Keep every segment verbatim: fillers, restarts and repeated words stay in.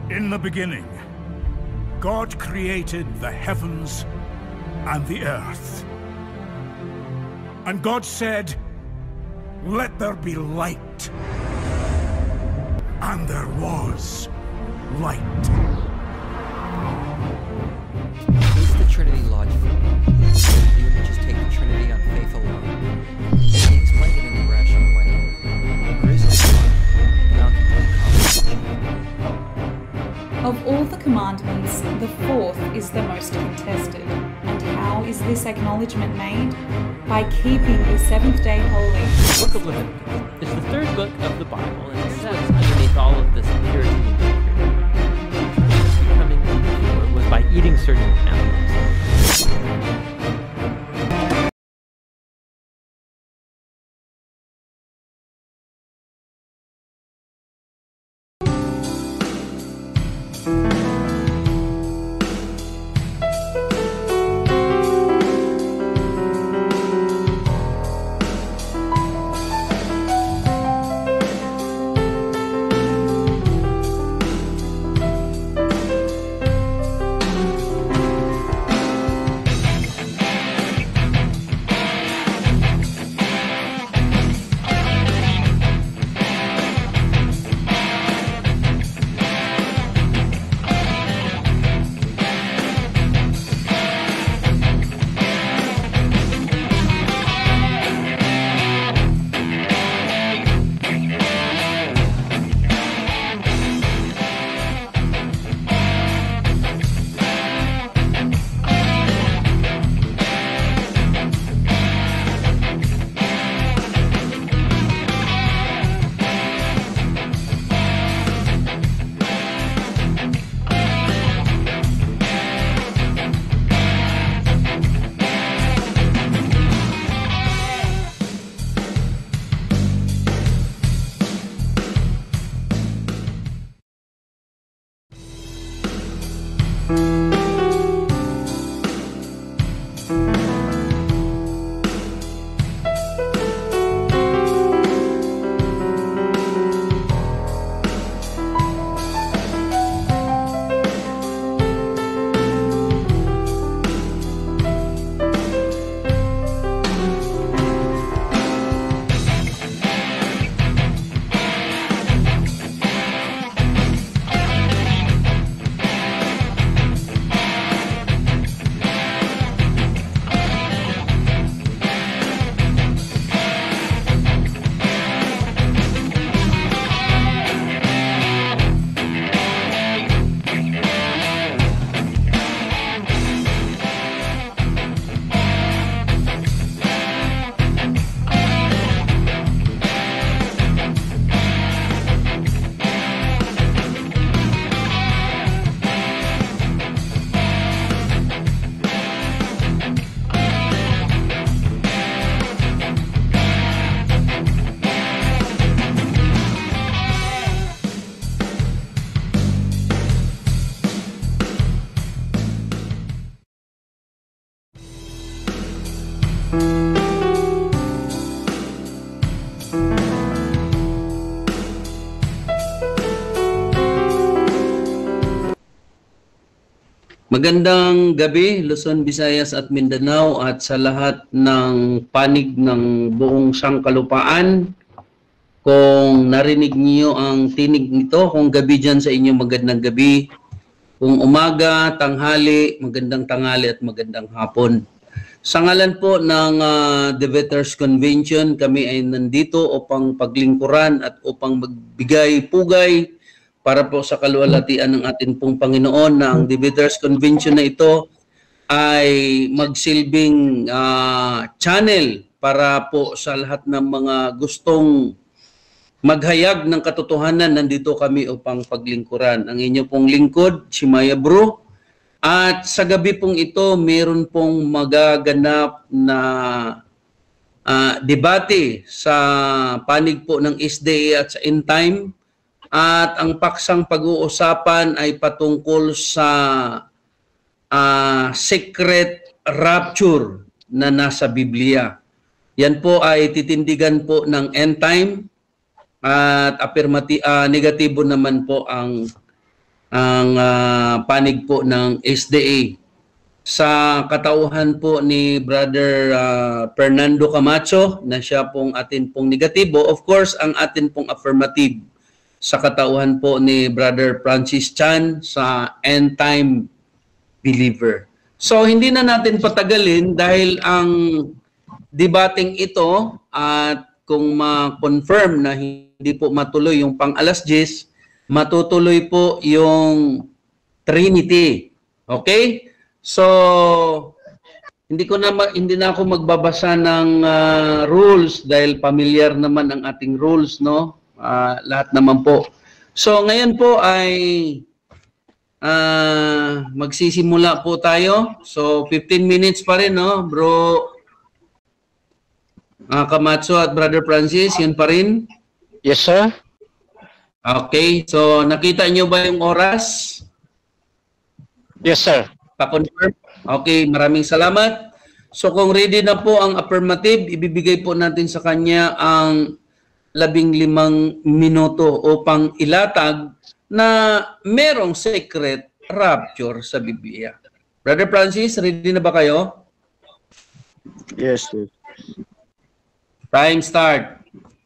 In the beginning, God created the heavens and the earth. And God said, "Let there be light." And there was light. Is the Trinity logical? Do you just take the Trinity on faith alone? Can you explain it in a rational way? Or is it beyond complete comprehension? Of all the commandments, the fourth is the most contested. And how is this acknowledgement made? By keeping the seventh day holy. The book of Leviticus is the third book of the Bible, and it says underneath all of this purity and becoming impure was by eating certain animals. Magandang gabi, Luzon, Visayas at Mindanao at sa lahat ng panig ng buong sangkalupaan. Kung narinig niyo ang tinig nito, kung gabi dyan sa inyo, magandang gabi. Kung umaga, tanghali, magandang tanghali at magandang hapon. Sa ngalan po ng uh, The Veterans Convention, kami ay nandito upang paglingkuran at upang magbigay pugay para po sa kaluwalhatian ng ating pong Panginoon na ang The Veterans Convention na ito ay magsilbing uh, channel para po sa lahat ng mga gustong maghayag ng katotohanan. Nandito kami upang paglingkuran. Ang inyo pong lingkod, si Maya Bro. At sa gabi pong ito, meron pong magaganap na uh, debate sa panig po ng S D A at sa End Time. At ang paksang pag-uusapan ay patungkol sa uh, secret rapture na nasa Biblia. Yan po ay titindigan po ng End Time at affirmati uh, negatibo naman po ang ang ah, panig po ng S D A. Sa katauhan po ni Brother ah, Fernando Camacho na siya pong atin pong negatibo, of course, ang atin pong affirmative sa katauhan po ni Brother Francis Chan sa End Time Believer. So, hindi na natin patagalin dahil ang debating ito at kung ma-confirm na hindi po matuloy yung pang alas diyes, matutuloy po yung Trinity. Okay? So, hindi ko na ma- hindi na ako magbabasa ng ah, rules dahil familiar naman ang ating rules, no? Ah, lahat naman po. So, ngayon po ay ah, magsisimula po tayo. So, fifteen minutes pa rin, no? Bro ah, Camacho at Brother Francis, yun pa rin. Yes, sir. Okay, so nakita nyo ba yung oras? Yes, sir. Pa-confirm? Okay, maraming salamat. So kung ready na po ang affirmative, ibibigay po natin sa kanya ang labing limang minuto upang ilatag na merong secret rapture sa Biblia. Brother Francis, ready na ba kayo? Yes, sir. Time start.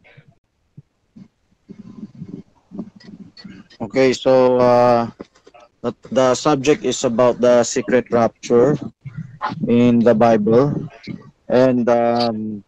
Okay, so uh, the, the subject is about the secret rapture in the Bible, and um,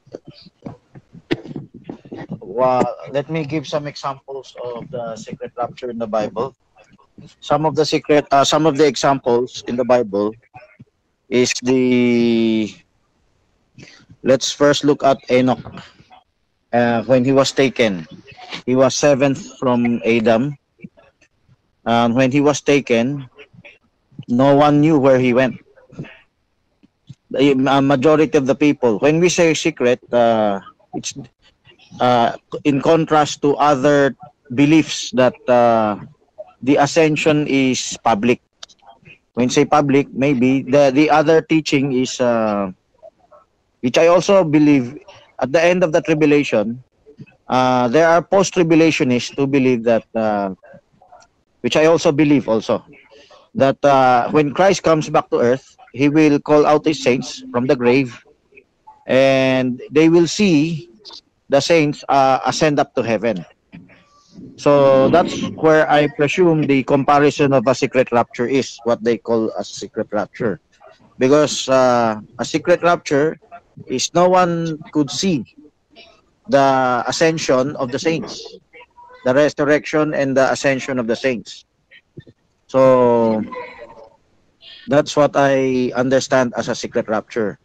well, let me give some examples of the secret rapture in the Bible. Some of the secret, uh, some of the examples in the Bible is the. Let's first look at Enoch. Uh, when he was taken, he was seventh from Adam. And when he was taken, no one knew where he went. The uh, majority of the people. When we say secret, uh, it's uh, in contrast to other beliefs that uh, the ascension is public. When say public, maybe the the other teaching is, uh, which I also believe, at the end of the tribulation, uh, there are post-tribulationists who believe that. Uh, which I also believe also, that uh, when Christ comes back to earth, he will call out his saints from the grave, and they will see the saints uh, ascend up to heaven. So that's where I presume the comparison of a secret rapture is, what they call a secret rapture. Because uh, a secret rapture is no one could see the ascension of the saints. The resurrection and the ascension of the saints. So that's what I understand as a secret rapture.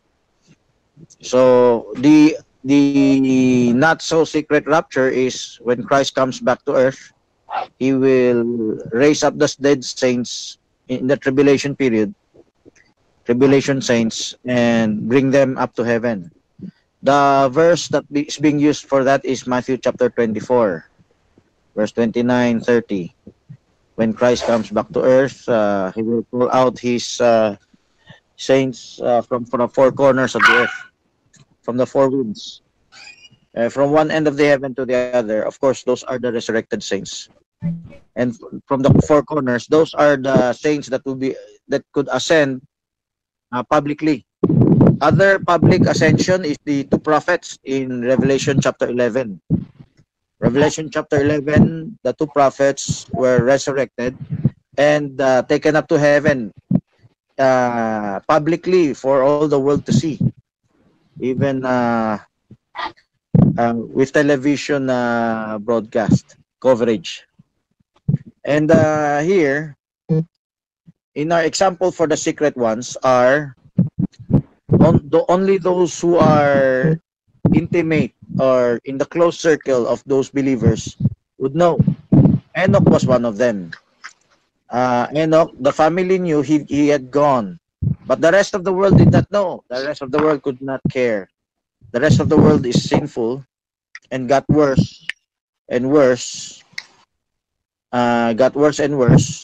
So the the not so secret rapture is when Christ comes back to earth, he will raise up the dead saints in the tribulation period, tribulation saints, and bring them up to heaven. The verse that is being used for that is Matthew chapter twenty-four. Verse twenty-nine, thirty. When Christ comes back to earth, uh, he will pull out his uh, saints uh, from, from the four corners of the earth, from the four winds, uh, from one end of the heaven to the other. Of course, those are the resurrected saints. And from the four corners, those are the saints that will be that could ascend uh, publicly. Other public ascension is the two prophets in Revelation chapter eleven. Revelation chapter eleven, the two prophets were resurrected and uh, taken up to heaven uh, publicly for all the world to see, even uh, uh, with television uh, broadcast coverage. And uh, here, in our example for the secret ones are on, the, only those who are intimate or in the close circle of those believers would know. Enoch was one of them. Uh, Enoch, the family knew he, he had gone, but the rest of the world did not know. The rest of the world could not care. The rest of the world is sinful and got worse and worse, uh, got worse and worse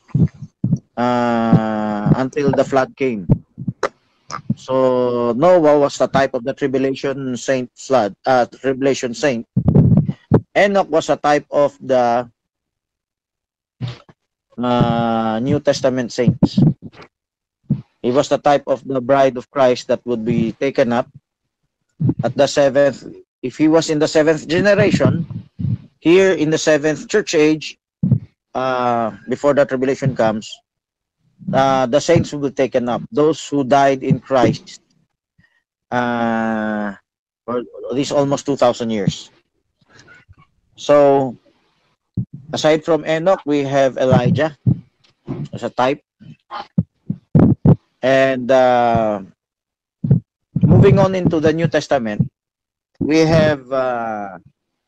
uh, until the flood came. So Noah was the type of the tribulation saint flood, uh, tribulation saint. Enoch was a type of the uh, New Testament saints. He was the type of the bride of Christ that would be taken up at the seventh. If he was in the seventh generation, here in the seventh church age, uh, before the tribulation comes, uh, the saints will be taken up. Those who died in Christ uh, for these almost two thousand years. So, aside from Enoch, we have Elijah as a type. And uh, moving on into the New Testament, we have uh,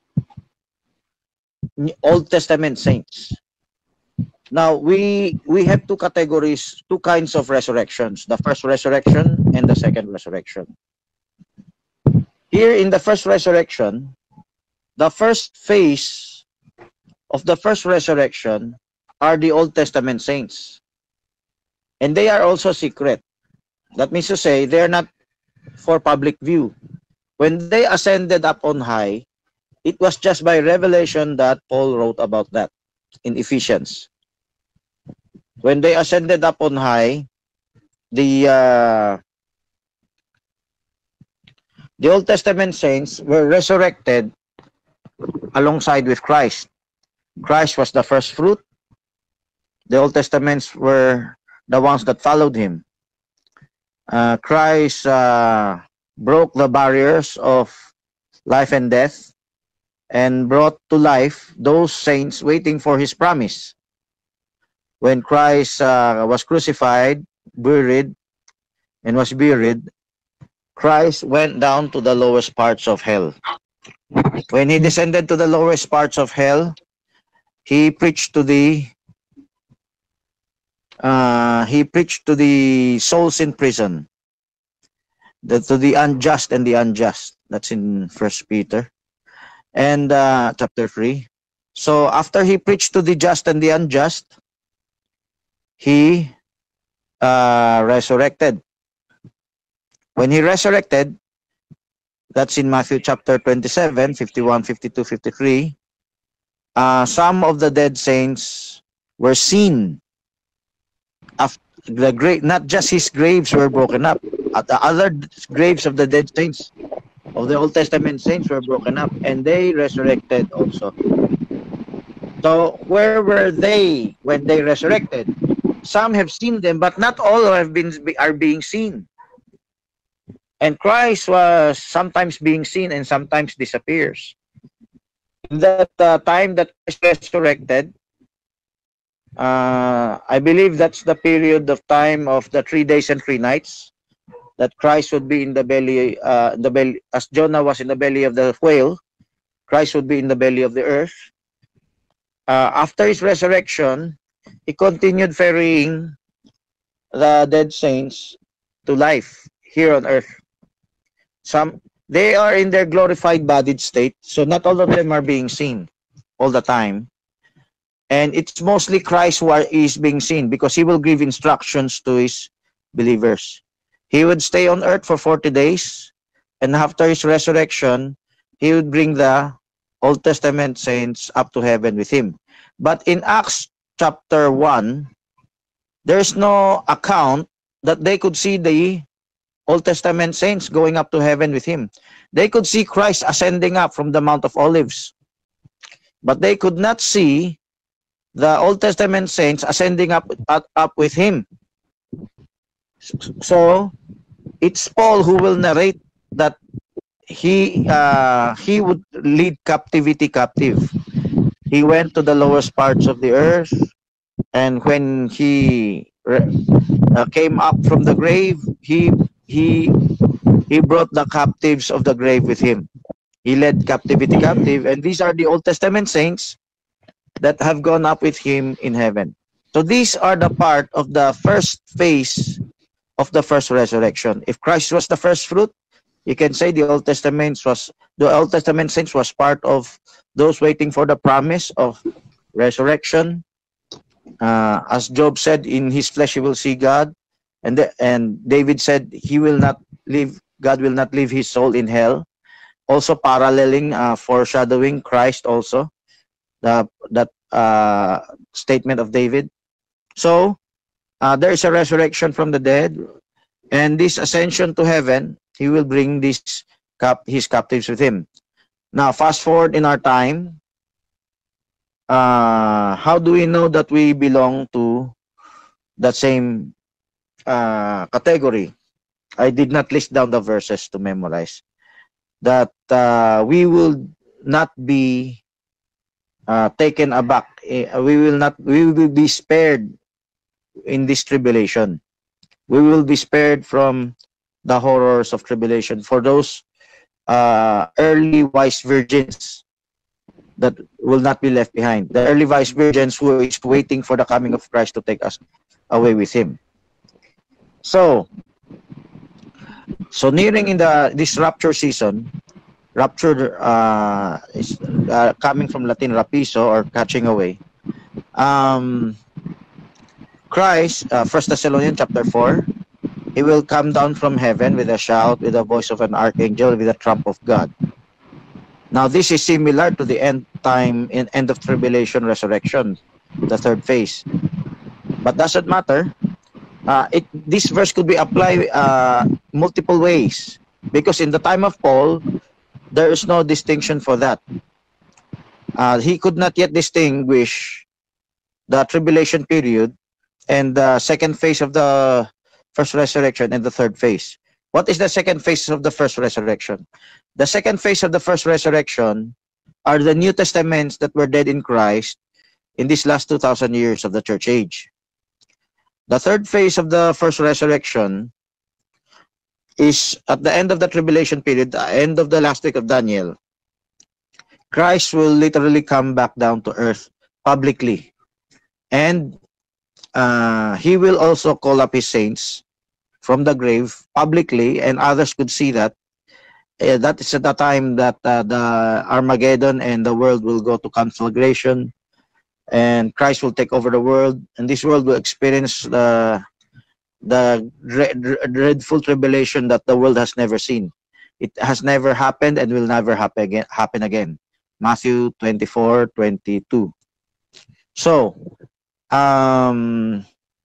Old Testament saints. Now, we we have two categories, two kinds of resurrections. The first resurrection and the second resurrection. Here in the first resurrection, the first phase of the first resurrection are the Old Testament saints. And they are also secret. That means to say, they're not for public view. When they ascended up on high, it was just by revelation that Paul wrote about that in Ephesians. When they ascended up on high, the uh, the Old Testament saints were resurrected alongside with Christ. Christ was the first fruit. The Old Testaments were the ones that followed him. Uh, Christ uh, broke the barriers of life and death and brought to life those saints waiting for his promise. When Christ uh, was crucified, buried, and was buried, Christ went down to the lowest parts of hell. When he descended to the lowest parts of hell, he preached to the uh, he preached to the souls in prison, the, to the unjust and the unjust. That's in First Peter and uh, chapter three. So after he preached to the just and the unjust, he uh, resurrected. When he resurrected, that's in Matthew chapter twenty-seven, fifty-one, fifty-two, fifty-three. Uh, some of the dead saints were seen. After the grave, not just his graves were broken up. The other graves of the dead saints, of the Old Testament saints, were broken up, and they resurrected also. So where were they when they resurrected? Some have seen them, but not all have been are being seen. And Christ was sometimes being seen and sometimes disappears. In that uh, time that Christ resurrected, uh, I believe that's the period of time of the three days and three nights that Christ would be in the belly, uh, the belly, as Jonah was in the belly of the whale, Christ would be in the belly of the earth. Uh, after his resurrection, he continued ferrying the dead saints to life here on earth. Some, they are in their glorified bodied state, so not all of them are being seen all the time. And it's mostly Christ who are, is being seen, because he will give instructions to his believers. He would stay on earth for forty days, and after his resurrection, he would bring the Old Testament saints up to heaven with him. But in Acts chapter one, there's no account that they could see the Old Testament saints going up to heaven with him. They could see Christ ascending up from the Mount of Olives, but they could not see the Old Testament saints ascending up, up, up with him. So it's Paul who will narrate that he uh, he would lead captivity captive. He went to the lowest parts of the earth, and when he uh, came up from the grave, he he he brought the captives of the grave with him. He led captivity captive, and these are the Old Testament saints that have gone up with him in heaven. So these are the part of the first phase of the first resurrection. If Christ was the first fruit, you can say the Old Testament was the Old Testament saints was part of those waiting for the promise of resurrection. Uh, as Job said, in his flesh he will see God, and the, and David said he will not leave. God will not leave his soul in hell. Also paralleling, uh, foreshadowing Christ also, the that uh, statement of David. So, uh, there is a resurrection from the dead, and this ascension to heaven, he will bring this cap his captives with him. Now, fast forward in our time. Uh, how do we know that we belong to that same uh, category? I did not list down the verses to memorize. That uh, we will not be uh, taken aback. We will not. We will be spared in this tribulation. We will be spared from the horrors of tribulation. For those uh, early wise virgins that will not be left behind. The early wise virgins who is waiting for the coming of Christ to take us away with him. So, so nearing in the this rapture season, rapture uh, is uh, coming from Latin rapizo, or catching away. Um, Christ, uh, First Thessalonians chapter four, he will come down from heaven with a shout, with the voice of an archangel, with a trump of God. Now, this is similar to the end time, in end of tribulation resurrection, the third phase. But doesn't matter. Uh, it this verse could be applied uh, multiple ways, because in the time of Paul, there is no distinction for that. Uh, he could not yet distinguish the tribulation period and the second phase of the first resurrection and the third phase. What is the second phase of the first resurrection? The second phase of the first resurrection are the New Testaments that were dead in Christ in these last two thousand years of the church age. The third phase of the first resurrection is at the end of the tribulation period, the end of the last week of Daniel. Christ will literally come back down to earth publicly. And uh, he will also call up his saints from the grave publicly, and others could see that. Uh, that is at the time that uh, the Armageddon and the world will go to conflagration, and Christ will take over the world, and this world will experience the the dread, dreadful tribulation that the world has never seen. It has never happened and will never happen again. Happen again. Matthew twenty-four twenty-two. So, um,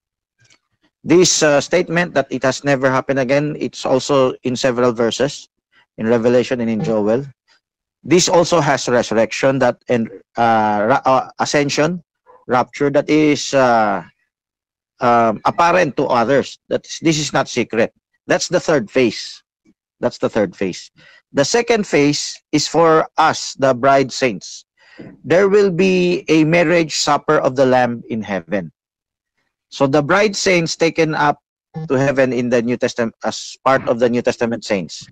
this uh, statement that it has never happened again, it's also in several verses in Revelation and in Joel. This also has resurrection, that and uh, uh, ascension, rapture, that is uh, um, apparent to others. That this is not secret. That's the third phase. That's the third phase. The second phase is for us, the bride saints. There will be a marriage supper of the Lamb in heaven. So the bride saints taken up to heaven in the New Testament as part of the New Testament saints.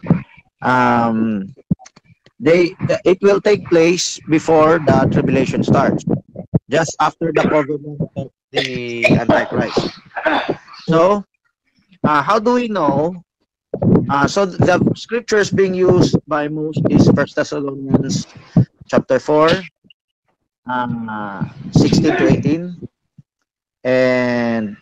Um, they it will take place before the tribulation starts, just after the covenant of the Antichrist. So, uh, how do we know? Uh, so the scriptures being used by most is First Thessalonians chapter four, uh, sixteen to eighteen, and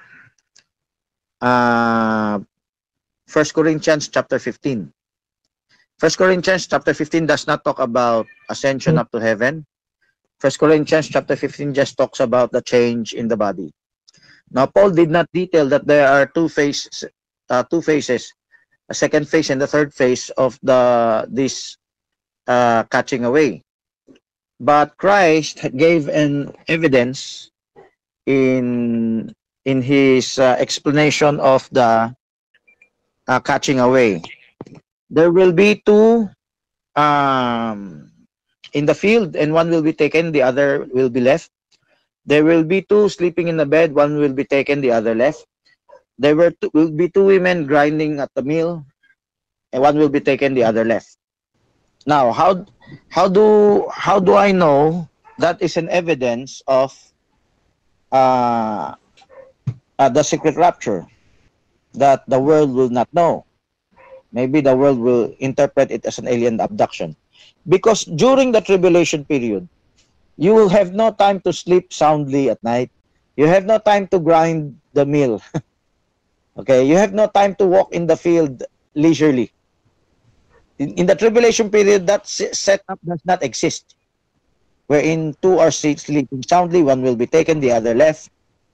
uh, First Corinthians chapter fifteen. First Corinthians chapter fifteen does not talk about ascension up to heaven. First Corinthians chapter fifteen just talks about the change in the body. Now, Paul did not detail that there are two phases, uh, two phases, a second phase and the third phase of the this uh, catching away. But Christ gave an evidence in in his uh, explanation of the uh, catching away. There will be two um, in the field, and one will be taken, the other will be left. There will be two sleeping in the bed, one will be taken, the other left. There were two, will be two women grinding at the mill, and one will be taken, the other left. Now, how how do how do I know that is an evidence of uh, uh, the secret rapture that the world will not know? Maybe the world will interpret it as an alien abduction, because during the tribulation period, you will have no time to sleep soundly at night. You have no time to grind the mill. Okay, you have no time to walk in the field leisurely. In, in the tribulation period, that setup does not exist, wherein two are sleeping soundly, one will be taken, the other left.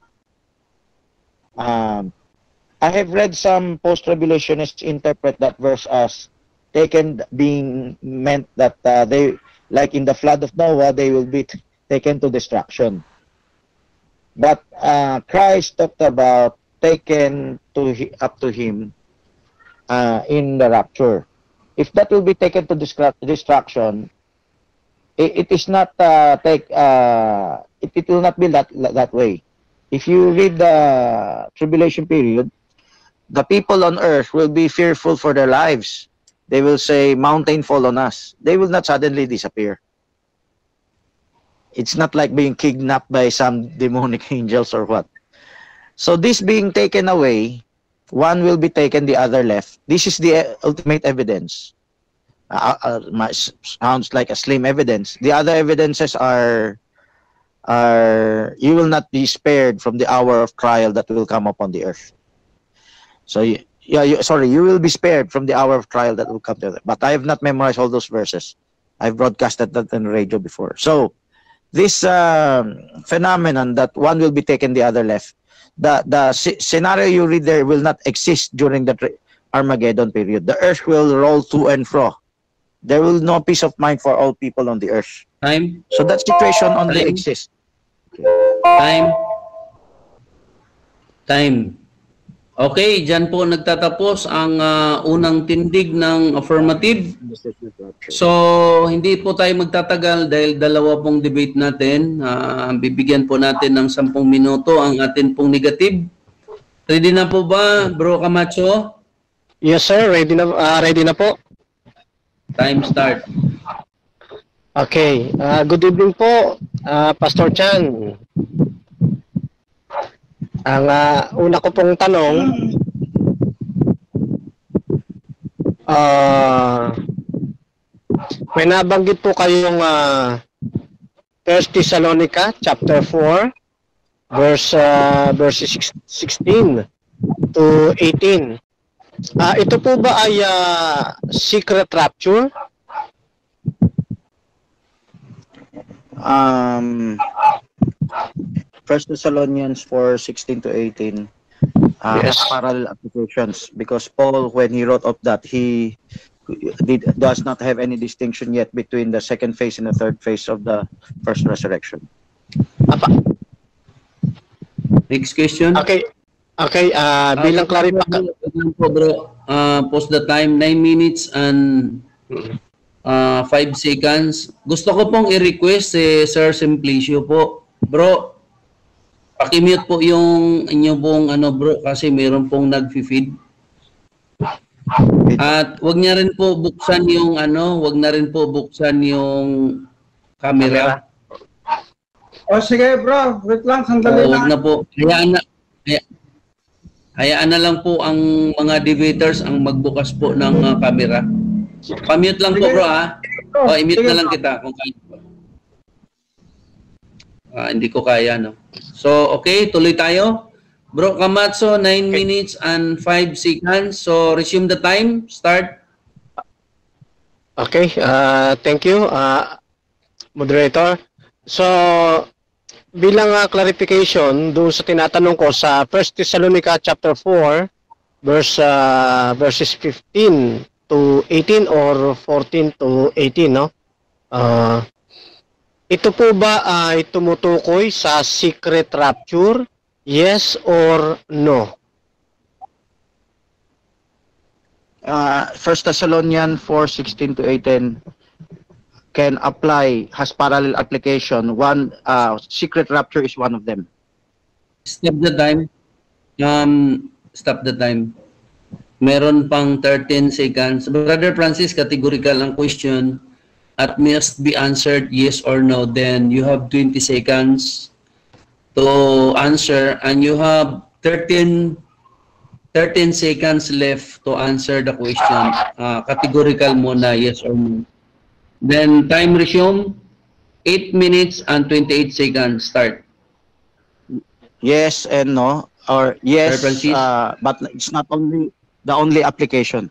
Um, I have read some post-revolutionists interpret that verse as taken being meant that uh, they, like in the flood of Noah, they will be t- taken to destruction. But uh, Christ talked about taken to hi- up to him uh, in the rapture. If that will be taken to distra- destruction, it, it is not uh, take. Uh, it, it will not be that that way. If you read the tribulation period, the people on earth will be fearful for their lives. They will say, "Mountain fall on us." They will not suddenly disappear. It's not like being kidnapped by some demonic angels or what. So this being taken away, one will be taken, the other left. This is the ultimate evidence. Uh, uh, sounds like a slim evidence. The other evidences are, are you will not be spared from the hour of trial that will come upon the earth. So, yeah, you, sorry, you will be spared from the hour of trial that will come to the earth. But I have not memorized all those verses. I've broadcasted that on the radio before. So, this uh, phenomenon that one will be taken, the other left, the the c- scenario you read there will not exist during the tri- Armageddon period. The earth will roll to and fro. There will no peace of mind for all people on the earth. Time. So that situation only Time. exists. Time. Time. Okay, dyan po nagtatapos ang uh, unang tindig ng affirmative. So, hindi po tayo magtatagal dahil dalawa pong debate natin. Uh, bibigyan po natin ng sampung minuto ang atin pong negative. Ready na po ba, Bro Camacho? Yes, sir. Ready na, uh, ready na po. Time start. Okay. Uh, good evening po, uh, Pastor Chan. Ang uh, una ko pong tanong, uh, may nabanggit po kayong uh, First Thessalonica chapter four, verse uh, verses sixteen to eighteen. Uh, ito po ba ay uh, secret rapture? Um, First Thessalonians four sixteen to eighteen uh, Yes. has parallel applications because Paul, when he wrote of that, he did, does not have any distinction yet between the second phase and the third phase of the first resurrection. Apa. Next question. Okay. Okay, uh, bilang clarification. Po, bro, uh, post the time, nine minutes and uh, five seconds. Gusto ko pong i-request si Sir Simplicio po. Bro, paki-mute po yung inyo pong ano bro kasi meron pong nag-feed. At wag niya rin po buksan yung ano, wag na rin po buksan yung camera. O sige bro, wait lang, sandali Uh, lang. wag na po. Hayaan na, haya- hayaan na lang po ang mga debaters ang magbukas po ng uh, camera. Pa-mute lang po bro ha. O, i-mute na lang kita kung kaya po. Ah, hindi ko kaya, no? So, okay, tuloy tayo. Bro Camacho, nine minutes and five seconds. So, resume the time. Start. Okay, uh, thank you, uh, moderator. So, bilang uh, clarification doon sa tinatanong ko sa First Thessalonica chapter four, verse uh, verses fifteen to eighteen or fourteen to eighteen, no? Uh, ito po ba ay tumutukoy sa secret rapture? Yes or no? Uh, First Thessalonians four sixteen to eighteen can apply, has parallel application. One uh, secret rapture is one of them. Stop the time. Um, stop the time. Meron pang thirteen seconds. Brother Francis, categorical ang question at must be answered yes or no. Then you have twenty seconds to answer and you have thirteen seconds left to answer the question. Uh, categorical muna, yes or no. Then time resume, eight minutes and twenty-eight seconds. Start. Yes and no, or yes, Sir Francis? uh, but it's not only the only application.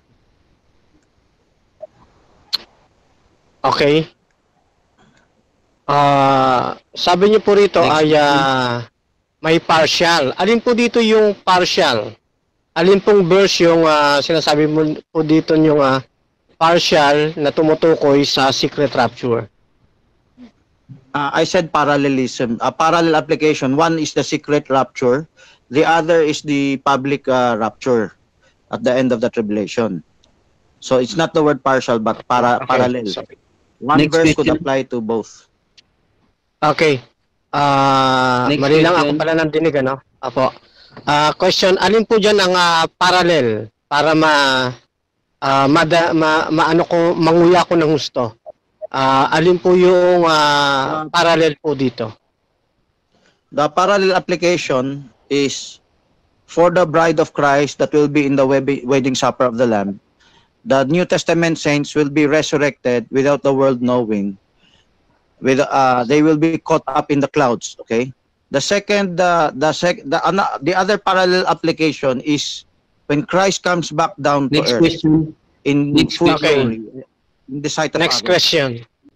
Okay. Ah, sabi niyo po rito Next ay ah, may partial. Alin po dito yung partial? Alin pong verse yung uh, sinasabi mo po dito yung uh, partial na tumutukoy sa secret rapture? Uh, I said parallelism, a parallel application. One is the secret rapture, the other is the public uh, rapture at the end of the tribulation. So it's not the word partial but para Okay. parallel. Sorry. One Next verse could question. apply to both. Okay. Ah, Next mali lang ako question. pala ng dinig, ano? Apo. Ah, question, alin po dyan ang ah, parallel para ma, ah, mada, ma, maano ko, manguya ko ng husto? Ah, alin po yung ah, parallel po dito? The parallel application is for the bride of Christ that will be in the wed- wedding supper of the Lamb. The New Testament saints will be resurrected without the world knowing. With uh, they will be caught up in the clouds. Okay. The second, uh, the sec, the uh, the other parallel application is when Christ comes back down to Next earth question. in Next full question. glory, in the sight of Next others. question.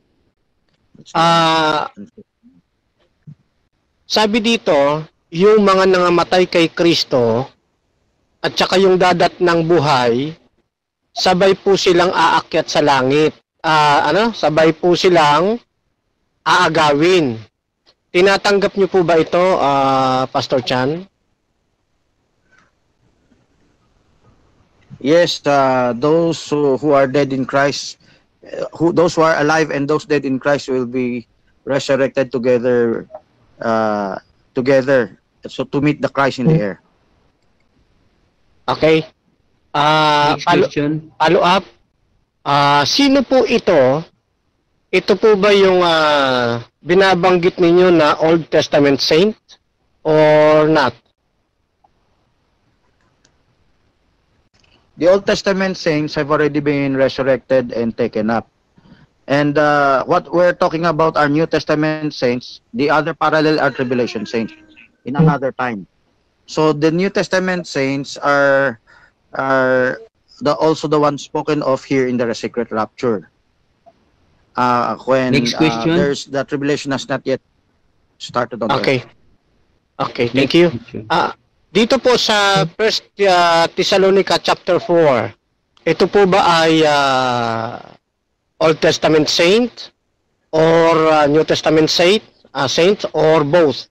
Ah, sabi dito, yung mga nangamatay kay Kristo at saka yung dadat ng buhay, sabay po silang aakyat sa langit. Ah, ano? Sabay po silang aagawin. Tinatanggap niyo po ba ito, ah, Pastor Chan? Yes, uh, those who, who are dead in Christ, uh, who those who are alive and those dead in Christ will be resurrected together, uh, together. So to meet the Christ in the air. Okay. Ah, Next follow, question. follow up. Ah, sino po ito? Ito po ba yung ah, binabanggit ninyo na Old Testament saint or not? The Old Testament saints have already been resurrected and taken up. And uh, what we're talking about are New Testament saints. The other parallel are tribulation saints in another time. So the New Testament saints are are the also the ones spoken of here in the secret rapture. Uh, when Next uh, question. there's the tribulation has not yet started on earth. Okay. Okay, thank Next you. question. Ah, dito po sa First uh, Thessalonica chapter four, ito po ba ay ah, Old Testament saint or ah, New Testament saint, ah, saint or both?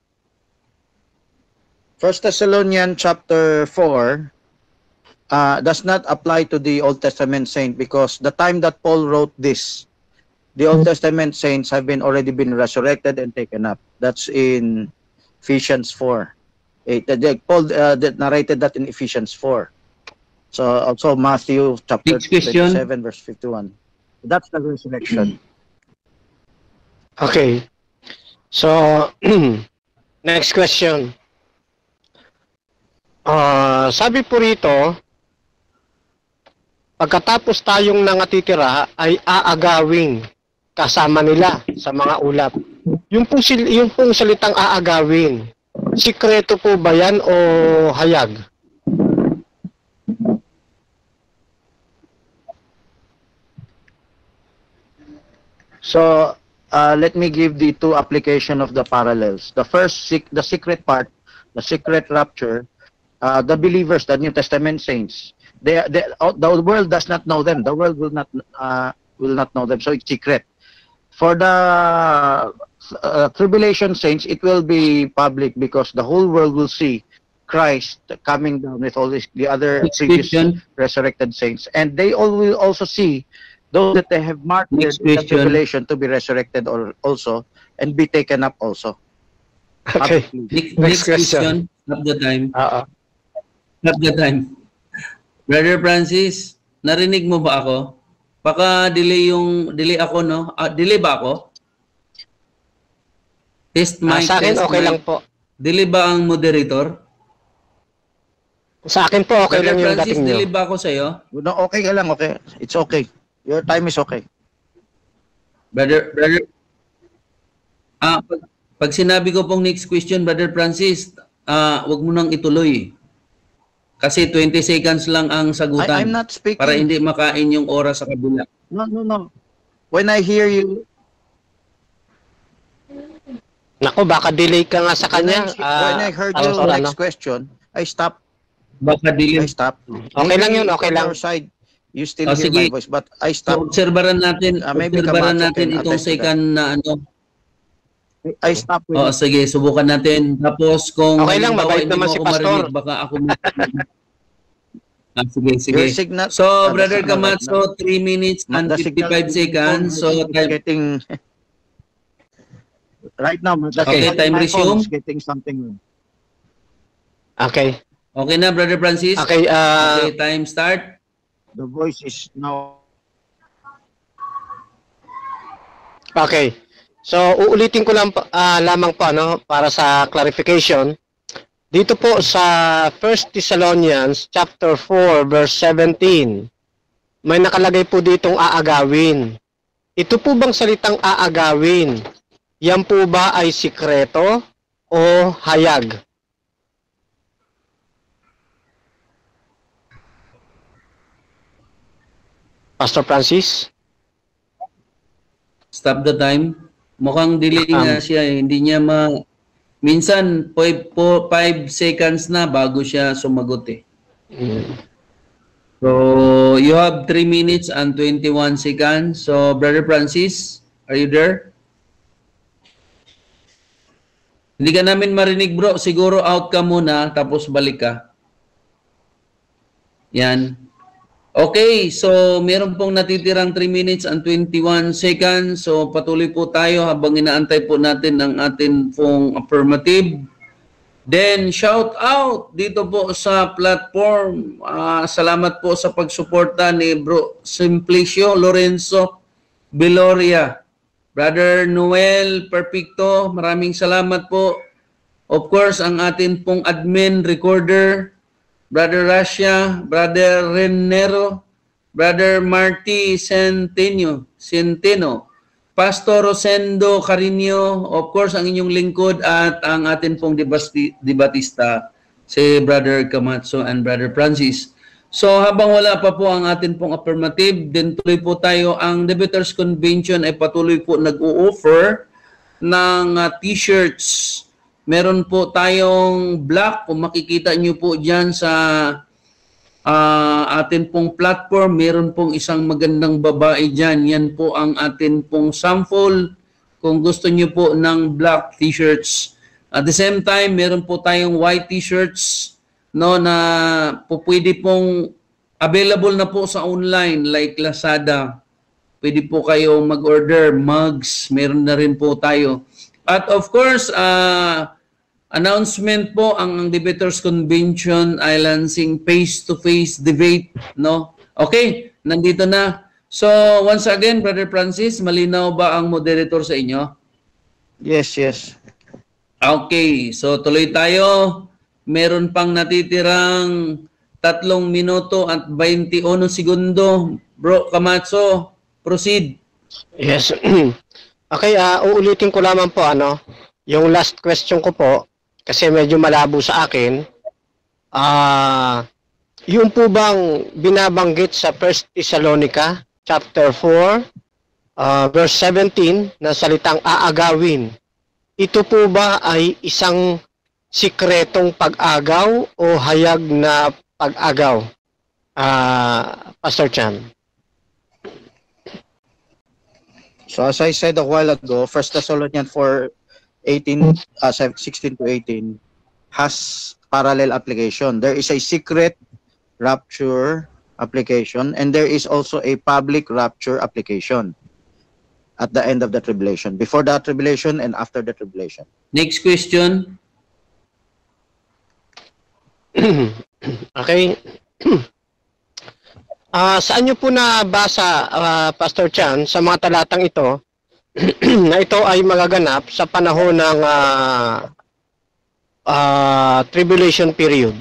First Thessalonians chapter four uh, does not apply to the Old Testament saint because the time that Paul wrote this, the Old Testament saints have been already been resurrected and taken up. That's in Ephesians four. It, uh, the- Paul uh, that narrated that in Ephesians four. So also Matthew chapter Next question. twenty-seven verse fifty-one. That's the resurrection. Okay. So, next question. Ah, sabi po rito, pagkatapos tayong nangatitira ay aagawin kasama nila sa mga ulap. Yung pong, sil- yung pong salitang aagawin, sikreto po ba yan o hayag? So uh, let me give the two application of the parallels. The first, sec- the secret part, the secret rapture, uh, the believers, the New Testament saints, they, they, uh, the world does not know them. The world will not uh, will not know them. So it's secret. For the uh, tribulation saints, it will be public because the whole world will see Christ coming down with all this, the other Next previous question. resurrected saints, and they all will also see those that they have marked in Next the question. tribulation to be resurrected or also and be taken up also. Okay. Publicly. Next, Next next question. question. Stop the time. Oo. Stop the time. Brother Francis, narinig mo ba ako? Baka delay yung, delay ako, no? Ah, delay ba ako? Test Ah, mic, sa akin, test okay mic. lang po. Delay ba ang moderator? Sa akin po, okay Brother lang yung Francis, dating nyo. delay ba ako sa'yo? No, okay ka lang, okay. It's okay. Your time is okay. Brother, brother, ah, pag, pag sinabi ko pong next question, Brother Francis, ah, wag mo nang ituloy. Kasi twenty seconds lang ang I, sagutan. I'm not speaking. Para hindi makain yung oras sa kabila. No, no, no. When I hear you, Nako, baka delay ka nga sa kanya. When I, when I ah, heard Pastor, your ano? next question, I stopped. Baka I dilim. stopped. Okay lang yun, okay Maybe lang. on your side, you still Oh, hear sige. my voice, but I So, stopped. obserbaran natin, Uh, maybe obserbaran Camacho natin can itong attest to that. second na ano. I stopped with Oh, sige, subukan natin. Tapos kung Okay lang, halimbawa mabait hindi naman mo si ako Pastor. marinig, baka ako mo- ah, sige, sige. your signal. So, uh, the Brother signal right Camacho, three minutes now- and the signal fifty-five in my seconds. phone, So, I think it's time, getting right now. The Okay, signal in time my phone resume. is getting something. Okay. okay na, Brother Francis? Okay, ah, Okay, time start. The voice is now. okay. So, uulitin ko lang pa- ah, lamang po ano para sa clarification. Dito po sa First Thessalonians chapter four verse seventeen. May nakalagay po ditong aagawin. Ito po bang salitang aagawin? Yan po ba ay sikreto o hayag? Pastor Francis? Stop the time. Mukhang delay Um, nga siya. eh. Hindi niya ma... Minsan, five, po, five seconds na bago siya sumagot eh. So, you have three minutes and twenty-one seconds. So, Brother Francis, are you there? Hindi ka namin marinig, bro. Siguro out ka muna, tapos balik ka. Yan. Okay, so meron pong natitirang three minutes and twenty-one seconds. So patuloy po tayo habang inaantay po natin ang atin pong affirmative. Then shout out dito po sa platform. Uh, salamat po sa pagsuporta ni Bro Simplicio Lorenzo Beloria. Brother Noel Perfecto, maraming salamat po. Of course, ang atin pong admin recorder, Brother Rasha, Brother Renero, Brother Marty Centeno, Centeno, Pastor Rosendo Carino, of course, ang inyong lingkod at ang atin pong debasti, debatista, si Brother Camacho and Brother Francis. So habang wala pa po ang atin pong affirmative, din tuloy po tayo. Ang Debaters Convention ay patuloy po nag-o-offer ng uh, t-shirts. Meron po tayong black, kung makikita nyo po dyan sa uh, atin pong platform, meron pong isang magandang babae dyan. Yan po ang atin pong sample kung gusto nyo po ng black t-shirts. At the same time, meron po tayong white t-shirts no, na po pwede pong available na po sa online like Lazada. Pwede po kayo mag-order, mugs, meron na rin po tayo. At of course, uh, announcement po, ang Debaters Convention ay lansing face-to-face debate, no? Okay, nandito na. So, once again, Brother Francis, malinaw ba ang moderator sa inyo? Yes, yes. Okay, so tuloy tayo. Meron pang natitirang tatlong minuto at twenty-one segundo. Bro Camacho, proceed. Yes. Okay, uh, uulitin ko lamang po ano, yung last question ko po kasi medyo malabo sa akin. Ah, uh, yung po bang binabanggit sa First Thessalonica chapter four uh, verse seventeen na salitang aagawin. Ito po ba ay isang sikretong pag-agaw o hayag na pag-agaw? Ah, uh, Pastor Chan. So as I said a while ago, First Thessalonians four eighteen, uh, sixteen to eighteen has parallel application. There is a secret rapture application and there is also a public rapture application at the end of the tribulation, before the tribulation and after the tribulation. Next question. Okay. Ah, uh, saan niyo po nabasa, uh, Pastor Chan, sa mga talatang ito na ito ay magaganap sa panahon ng uh, uh, tribulation period?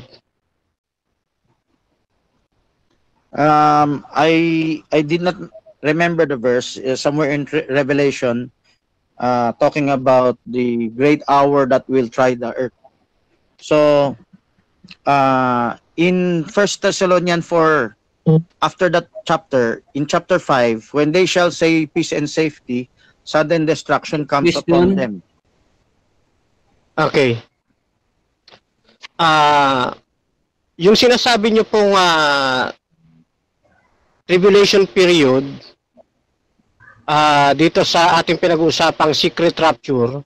Um, I I did not remember the verse uh, somewhere in Re Revelation, uh, talking about the great hour that will try the earth. So, uh, in First Thessalonians four. After that chapter, in chapter five, when they shall say peace and safety, sudden destruction comes Question. upon them. Okay. Ah, yung sinasabi niyo pong uh, tribulation period uh, dito sa ating pinag-uusapang secret rapture,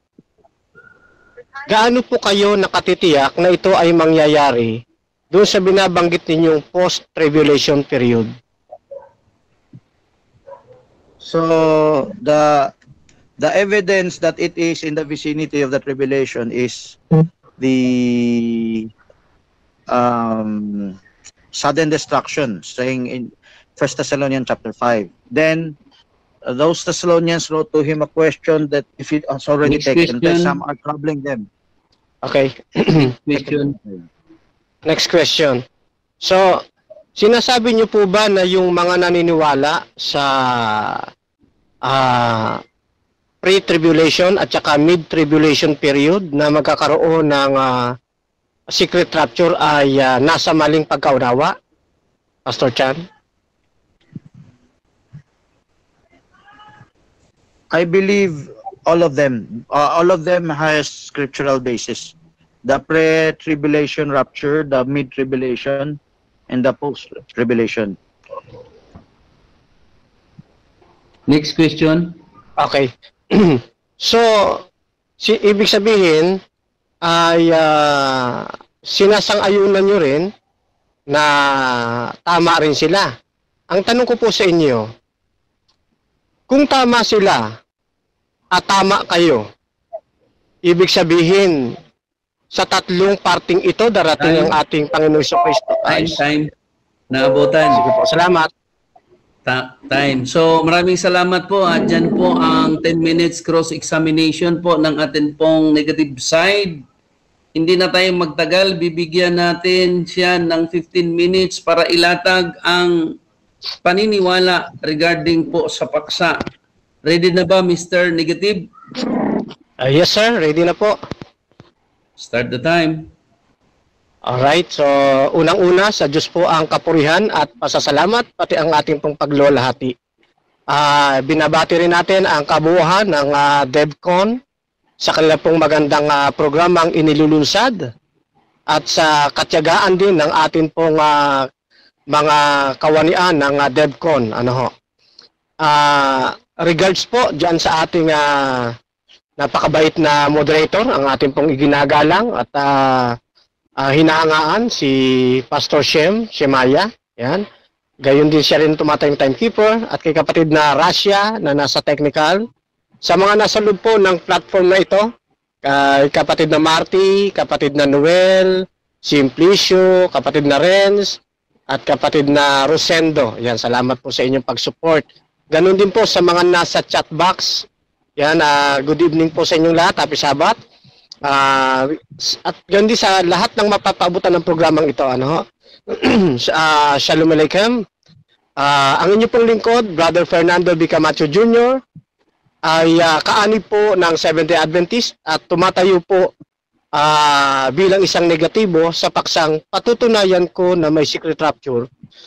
gaano po kayo nakatitiyak na ito ay mangyayari doon sa binabanggit ninyong post-tribulation period? So the the evidence that it is in the vicinity of the tribulation is the um, sudden destruction, saying in First Thessalonians chapter five. Then uh, those Thessalonians wrote to him a question that if it has already Next taken, question. that some are troubling them. Okay. Question. Next question. So, sinasabi niyo po ba na yung mga naniniwala sa uh, pre-tribulation at saka mid-tribulation period na magkakaroon ng uh, secret rapture ay uh, nasa maling pagkaunawa? Pastor Chan? I believe all of them, uh, all of them has scriptural basis. The pre-tribulation rapture, the mid-tribulation, and the post-tribulation. Next question. Okay. So, si ibig sabihin ay uh, sinasang-ayunan nyo rin na tama rin sila. Ang tanong ko po sa inyo, kung tama sila at tama kayo, ibig sabihin sa tatlong parting ito darating ang ating Panginoong Kristo. Time, time. Naabutan. Sige po, salamat. Ta time. So, maraming salamat po. At dyan po ang ten minutes cross-examination po ng atin pong negative side. Hindi na tayo magtagal. Bibigyan natin siya ng fifteen minutes para ilatag ang paniniwala regarding po sa paksa. Ready na ba, Mister Negative? Uh, yes sir, ready na po. Start the time. Alright, so unang-una sa Diyos po ang kapurihan at pasasalamat pati ang ating pong paglulahati. Uh, binabati rin natin ang kabuuan ng uh, DevCon sa kanila pong magandang uh, programang inilulunsad at sa katyagaan din ng ating pong uh, mga kawanian ng uh, DevCon. Ano ho? Uh, regards po dyan sa ating uh, napakabait na moderator, ang ating pong iginagalang at uh, uh, hinahangaan si Pastor Shem, Shemaya. Yan. Gayon din siya rin tumatayong timekeeper at kay kapatid na Rasya na nasa technical. Sa mga nasa loob po ng platform na ito, kay kapatid na Marty, kapatid na Noel, Simplicio, kapatid na Renz, at kapatid na Rosendo. Yan, salamat po sa inyong pag-support. Ganon din po sa mga nasa chat box. Yan, uh, good evening po sa inyong lahat. Happy Sabbath. Uh, at ganun din sa lahat ng mapapaabutan ng programang ito. Ano? uh, Shalom Alaikum. Uh, ang inyo pong lingkod, Brother Fernando B. Camacho Junior, ay uh, kaanib po ng Seventh-day Adventist at tumatayo po uh, bilang isang negatibo sa paksang patutunayan ko na may secret rapture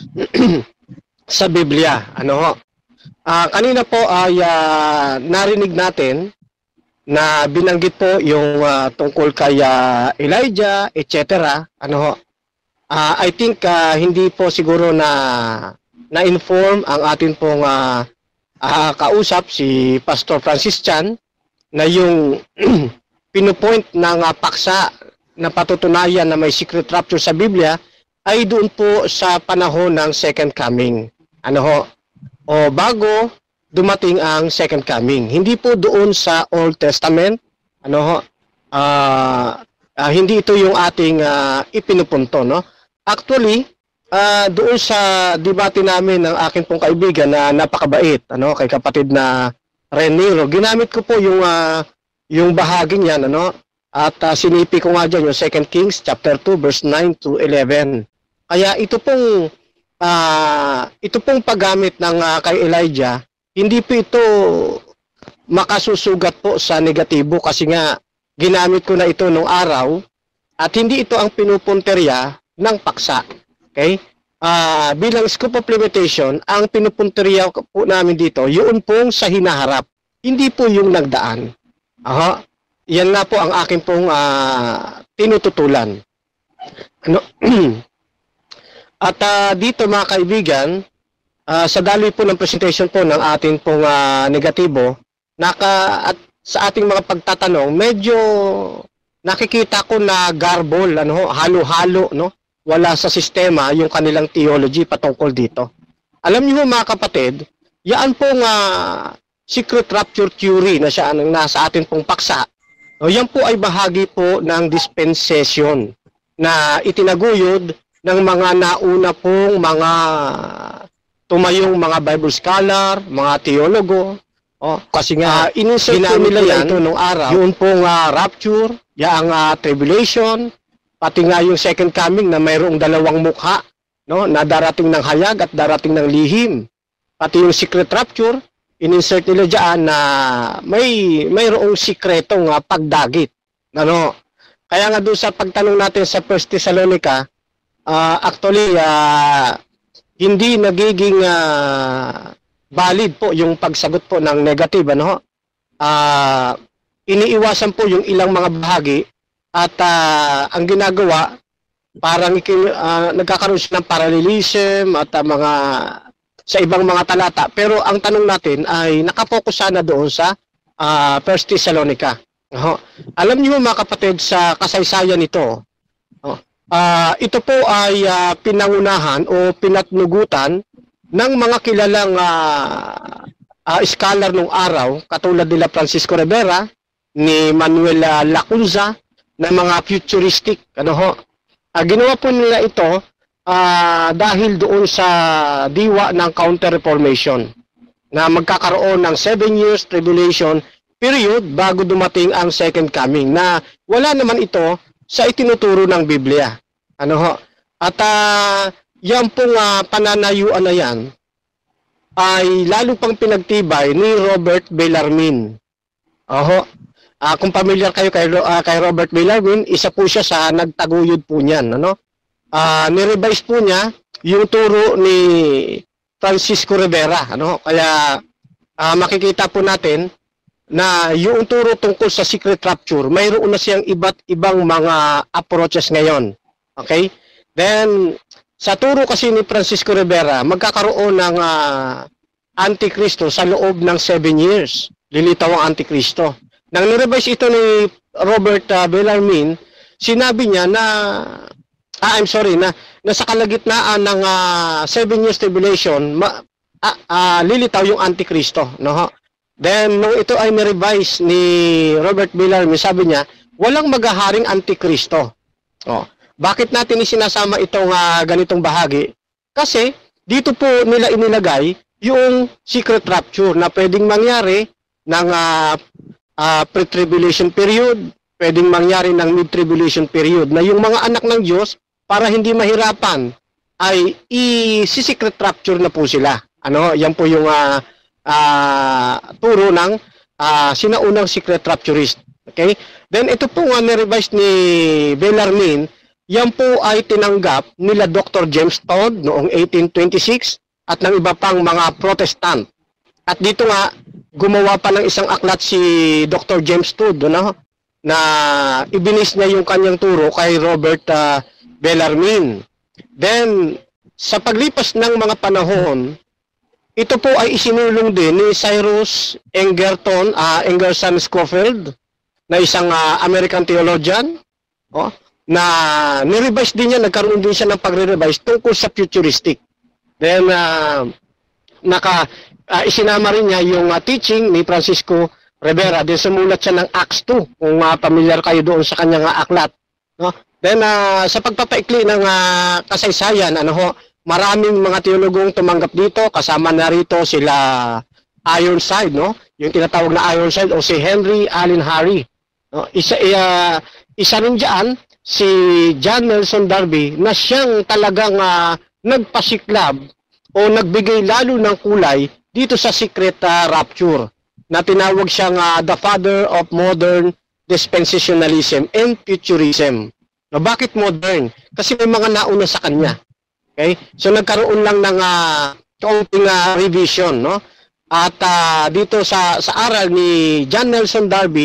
sa Biblia. Ano ho? Uh, kanina po ay uh, narinig natin na binanggit po yung uh, tungkol kay uh, Elijah, et cetera. Ano ho? Uh, I think uh, hindi po siguro na na-inform ang atin pong uh, uh, kausap si Pastor Francis Chan na yung pinupoint ng uh, paksa na patutunayan na may secret rapture sa Biblia ay doon po sa panahon ng second coming. Ano ho? O bago dumating ang second coming. Hindi po doon sa Old Testament. Ano ho? Uh, uh, hindi ito yung ating uh, ipinupunto, no? Actually, uh, doon sa debate namin ng akin pong kaibigan na napakabait, ano, kay kapatid na Reniro, ginamit ko po yung uh, yung bahaging yan, ano? At uh, sinipi ko nga dyan yung Second Kings chapter two verse nine to eleven. Kaya ito pong uh, ito pong paggamit ng uh, kay Elijah, hindi po ito makasusugat po sa negatibo kasi nga ginamit ko na ito nung araw at hindi ito ang pinupunterya ng paksa. Okay? Uh, bilang scope of limitation, ang pinupunterya po namin dito, yun pong sa hinaharap. Hindi po yung nagdaan. Aha. yan nga po ang akin pong uh, tinututulan. Ano? At uh, dito mga kaibigan, uh, sa daloy po ng presentation po ng ating pong uh, negatibo, naka, at sa ating mga pagtatanong, medyo nakikita ko na garbol, ano, halo-halo, no? Wala sa sistema yung kanilang theology patungkol dito. Alam niyo mga kapatid, yan pong uh, secret rapture theory na siya ang nasa atin pong paksa. O, yan po ay bahagi po ng dispensation na itinaguyod ng mga nauna pong mga tumayong mga Bible scholar, mga teologo. O, kasi nga, uh, ininsert nila yan ito nung araw. Yun pong uh, rapture, yung uh, tribulation, pati nga yung second coming na mayroong dalawang mukha, no, na darating ng hayag at darating ng lihim. Pati yung secret rapture, in-insert nila dyan na may mayroong sikretong uh, pagdagit. Ano? Kaya nga doon sa pagtanong natin sa First Thessalonica, uh, actually, uh, hindi nagiging uh, valid po yung pagsagot po ng negative. Ano? Uh, iniiwasan po yung ilang mga bahagi. At uh, ang ginagawa, parang uh, nagkakaroon siya ng parallelism at uh, mga sa ibang mga talata. Pero ang tanong natin ay nakapokus sana doon sa uh, First Thessalonica. Uh, alam niyo mga kapatid, sa kasaysayan nito, uh, uh, ito po ay uh, pinangunahan o pinatnugutan ng mga kilalang uh, uh, scholar nung araw, katulad nila Francisco Rivera, ni Manuel uh, Lacunza, na mga futuristic, ano ho. Uh, ginawa po nila ito uh, dahil doon sa diwa ng Counter-Reformation na magkakaroon ng seven years tribulation period bago dumating ang second coming, na wala naman ito sa itinuturo ng Biblia. Ano ho? At uh, yan pong uh, pananayuan na yan ay lalo pang pinagtibay ni Robert Bellarmine. Oho. Uh, kung familiar kayo kay, uh, kay Robert Bellarmine, isa po siya sa nagtaguyod po niyan. Ano? Uh, nirevise po niya yung turo ni Francisco Rivera. Ano? Kaya uh, makikita po natin na yung turo tungkol sa secret rapture, mayroon na siyang iba't ibang mga approaches ngayon. Okay? Then, sa turo kasi ni Francisco Rivera, magkakaroon ng uh, Antikristo sa loob ng seven years. Lilitaw ang Antikristo. Nang nirevise ito ni Robert uh, Bellarmine, sinabi niya na, ah, I'm sorry, na nasa kalagitnaan ng uh, seven years tribulation, ma, uh, uh, lilitaw yung Antikristo. No? Then, nung ito ay nirevise ni Robert Bellarmine, sabi niya, walang maghaharing Antikristo. Oh. Bakit natin isinasama itong uh, ganitong bahagi? Kasi, dito po nila inilagay yung secret rapture na pwedeng mangyari ng uh, Uh, pre-tribulation period, pwedeng mangyari ng mid-tribulation period, na yung mga anak ng Diyos, para hindi mahirapan, ay i-secret rapture na po sila. Ano, yan po yung uh, uh, turo ng uh, sinaunang secret rapturist. Okay? Then ito po nga nirevise ni Bellarmine, yan po ay tinanggap nila Doctor James Todd noong eighteen twenty-six at ng iba pang mga Protestant. At dito nga, gumawa pa ng isang aklat si Doctor James Todd, no? Na ibinis niya yung kanyang turo kay Robert uh, Bellarmine. Then, sa paglipas ng mga panahon, ito po ay isinulong din ni Cyrus Engerton, uh, Engerson Scofield, na isang uh, American theologian, oh, na nirevise din niya, nagkaroon din siya ng pagre-revise tungkol sa futuristic. Then, uh, naka... Uh, isinama rin niya yung uh, teaching ni Francisco Rivera. Then sumulat siya ng Acts two, kung uh, familiar kayo doon sa kanyang uh, aklat. No? Then uh, sa pagpapaikli ng uh, kasaysayan, ano ho, maraming mga teologong tumanggap dito, kasama na rito sila Ironside, no? Yung tinatawag na Ironside o si Henry Allen Harry. No? Isa, uh, isa rin dyan, si John Nelson Darby, na siyang talagang uh, nagpasiklab o nagbigay lalo ng kulay dito sa secret uh, rapture, na tinawag siyang uh, the father of modern dispensationalism and futurism. No, bakit modern? Kasi may mga nauna sa kanya. Okay? So nagkaroon lang ng uh, kaunting uh, revision, no? At uh, dito sa sa aral ni John Nelson Darby,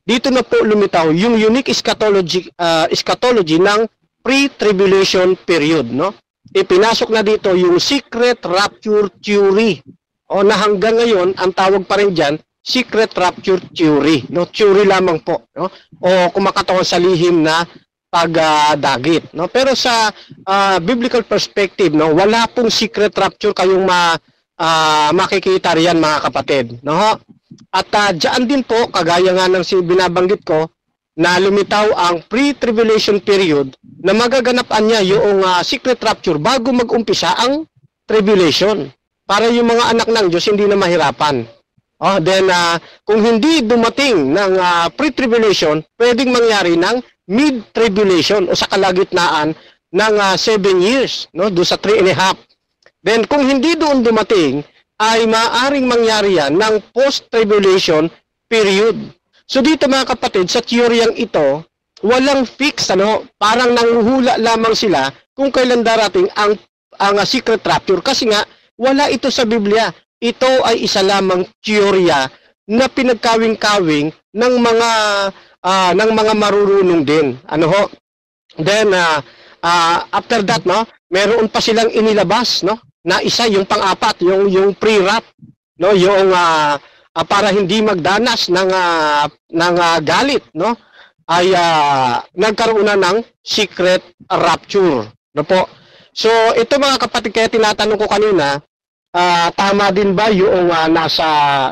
dito na po lumitaw yung unique eschatology, uh, eschatology ng pre-tribulation period, no? Ipinasok na dito yung secret rapture theory. O na hanggang ngayon, ang tawag pa rin dyan, secret rapture theory. No? Theory lamang po. No? O kumakatawan sa lihim na pagdagit. Uh, no? Pero sa uh, biblical perspective, no, wala pong secret rapture kayong ma, uh, makikita riyan, mga kapatid. No? At uh, dyan din po, kagaya nga ng binabanggit ko, na lumitaw ang pre-tribulation period na magaganapan niya yung uh, secret rapture bago mag-umpisa ang tribulation. Para yung mga anak ng Diyos hindi na mahirapan. Oh, then, uh, kung hindi dumating ng uh, pre-tribulation, pwedeng mangyari ng mid-tribulation o sa kalagitnaan ng uh, seven years, no? Doon sa three and a half. Then, kung hindi doon dumating, ay maaaring mangyari yan ng post-tribulation period. So dito mga kapatid, sa teoryang ito, walang fix, ano, parang nanguhula lamang sila kung kailan darating ang, ang uh, secret rapture. Kasi nga, wala ito sa Biblia. Ito ay isa lamang teorya na pinagkawing-kawing ng mga uh, ng mga marurunong din. Ano ho? Then, uh, uh, after that, no, meron pa silang inilabas, no, na isa, yung pang-apat, yung, yung pre-rap, no, yung uh, Uh, para hindi magdanas ng uh, ng uh, galit, no, ay uh, nagkaroon na ng secret rapture, no po. So ito mga kapatid, kaya tinatanong ko kanina, uh, tama din ba yung uh, nasa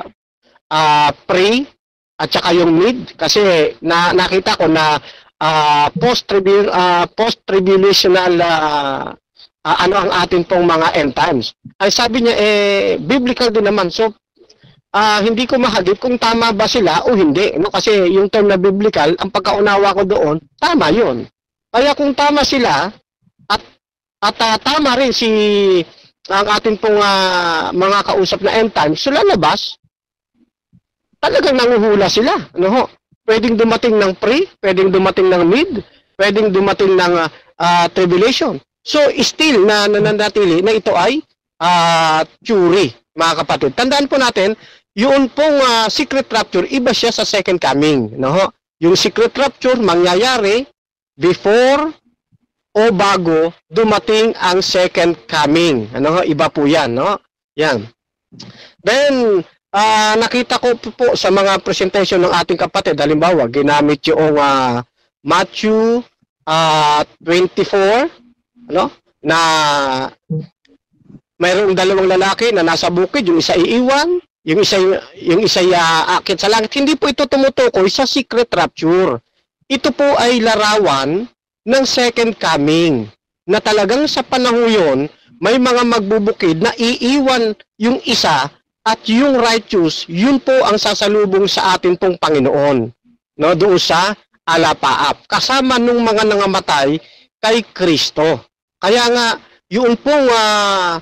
uh, pre at saka yung mid? Kasi na nakita ko na uh, post-tribul uh, post-tribulational uh, uh, ano ang atin pong mga end times. Ay sabi niya eh biblical din naman. So Uh, hindi ko mahagip kung tama ba sila o hindi. No? Kasi yung term na biblical, ang pagkaunawa ko doon, tama yun. Kaya kung tama sila, at, at uh, tama rin si ang ating pong uh, mga kausap na end times, sila labas, talagang nanguhula sila. Ano ho? Pwedeng dumating ng pre, pwedeng dumating ng mid, pwedeng dumating ng uh, uh, tribulation. So, still na nananatili na ito ay uh, theory, mga kapatid. Tandaan po natin, yun pong uh, secret rapture, iba siya sa second coming. No? Yung secret rapture, mangyayari before o bago dumating ang second coming. Ano? Iba po yan. No? Yan. Then, uh, nakita ko po, po sa mga presentation ng ating kapatid, halimbawa, ginamit yung uh, Matthew uh, twenty-four, no? Na mayroong dalawang lalaki na nasa bukid, yung isa iiwan, yung isa yung isa aakit sa langit. Hindi po ito tumutukoy sa secret rapture. Ito po ay larawan ng second coming, na talagang sa panahon yun, may mga magbubukid na iiwan yung isa at yung righteous, yun po ang sasalubong sa atin pong Panginoon. No, doon sa alapaap, kasama nung mga nangamatay kay Kristo. Kaya nga, yun pong uh,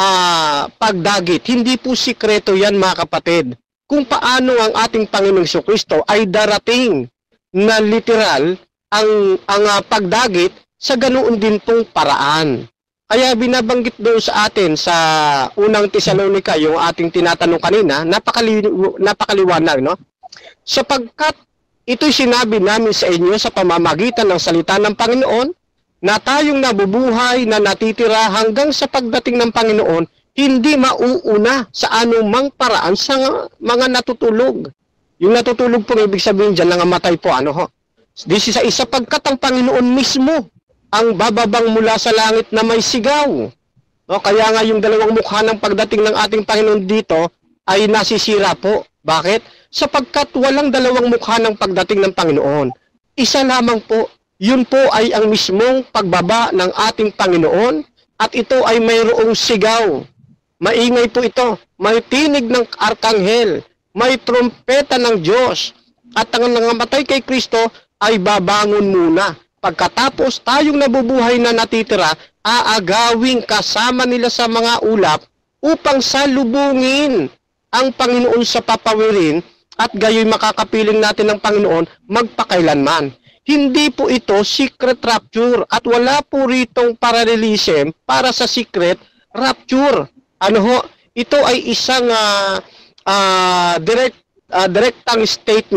Uh, pagdagit, hindi po sikreto yan mga kapatid. Kung paano ang ating Panginoong Jesucristo ay darating na literal ang, ang uh, pagdagit sa ganoon din pong paraan. Kaya binabanggit doon sa atin sa unang Tesalonica, yung ating tinatanong kanina, napakali, napakaliwanag, no? Sapagkat ito'y sinabi namin sa inyo sa pamamagitan ng salita ng Panginoon, na tayong nabubuhay na natitira hanggang sa pagdating ng Panginoon, hindi mauuna sa anumang paraan sa mga natutulog. Yung natutulog po, ibig sabihin dyan, nangamatay po, ano ho? This is isa pagkat ang Panginoon mismo ang bababang mula sa langit na may sigaw. No, kaya nga yung dalawang mukha ng pagdating ng ating Panginoon dito ay nasisira po. Bakit? Sapagkat walang dalawang mukha ng pagdating ng Panginoon. Isa lamang po. Yun po ay ang mismong pagbaba ng ating Panginoon at ito ay mayroong sigaw. Maingay po ito. May tinig ng arkanghel. May trompeta ng Diyos. At ang nangamatay kay Kristo ay babangon muna. Pagkatapos tayong nabubuhay na natitira, aagawing kasama nila sa mga ulap upang salubungin ang Panginoon sa papawirin at gayoy makakapiling natin ng Panginoon magpakailanman. Hindi po ito secret rapture at wala po ritong parallelism para sa secret rapture. Ano ho? Ito ay isang uh, uh, direct, uh, direktang statement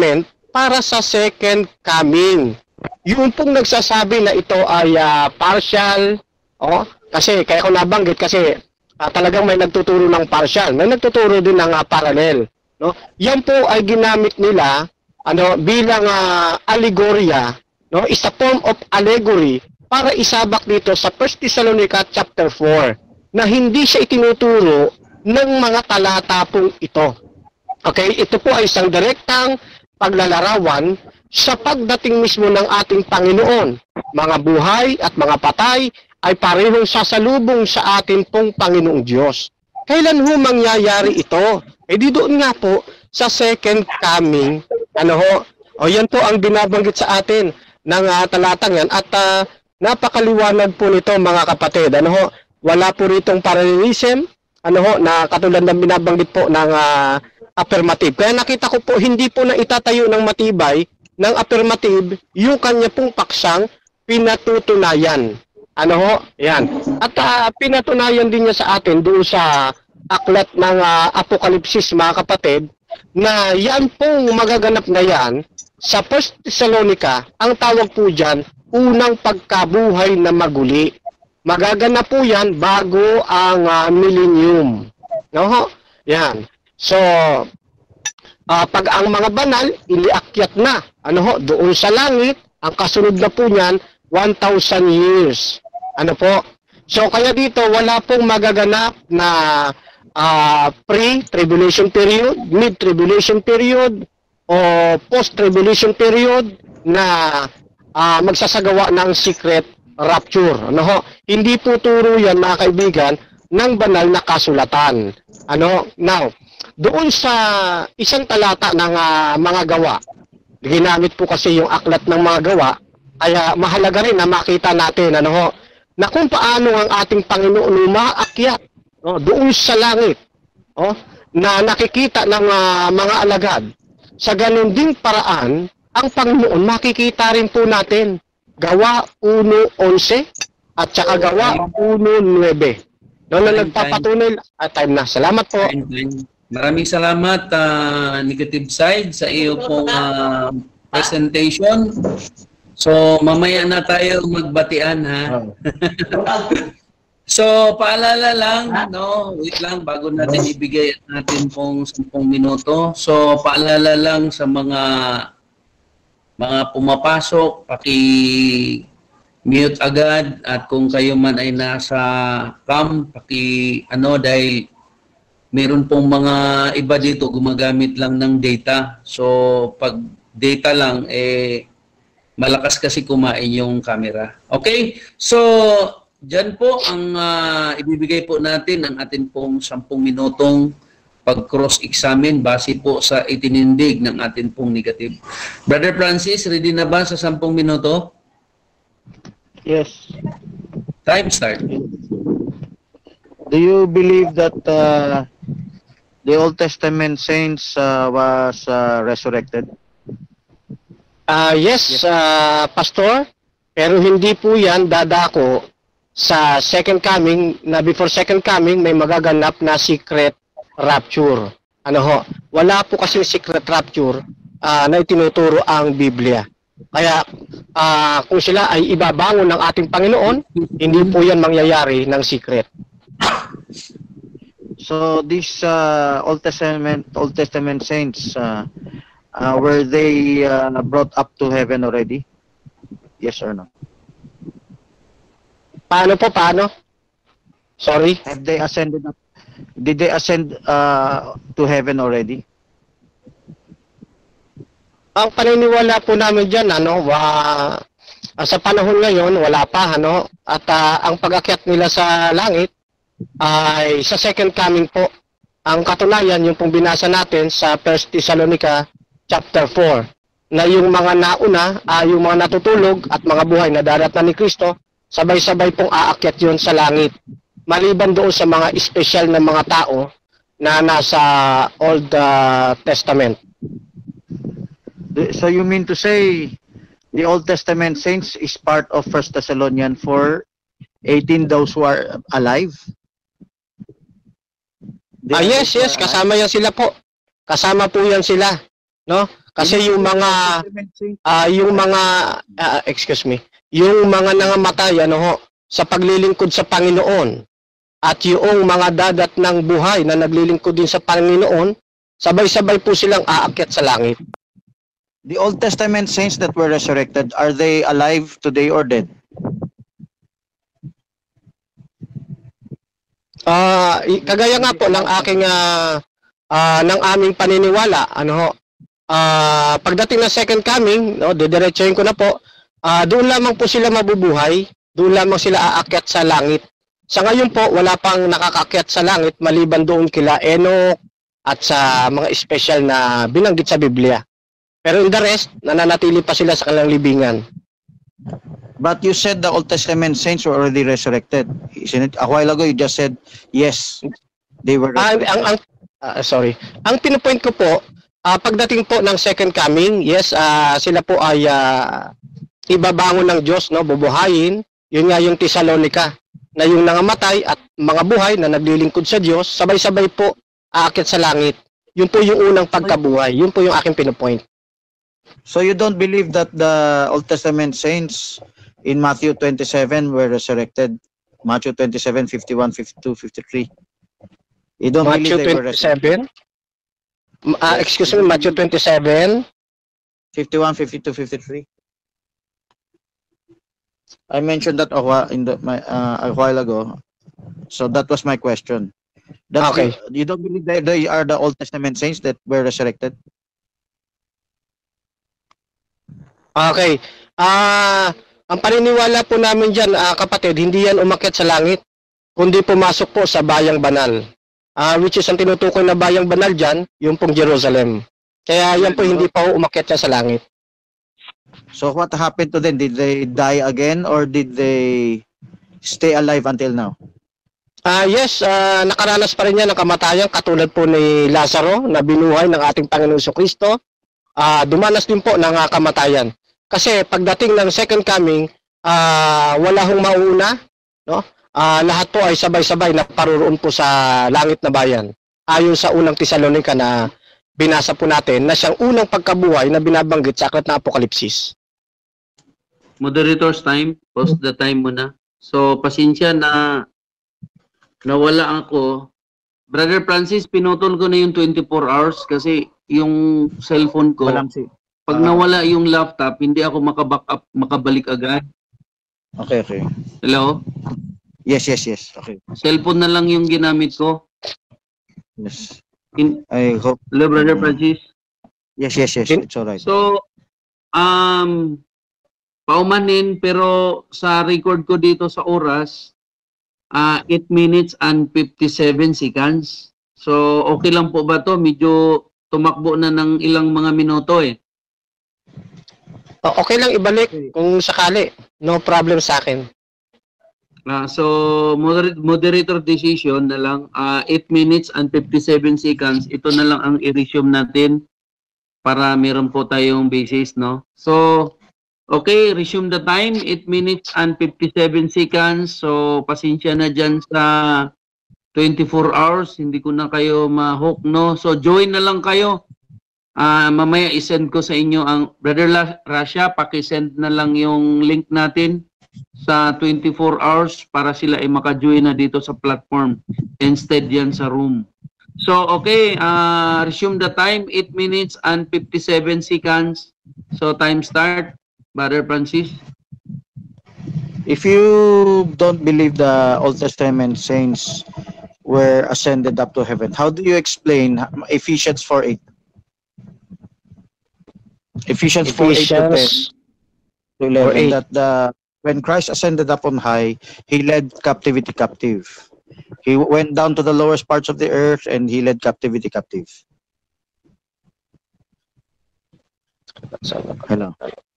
para sa second coming. Yung pong nagsasabi na ito ay uh, partial, oh, kasi kaya ko nabanggit kasi uh, talagang may nagtuturo ng partial, may nagtuturo din ng uh, parallel, no? Yan po ay ginamit nila ano bilang uh, allegorya, no? Is a form of allegory para isabak dito sa First Thessalonica chapter four na hindi siya itinuturo ng mga talata pong ito. Okay, ito po ay isang direktang paglalarawan sa pagdating mismo ng ating Panginoon. Mga buhay at mga patay ay parehong sasalubong sa atin pong Panginoong Diyos. Kailan ho mangyayari ito? Eh di doon nga po sa second coming. Ano ho? O yan po ang binabanggit sa atin ng uh, talatang yan. At uh, napakaliwanag po nito mga kapatid. Ano ho? Wala po ritong parallelism. Ano ho? Na katulad ng binabanggit po ng uh, affirmative. Kaya nakita ko po hindi po na itatayo ng matibay ng affirmative yung kanya pong paksang pinatutunayan. Ano ho? Yan. At uh, pinatunayan din niya sa atin doon sa aklat ng uh, Apokalipsis mga kapatid na yan pong magaganap na yan sa First Thessalonica, ang tawag po dyan, unang pagkabuhay na maguli. Magaganap po yan bago ang uh, millennium. No ho? Yan. So, uh, pag ang mga banal, iliakyat na, ano ho, doon sa langit, ang kasunod na po niyan, one thousand years. Ano po? So, kaya dito, wala pong magaganap na uh, pre-tribulation period, mid-tribulation period, o post-tribulation period na uh, magsasagawa ng secret rapture. Ano ho? Hindi po turo yan, mga kaibigan, ng banal na kasulatan. Ano? Now, doon sa isang talata ng uh, mga gawa, ginamit po kasi yung aklat ng mga gawa, kaya mahalaga rin na makita natin ano ho, na kung paano ang ating Panginoon umaakyat no, doon sa langit, oh, na nakikita ng uh, mga alagad. Sa ganun ding paraan, ang Panginoon makikita rin po natin. Gawa one eleven at saka gawa one nine. No, na nagpapatunay at time na. Salamat po. Maraming salamat, uh, Negative Side, sa iyo pong uh, presentation. So, mamaya na tayo magbatian, ha? So, paalala lang, no? Wait lang, bago natin ibigay natin pong sampung minuto. So, paalala lang sa mga mga pumapasok, paki-mute agad. At kung kayo man ay nasa cam, paki, ano, dahil meron pong mga iba dito gumagamit lang ng data. So, pag data lang, eh, malakas kasi kumain yung camera. Okay? So, dyan po ang uh, ibibigay po natin ang atin pong sampung minutong pag-cross-examine base po sa itinindig ng atin pong negative. Brother Francis, ready na ba sa sampung minuto? Yes. Time start. Do you believe that uh, the Old Testament saints uh, was uh, resurrected? Uh, yes, uh, Pastor. Pero hindi po yan dadako sa second coming, na before second coming, may magaganap na secret rapture. Ano ho? Wala po kasi secret rapture uh, na itinuturo ang Biblia. Kaya uh, kung sila ay ibabangon ng ating Panginoon, hindi po yan mangyayari ng secret. So these uh, Old Testament Old Testament saints, uh, uh, were they uh, brought up to heaven already? Yes or no? Paano po? Paano? Sorry? Have they ascended up? Did they ascend uh, to heaven already? Ang paniniwala po namin dyan, ano, wa, sa panahon ngayon, wala pa, ano, at uh, ang pag-akyat nila sa langit ay sa second coming po. Ang katunayan, yung pong binasa natin sa First Thessalonica chapter four, na yung mga nauna, uh, yung mga natutulog at mga buhay na daratnan ni Kristo, sabay-sabay pong aakyat yun sa langit. Maliban doon sa mga espesyal na mga tao na nasa Old uh, Testament. So you mean to say the Old Testament saints is part of First Thessalonians four eighteen, those who are alive? Ah, yes, yes, kasama yan sila po. Kasama po yan sila, no? Kasi yung mga ah yung mga ah, excuse me, yung mga nangamatay ano ho sa paglilingkod sa Panginoon at yung mga dadat ng buhay na naglilingkod din sa Panginoon, sabay-sabay po silang aakyat sa langit. The Old Testament saints that were resurrected, are they alive today or dead? Ah, i- kagaya nga po ng aking ah, ah, ng aming paniniwala, ano ho, ah, pagdating ng second coming, no, didiretsuhin ko na po, ah, doon lamang po sila mabubuhay, doon lamang sila aakyat sa langit. Sa ngayon po, wala pang nakakaakyat sa langit maliban doon kila Enoch at sa mga special na binanggit sa Biblia. Pero in the rest, nananatili pa sila sa kanilang libingan. But you said the Old Testament saints were already resurrected. Isn't it? A while ago, you just said, yes, they were Ah, resurrected. ang, ang, ah, sorry. Ang pinupoint ko po, ah, pagdating po ng second coming, yes, ah, sila po ay ah, ibabangon ng Diyos, no, bubuhayin. Yun nga yung Tesalonica, na yung nangamatay at mga buhay na naglilingkod sa Diyos, sabay-sabay po aakyat sa langit. Yun po yung unang pagkabuhay. Yun po yung aking pinupoint. So you don't believe that the Old Testament saints in Matthew twenty-seven were resurrected? Matthew twenty-seven, fifty-one, fifty-two, fifty-three. You don't Matthew believe they were resurrected? twenty-seven? Ah, excuse me, Matthew twenty-seven? fifty-one, fifty-two, fifty-three. I mentioned that a while, in the, my, uh, a while ago. So that was my question. That's Okay. You, you don't believe they, they are the Old Testament saints that were resurrected? Okay. Ah, ang paniniwala po namin diyan, ah, kapatid, hindi yan umakyat sa langit, kundi pumasok po sa bayang banal. Ah, which is ang tinutukoy na bayang banal diyan, yung pong Jerusalem. Kaya yan po hindi pa ho umakyat siya sa langit. So what happened to them? Did they die again or did they stay alive until now? Ah, yes, ah, nakaranas pa rin yan ng kamatayan katulad po ni Lazaro na binuhay ng ating Panginoon Jesucristo. Ah, dumanas din po ng ah, kamatayan. Kasi pagdating ng second coming, ah, wala hong mauna, no? Ah, lahat po ay sabay-sabay na paroroon po sa langit na bayan. Ayon sa unang Tesalonica na binasa po natin na siyang unang pagkabuhay na binabanggit sa aklat na Apokalipsis. Moderator's time, post the time muna. So, pasensya na nawala ako. Brother Francis, pinutol ko na yung twenty-four hours kasi yung cellphone ko, Walang si. pag nawala yung laptop, hindi ako makaback up, makabalik agad. Okay, okay. Hello? Yes, yes, yes. Okay. Cellphone na lang yung ginamit ko. Yes. In, I hope. hello, Brother Francis? Yes, yes, yes. It's all right. So, um, paumanin, pero sa record ko dito sa oras, uh, eight minutes and fifty-seven seconds. So, okay lang po ba to? Medyo tumakbo na ng ilang mga minuto eh. O, okay lang ibalik kung sakali. No problem sa akin. Uh, so, moder moderator decision na lang, uh, eight minutes and fifty-seven seconds. Ito na lang ang i-resume natin para meron po tayong basis, no? So, okay, resume the time, eight minutes and fifty-seven seconds. So, pasensya na dyan sa twenty-four hours. Hindi ko na kayo ma-hook, no? So, join na lang kayo. Uh, mamaya isend ko sa inyo ang Brother Rasha, paki-send na lang yung link natin sa twenty-four hours para sila ay maka-join na dito sa platform instead yan sa room. So, okay, uh, resume the time, eight minutes and fifty-seven seconds. So, time start, Brother Francis. If you don't believe the Old Testament saints were ascended up to heaven, how do you explain Ephesians four eight? Ephesians four eight to ten to eleven, that the when Christ ascended up on high, he led captivity captive. He went down to the lowest parts of the earth and he led captivity captive. Hello.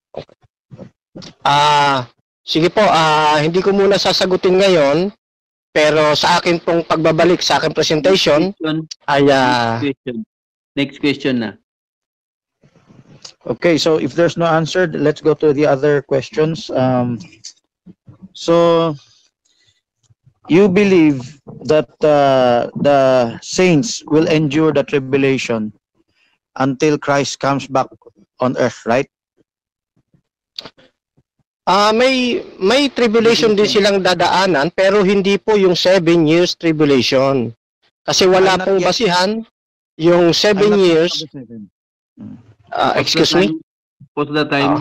Ah, sige po, ah hindi ko muna sasagutin ngayon, pero sa akin pong pagbabalik sa aking presentation ay ah, Next question. Next question na. Okay, so if there's no answer, let's go to the other questions. Um, so, you believe that uh, the saints will endure the tribulation until Christ comes back on earth, right? Ah, may may tribulation din silang dadaanan pero hindi po yung seven years tribulation. Kasi wala I'm not pong yet- basihan yung I'm seven not years. talking of the seven. ah, Pause excuse the me. time. Pause the time.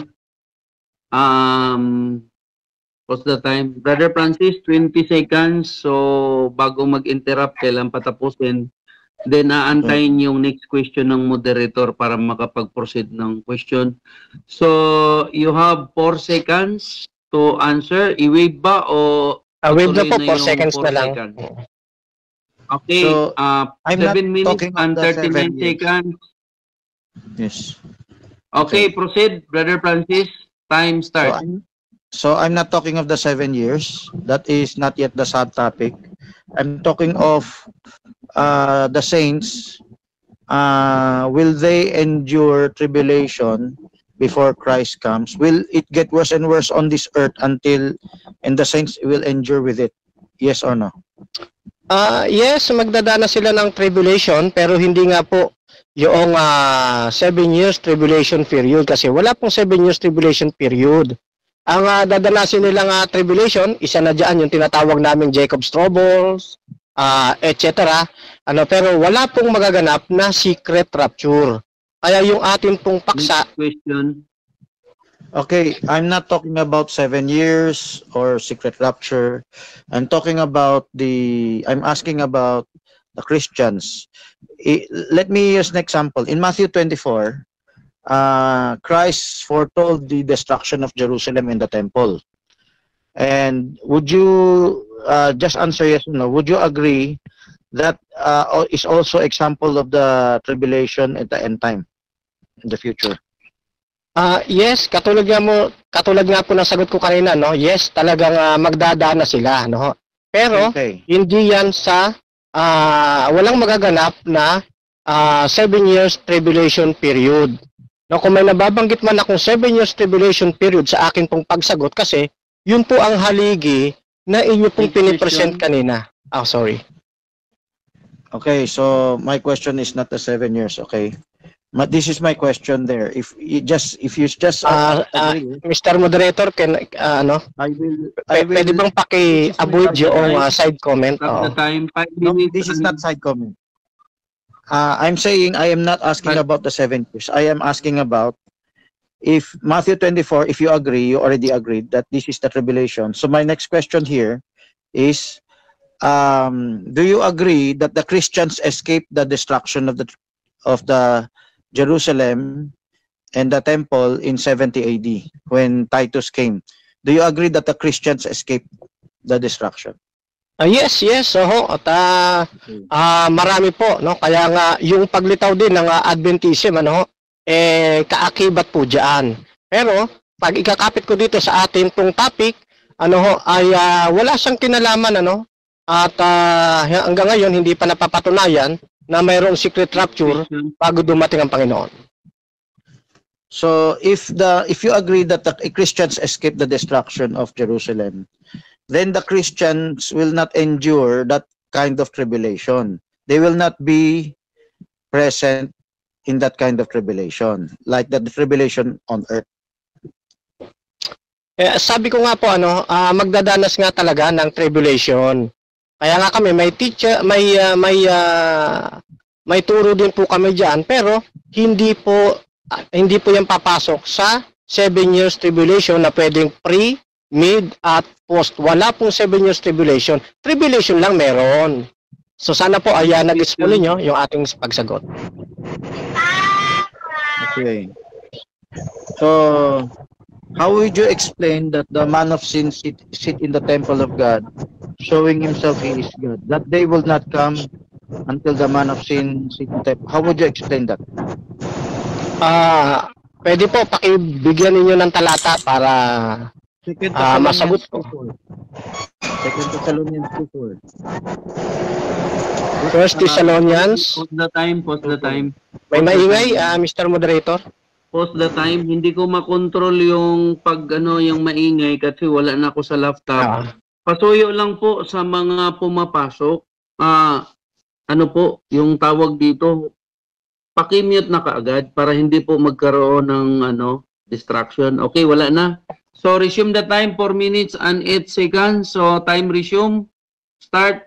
Um, pause the time. Brother Francis, twenty seconds. So, bago mag-interrupt, kailan patapusin. Then, aantayin yung next question ng moderator para makapag-proceed ng question. So, you have four seconds to answer. I-wave ba o Ah, wave na tuloy po, four yung seconds four na lang. seconds? Okay, So, uh, I'm not seven minutes talking of and the thirty-nine seven years. seconds. Yes. Okay, proceed, Brother Francis. Time So start. I'm, so I'm not talking of the seven years. That is not yet the subtopic. I'm talking of uh, the saints. Uh, will they endure tribulation before Christ comes? Will it get worse and worse on this earth until, and the saints will endure with it? Yes or no? Ah, yes, magdadana sila ng tribulation pero hindi nga po yung ah, seven years tribulation period kasi wala pong seven years tribulation period. Ang ah, dadanasin nilang ah, tribulation, isa na diyan yung tinatawag naming Jacob's troubles, ah, et cetera. Ano, pero wala pong magaganap na secret rapture. Kaya yung atin pong paksa, Next question. Okay, I'm not talking about seven years or secret rapture. I'm talking about the, I'm asking about the Christians. I, let me use an example. In Matthew twenty-four, uh, Christ foretold the destruction of Jerusalem and the temple. And would you, uh, just answer yes or no, would you agree that uh, is also example of the tribulation at the end time, in the future? ah yes, katulad nga mo, katulad nga po ng sagot ko kanina, no? Yes, talagang ah, magdadana sila, no? Pero Okay. hindi yan sa ah, walang magaganap na ah, seven years tribulation period. No, kung may nababanggit man akong seven years tribulation period sa akin pong pagsagot kasi yun po ang haligi na inyo pong Next pinipresent question. kanina. Oh, sorry. Okay, so my question is not the seven years, okay? But this is my question there. If you just if you just Ah, uh, ah, agree, Mister Moderator, can ah, ano? I will P- I will pwede bang paki-avoid This is yung my- ah, side comment? Stop Oo. the time. Five no, minutes. this is and- not side comment. Uh, I'm saying I am not asking But- about the seven years. I am asking about if Matthew twenty-four, if you agree, you already agreed that this is the tribulation. So my next question here is, um, do you agree that the Christians escaped the destruction of the of the Jerusalem and the temple in seventy A D when Titus came? Do you agree that the Christians escaped the destruction? Ah, yes, yes. Oho. At ah, ah, marami po, no? Kaya nga yung paglitaw din ng ah, Adventism, ano, eh kaakibat po diyan. Pero pag ikakapit ko dito sa atin tong topic, ano ho, ay ah, wala siyang kinalaman, ano? At ah, hanggang ngayon hindi pa napapatunayan na mayroong secret rapture Question. bago dumating ang Panginoon. So if the if you agree that the Christians escape the destruction of Jerusalem, then the Christians will not endure that kind of tribulation. They will not be present in that kind of tribulation, like the tribulation on earth. Eh, sabi ko nga po ano, ah, magdadanas nga talaga ng tribulation. Kaya nga kami may teacher, may ah, may ah, may turo din po kami diyan, pero hindi po ah, hindi po 'yan papasok sa seven years tribulation na pwedeng pre, mid at post. Wala pong seven years tribulation. Tribulation lang meron. So sana po ay uh, nag-explain niyo yung ating pagsagot. Okay. So how would you explain that the man of sin sit, sit in the temple of God, showing himself he is God? That day will not come until the man of sin sit in the temple. How would you explain that? Ah, pwede po pakibigyan ninyo ng talata para Second Ah, masagot ko. Second Thessalonians two four. First Thessalonians. Pause the time. Pause the time. May maingay, ah, Mister Moderator. Pause the time. Hindi ko makontrol yung pag ano yung maingay kasi wala na ako sa laptop. Ah, Pasuyo lang po sa mga pumapasok. Ah, ano po yung tawag dito? paki-mute na kaagad para hindi po magkaroon ng ano, distraction. Okay, wala na. So, resume the time, four minutes and eight seconds. So, time resume. Start.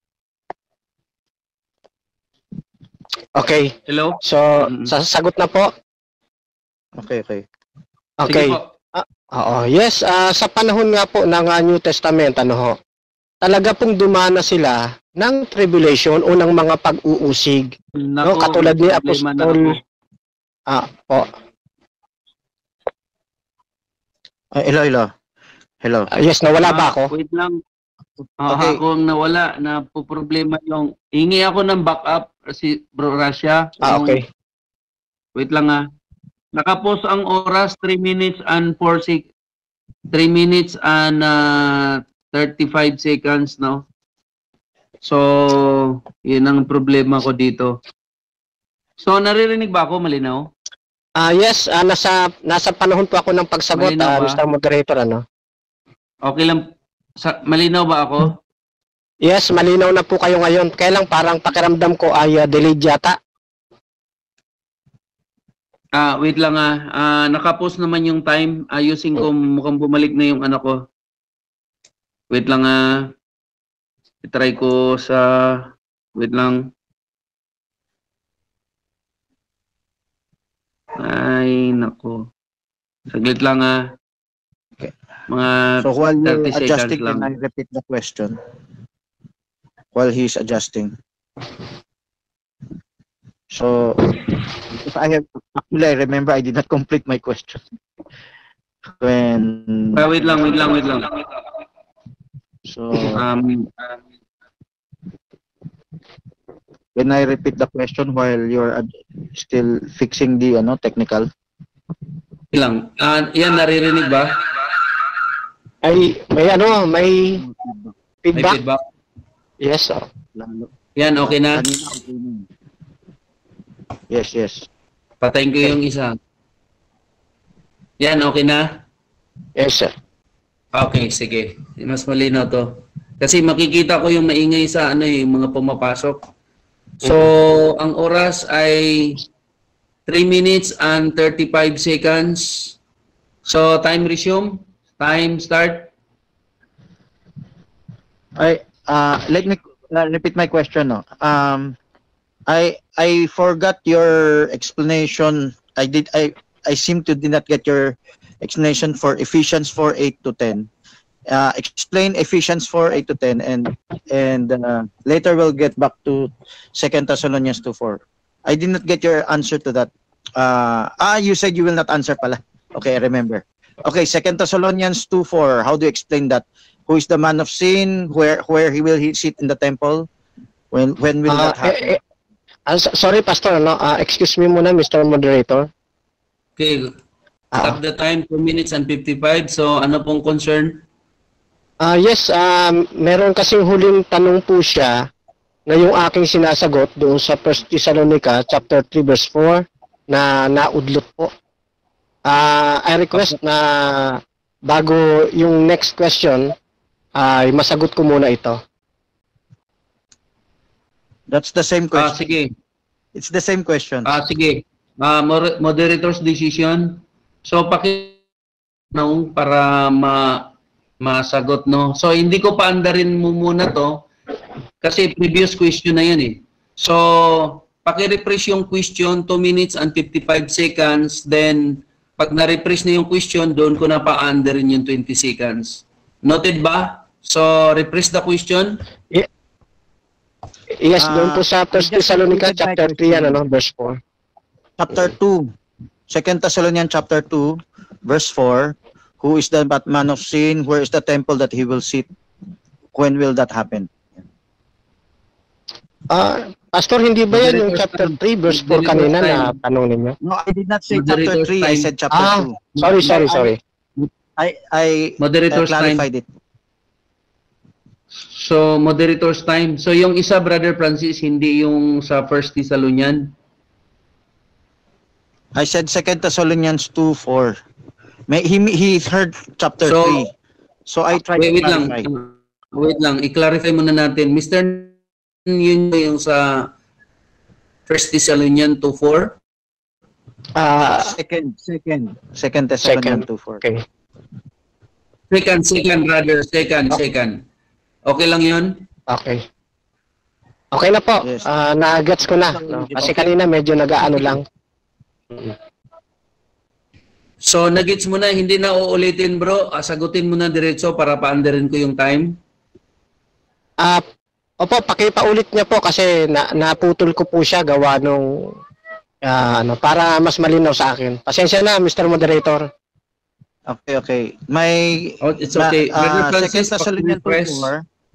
Okay. Hello? So, Mm. sasagot na po. Okay, okay. Okay. Sige po. Ah, oo. Yes, ah, sa panahon nga po ng ah, New Testament, ano ho, talaga pong dumana sila ng tribulation o ng mga pag-uusig. No, Nako, katulad ni may problema na Apostol. ako. Ah, po. Ah, hello, hello. Hello. Ah, yes, nawala ba Ah, ako? Wait lang. Ah, Okay. Ako ang nawala na po problema yung hingi ako ng backup si Bro Russia. Ah, Yung- okay. Wait lang ah. Nakapos ang oras three minutes and four sec three minutes and uh, thirty-five seconds, no? So, yun ang problema ko dito. So, naririnig ba ako malinaw? Ah, yes, ah, nasa nasa panahon po ako ng pagsagot, Malinaw ah, ba? Mister Moderator, ano? Okay lang. Sa, malinaw ba ako? Yes, malinaw na po kayo ngayon. Kaya lang parang pakiramdam ko ay ah, delayed yata. Ah, wait lang ah. Ah, nakapost naman yung time. Ayusin ko, mukhang bumalik na yung anak ko. Wait lang ah. I-try ko sa wait lang. Ay, nako. Saglit lang ah. Okay. Mga So while you're thirty seconds adjusting, lang. can I repeat the question? While he's adjusting. So, if I have, actually, I remember I did not complete my question. When, Ah, wait lang, wait lang, wait lang. so, Um, when I repeat the question while you're ad- still fixing the ano, technical. wait lang. Ah, yan, naririnig ba? Ay, may ano, may May feedback. feedback? Yes, oh. Yan, okay na? Kanina, okay na. Yes, yes. Patayin ko yung isa. Yan, okay na? Yes, sir. Okay, sige. Mas malinaw to. Kasi makikita ko yung maingay sa ano eh, yung mga pumapasok. So, ang oras ay three minutes and thirty-five seconds. So, time resume. Time start. I uh let me uh, repeat my question. No, um, I I forgot your explanation. I did I I seem to did not get your explanation for Ephesians four eight to ten. Uh, explain Ephesians four eight to ten, and and uh, later we'll get back to Second Thessalonians two four. I did not get your answer to that. Uh, ah, you said you will not answer pala. Okay, I remember. Okay, Second Thessalonians two four. How do you explain that? Who is the man of sin? Where where he will he sit in the temple? When when will Ah, that happen? eh, eh, ah, so- sorry, Pastor, no? Ah, excuse me muna, Mister Moderator. Okay. Ah. Stop the time, two minutes and fifty-five. So, ano pong concern? Ah, yes, um, meron kasing huling tanong po siya na yung aking sinasagot doon sa First Thessalonica chapter three verse four na naudlot po. Ah, I request na bago yung next question ay masagot ko muna ito. That's the same Ah, question. sige. It's the same question. Ah, sige. Ah, moder- moderator's decision. So, paki no, para ma masagot, no? So, hindi ko paandarin mo muna to kasi previous question na yan eh. So, paki-refresh yung question, two minutes and fifty-five seconds. Then, pag na-refresh na yung question, doon ko na paandarin yung twenty seconds. Noted ba? So, refresh the question. Yes, Ah, doon po sa First I just Thessalonica completed my chapter three question. ano, verse four. Chapter two. Second Thessalonians chapter two, verse four. Who is the man of sin? Where is the temple that he will sit? When will that happen? Ah, Pastor, hindi ba yan yung chapter three verse four kanina na tanong ninyo? No, I did not say chapter Moderator's three. I time. said chapter Ah, two. sorry, sorry, sorry. I I, I Moderator's time. clarified it. So, moderator's time. So, yung isa, Brother Francis, hindi yung sa First Thessalonian. I said Second Thessalonians two four. May he he heard chapter So- three. So I tried Wait, to wait lang. clarify. Wait lang. I-clarify muna natin. Mister Yun yung sa First Thessalonians two four? Ah, Second, second, second Thessalonians two four. okay. Second, second, brother. Second, second. Okay lang yun? Okay. Okay na po. Yes. Ah, na-gets ko na. No? Kasi kanina medyo nag-aano lang. So, nagits mo na, hindi na uulitin, bro. Ah, sagutin mo na diretso para paandarin ko yung time. Ah, opo, pakipaulit niya po kasi na, naputol ko po siya gawa nung ah, ano, para mas malinaw sa akin. Pasensya na, Mister Moderator. Okay, okay. May Oh, it's okay. Ma- Brother uh, Francis, Second Thessalonians two paki-refresh. four.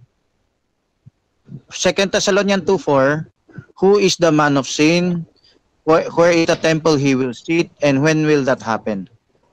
Second Thessalonians two four. Who is the man of sin? Where, where is the temple he will sit? And when will that happen?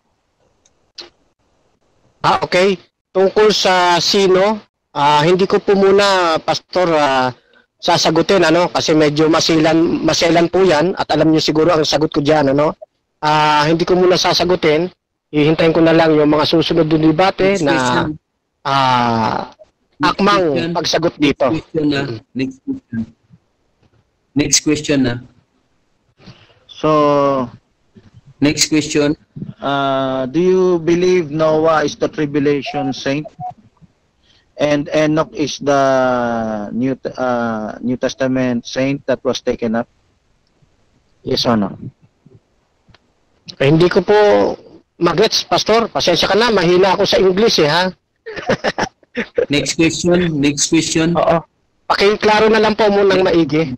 Ah, okay. Tungkol sa sino, ah, hindi ko po muna, Pastor, ah, sasagutin, ano, kasi medyo masilan, masilan po yan, at alam niyo siguro ang sagot ko dyan, ano. Ah, hindi ko muna sasagutin, hihintayin ko na lang yung mga susunod na debate Next na question. ah, Next akmang question. pagsagot Next dito. question na. Next question. Next question na. So, Next question. uh, do you believe Noah is the tribulation saint? And Enoch is the New uh, New Testament saint that was taken up? Yes or no? Eh, hindi ko po magets, Pastor. Pasensya ka na, mahina ako sa English eh, ha? Next question. Next question. Oo. Pakiklaro na lang po munang maigi.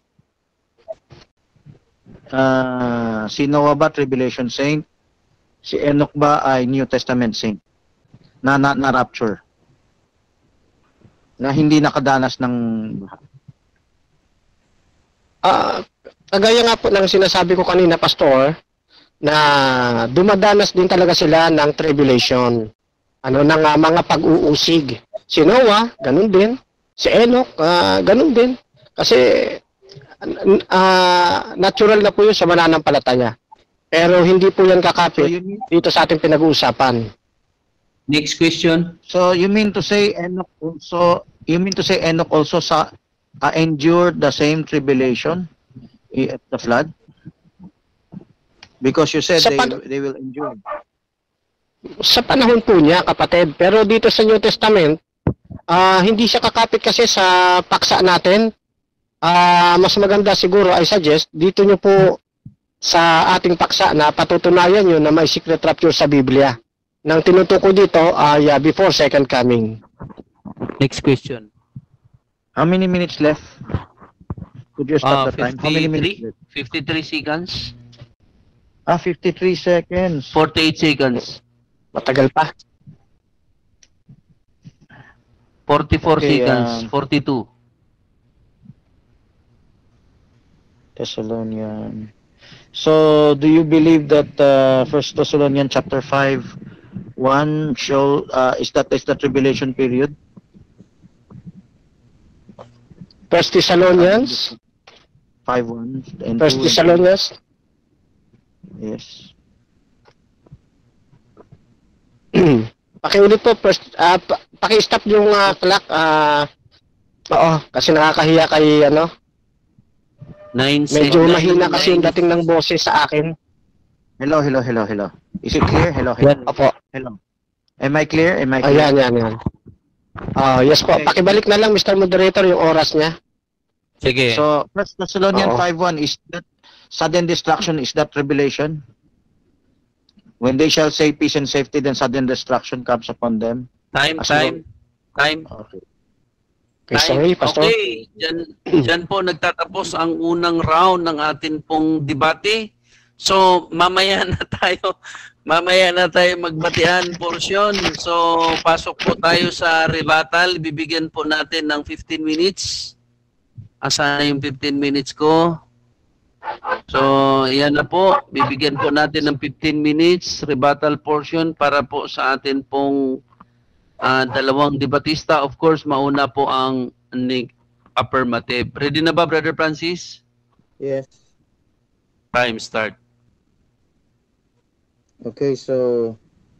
Uh, si Noah ba tribulation saint? Si Enoch ba ay New Testament saint? Na na, na rapture? Na hindi nakadanas ng Ah, kagaya nga po ng sinasabi ko kanina, Pastor, na dumadanas din talaga sila ng tribulation. Ano, ng uh, mga pag-uusig. Si Noah, ganun din. Si Enoch, uh, ganun din. Kasi uh, natural na po yun sa mananampalataya. Pero hindi po yan so kakapit you mean, dito sa ating pinag-uusapan. Next question. so you mean to say Enoch also you mean to say Enoch also sa uh, endured the same tribulation i- at the flood? Because you said Sa they pag- they will endure. Sa panahon po niya, kapatid. Pero dito sa New Testament, ah, hindi siya kakapit kasi sa paksa natin. Ah, mas maganda siguro, I suggest, dito nyo po sa ating paksa na patutunayan nyo na may secret rapture sa Biblia. Nang tinutukoy dito ay ah, before second coming. Next question. How many minutes left? Could you stop Uh, the time? How many minutes fifty-three? left? fifty-three seconds. Ah, fifty-three seconds. forty-eight seconds. Matagal pa. forty-four Okay, seconds. um, forty-two. Thessalonian. So, do you believe that uh, First Thessalonians chapter five, one show uh, is that is the tribulation period? First Thessalonians, Five one and First two and Thessalonians, three. Yes. pakiulit po, first, ah, pa, paki-stop yung ah, clock. Ah, oo, kasi nakakahiya kay, ano, Nine medyo seconds. mahina kasi yung dating ng boses sa akin. Hello, hello, hello, hello. Is it clear? Hello, hello. Opo. Hello. Am I clear? Am I clear? Ayan, yan, yan. Ah, yes po. Okay. Pakibalik na lang, Mister Moderator, yung oras niya. Sige. So, First Thessalonians Oo. five one, is that sudden destruction, is that tribulation? When they shall say peace and safety, then sudden destruction comes upon them. time, as time, time. Okay. Okay, Time. sorry, Pastor. Okay, dyan, dyan po nagtatapos ang unang round ng atin pong debate. So, mamaya na tayo, mamaya na tayo magbatian portion. So, pasok po tayo sa rebuttal. Bibigyan po natin ng fifteen minutes. Asa na yung fifteen minutes ko? So, yan na po. Bibigyan po natin ng fifteen minutes rebuttal portion para po sa atin pong Ah, dalawang debatista. Of course, mauna po ang neg- affirmative. Ready na ba, Brother Francis? Yes. Time start. Okay, so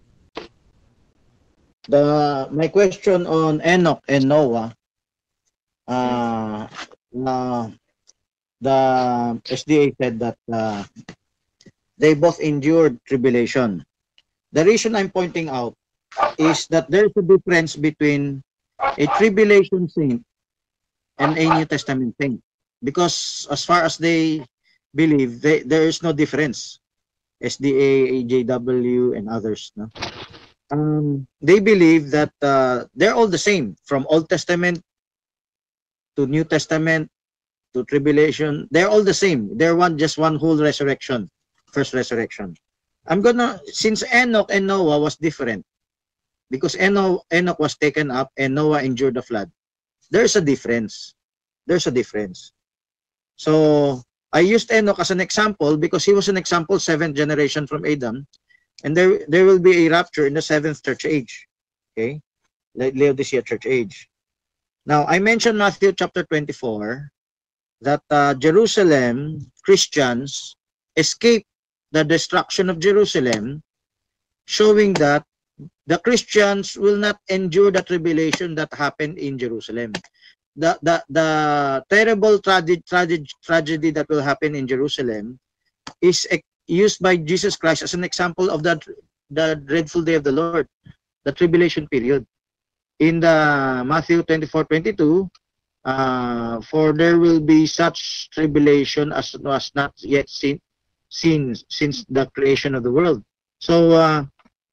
the my question on Enoch and Noah, uh, uh, the S D A said that uh, they both endured tribulation. The reason I'm pointing out is that there's a difference between a tribulation saint and a New Testament saint. Because as far as they believe, they, there is no difference. S D A, A J W, and others. No? Um, they believe that uh, they're all the same, from Old Testament to New Testament to tribulation. They're all the same. They're one, just one whole resurrection, first resurrection. I'm gonna, since Enoch and Noah was different, because Enoch, Enoch was taken up and Noah endured the flood. There's a difference. There's a difference. So I used Enoch as an example because he was an example, seventh generation from Adam, and there there will be a rapture in the seventh church age. Okay, Laodicea church age. Now I mentioned Matthew chapter twenty-four that uh, Jerusalem Christians escaped the destruction of Jerusalem, showing that the Christians will not endure the tribulation that happened in Jerusalem. The, the, the terrible tragedy, tragedy, tragedy that will happen in Jerusalem is used by Jesus Christ as an example of the, the dreadful day of the Lord, the tribulation period. In the Matthew twenty-four twenty-two, uh, for there will be such tribulation as was not yet seen, seen since the creation of the world. So, uh,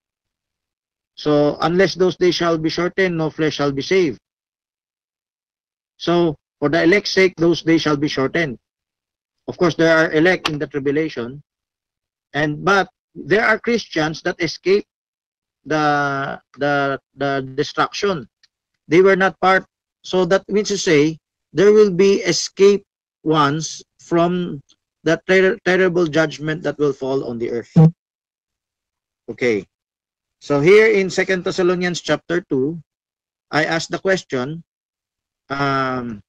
so unless those days shall be shortened, no flesh shall be saved. So, for the elect's sake, those days shall be shortened. Of course, there are elect in the tribulation, and but there are Christians that escape the the the destruction. They were not part. So that means to say there will be escape ones from the ter terrible judgment that will fall on the earth. Okay. So here in Second Thessalonians chapter two, I asked the question. Um,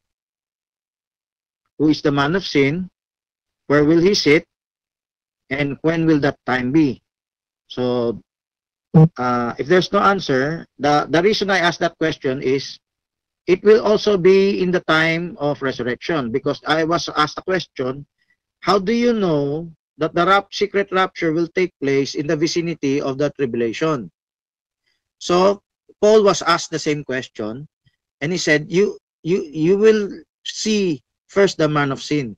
who is the man of sin? Where will he sit? And when will that time be? So, uh, if there's no answer, the, the reason I asked that question is, it will also be in the time of resurrection. Because I was asked a question, how do you know that the rap secret rapture will take place in the vicinity of the tribulation? So, Paul was asked the same question. And he said, you, you, you will see first the man of sin.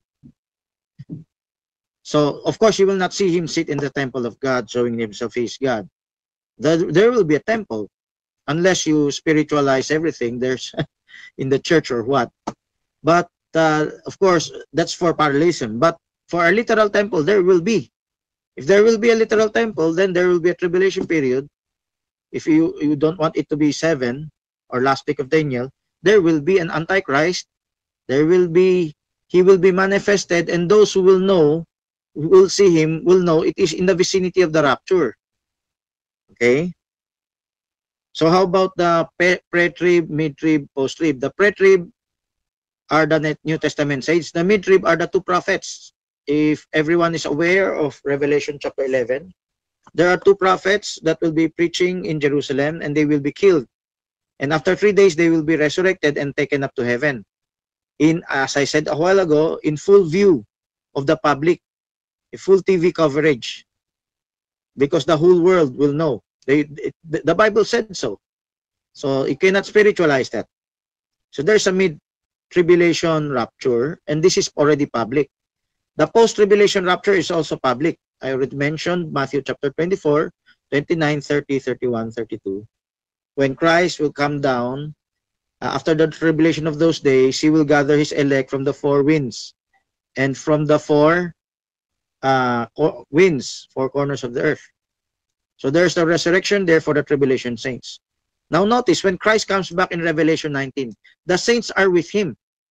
So, of course, you will not see him sit in the temple of God, showing himself he is God. There, there will be a temple, unless you spiritualize everything there's in the church or what. But, uh, of course, that's for parallelism. But for a literal temple, there will be. If there will be a literal temple, then there will be a tribulation period. If you, you don't want it to be seven, or last week of Daniel, there will be an Antichrist. There will be, he will be manifested, and those who will know, who will see him, will know it is in the vicinity of the rapture. Okay? So how about the pre-trib, mid-trib, post-trib? The pre-trib are the New Testament saints. The mid-trib are the two prophets. If everyone is aware of Revelation chapter eleven, there are two prophets that will be preaching in Jerusalem, and they will be killed. And after three days, they will be resurrected and taken up to heaven. In, as I said a while ago, in full view of the public, a full T V coverage, because the whole world will know. They, it, the Bible said so. So you cannot spiritualize that. So there's a mid-tribulation rapture, and this is already public. The post-tribulation rapture is also public. I already mentioned Matthew chapter twenty-four, twenty-nine, thirty, thirty-one, thirty-two. When Christ will come down, uh, after the tribulation of those days, he will gather his elect from the four winds and from the four uh, winds, four corners of the earth. So there's the resurrection there for the tribulation saints. Now notice, when Christ comes back in Revelation nineteen, the saints are with him.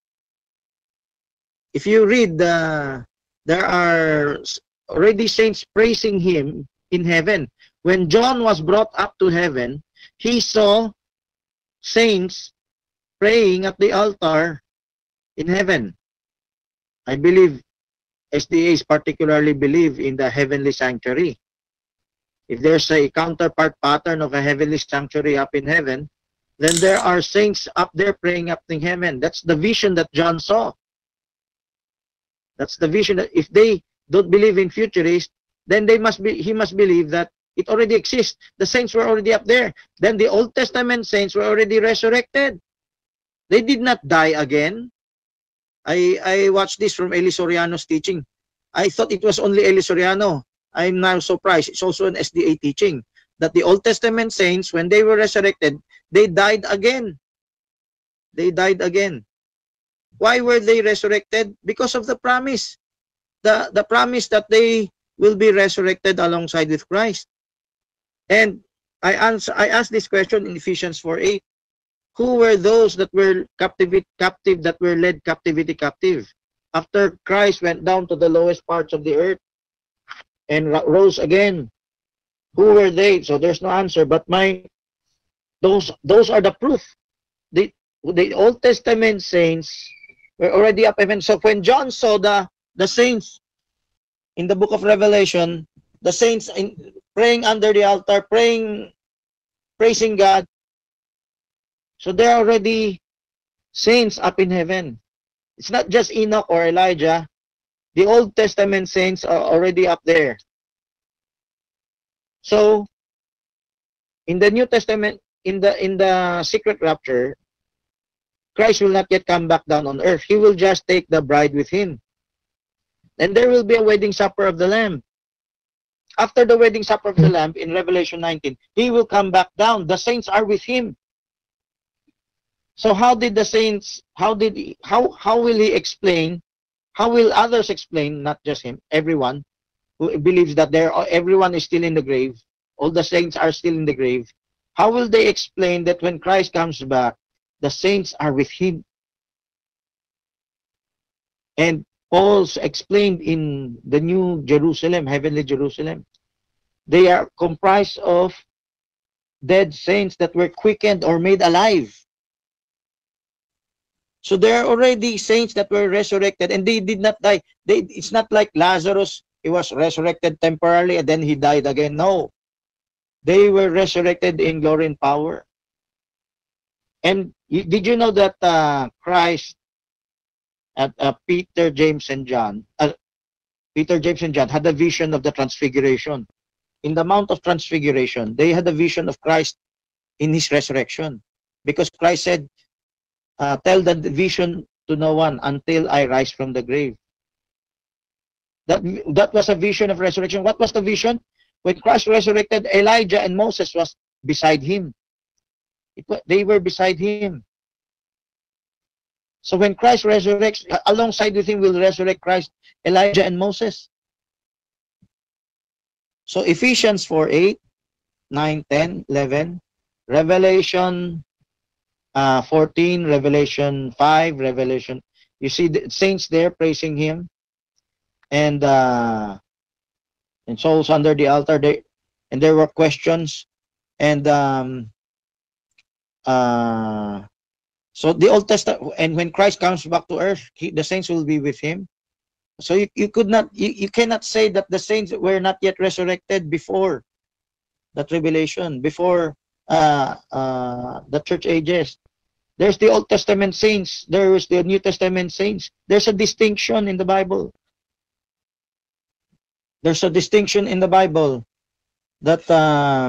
If you read, the, there are already saints praising him in heaven. When John was brought up to heaven, he saw saints praying at the altar in heaven. I believe S D As particularly believe in the heavenly sanctuary. If there's a counterpart pattern of a heavenly sanctuary up in heaven, then there are saints up there praying up in heaven. That's the vision that John saw. That's the vision. That if they don't believe in futurist, then they must be. He must believe that it already exists. The saints were already up there. Then the Old Testament saints were already resurrected. They did not die again. I I watched this from Eli Soriano's teaching. I thought it was only Eli Soriano. I'm now surprised. It's also an S D A teaching that the Old Testament saints, when they were resurrected, they died again. They died again. Why were they resurrected? Because of the promise. The, the promise that they will be resurrected alongside with Christ. And I answer, I asked this question in Ephesians four eight. Who were those that were captive, captive, that were led captivity captive? After Christ went down to the lowest parts of the earth and rose again. Who were they? So there's no answer. But my those those are the proof. The the Old Testament saints were already up heaven. So when John saw the the saints in the book of Revelation, the saints in, praying under the altar, praying, praising God. So they're already saints up in heaven. It's not just Enoch or Elijah. The Old Testament saints are already up there. So, in the New Testament, in the in the secret rapture, Christ will not yet come back down on earth. He will just take the bride with him. And there will be a wedding supper of the Lamb. After the wedding supper of the Lamb, in Revelation nineteen, he will come back down. The saints are with him. So how did the saints, how did he, how how will he explain? How will others explain, not just him, everyone who believes that there everyone is still in the grave, all the saints are still in the grave? How will they explain that when Christ comes back, the saints are with him? And Paul's explained in the New Jerusalem, heavenly Jerusalem, they are comprised of dead saints that were quickened or made alive. So there are already saints that were resurrected and they did not die. They, it's not like Lazarus, he was resurrected temporarily and then he died again. No. They were resurrected in glory and power. And did you know that uh, Christ, at uh, Peter, James, and John, uh, Peter, James, and John had a vision of the transfiguration. In the Mount of Transfiguration, they had a vision of Christ in his resurrection. Because Christ said, uh, tell the vision to no one until I rise from the grave. That, that was a vision of resurrection. What was the vision? When Christ resurrected, Elijah and Moses was beside him. It, they were beside him. So when Christ resurrects, alongside with him will resurrect Christ, Elijah, and Moses. So Ephesians four eight, nine, ten, eleven, Revelation uh, fourteen, Revelation five, Revelation. You see the saints there praising him. And uh, and souls under the altar. They, and there were questions. And um, uh, so the Old Testament, and when Christ comes back to earth, he, the saints will be with him. So you, you could not, you, you cannot say that the saints were not yet resurrected before the tribulation, before uh, uh, the church ages. There's the Old Testament saints. There's the New Testament saints. There's a distinction in the Bible. There's a distinction in the Bible that uh,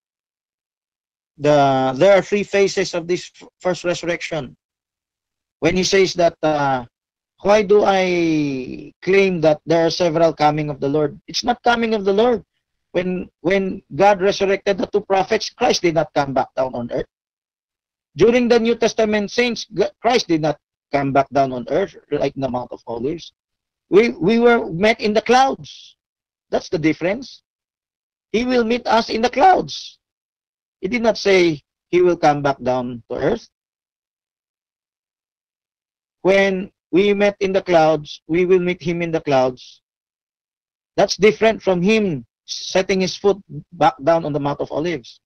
the there are three phases of this first resurrection. When he says that, uh, why do I claim that there are several coming of the Lord? It's not coming of the Lord. When when God resurrected the two prophets, Christ did not come back down on earth. During the New Testament saints, Christ did not come back down on earth like in the Mount of Olives. We we were met in the clouds. That's the difference. He will meet us in the clouds. He did not say he will come back down to earth. When we met in the clouds, we will meet him in the clouds. That's different from him setting his foot back down on the Mount of Olives.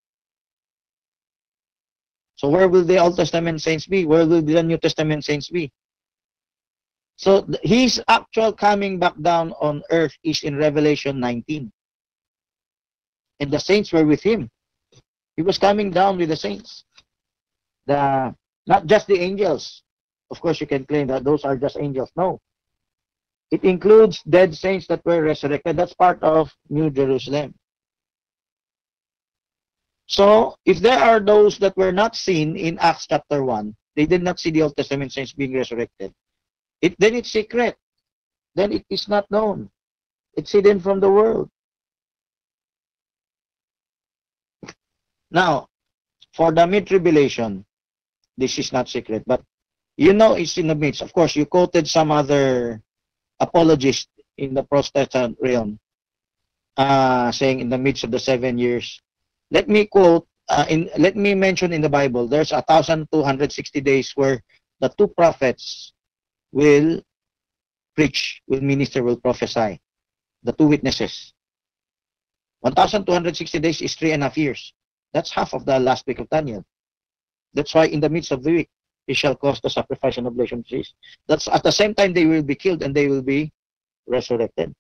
So where will the Old Testament saints be? Where will the New Testament saints be? So his actual coming back down on earth is in Revelation nineteen. And the saints were with him. He was coming down with the saints. The, not just the angels. Of course, you can claim that those are just angels. No. It includes dead saints that were resurrected. That's part of New Jerusalem. So, if there are those that were not seen in Acts chapter one, they did not see the Old Testament saints being resurrected, it, then it's secret. Then it is not known. It's hidden from the world. Now, for the mid-tribulation, this is not secret, but you know it's in the midst. Of course, you quoted some other apologists in the Protestant realm, uh, saying in the midst of the seven years. Let me quote, uh, in, let me mention in the Bible, there's one thousand two hundred sixty days where the two prophets will preach, will minister, will prophesy. The two witnesses. one thousand two hundred sixty days is three and a half years. That's half of the last week of Daniel. That's why in the midst of the week, he shall cause the sacrifice and oblation to cease. That's at the same time they will be killed and they will be resurrected.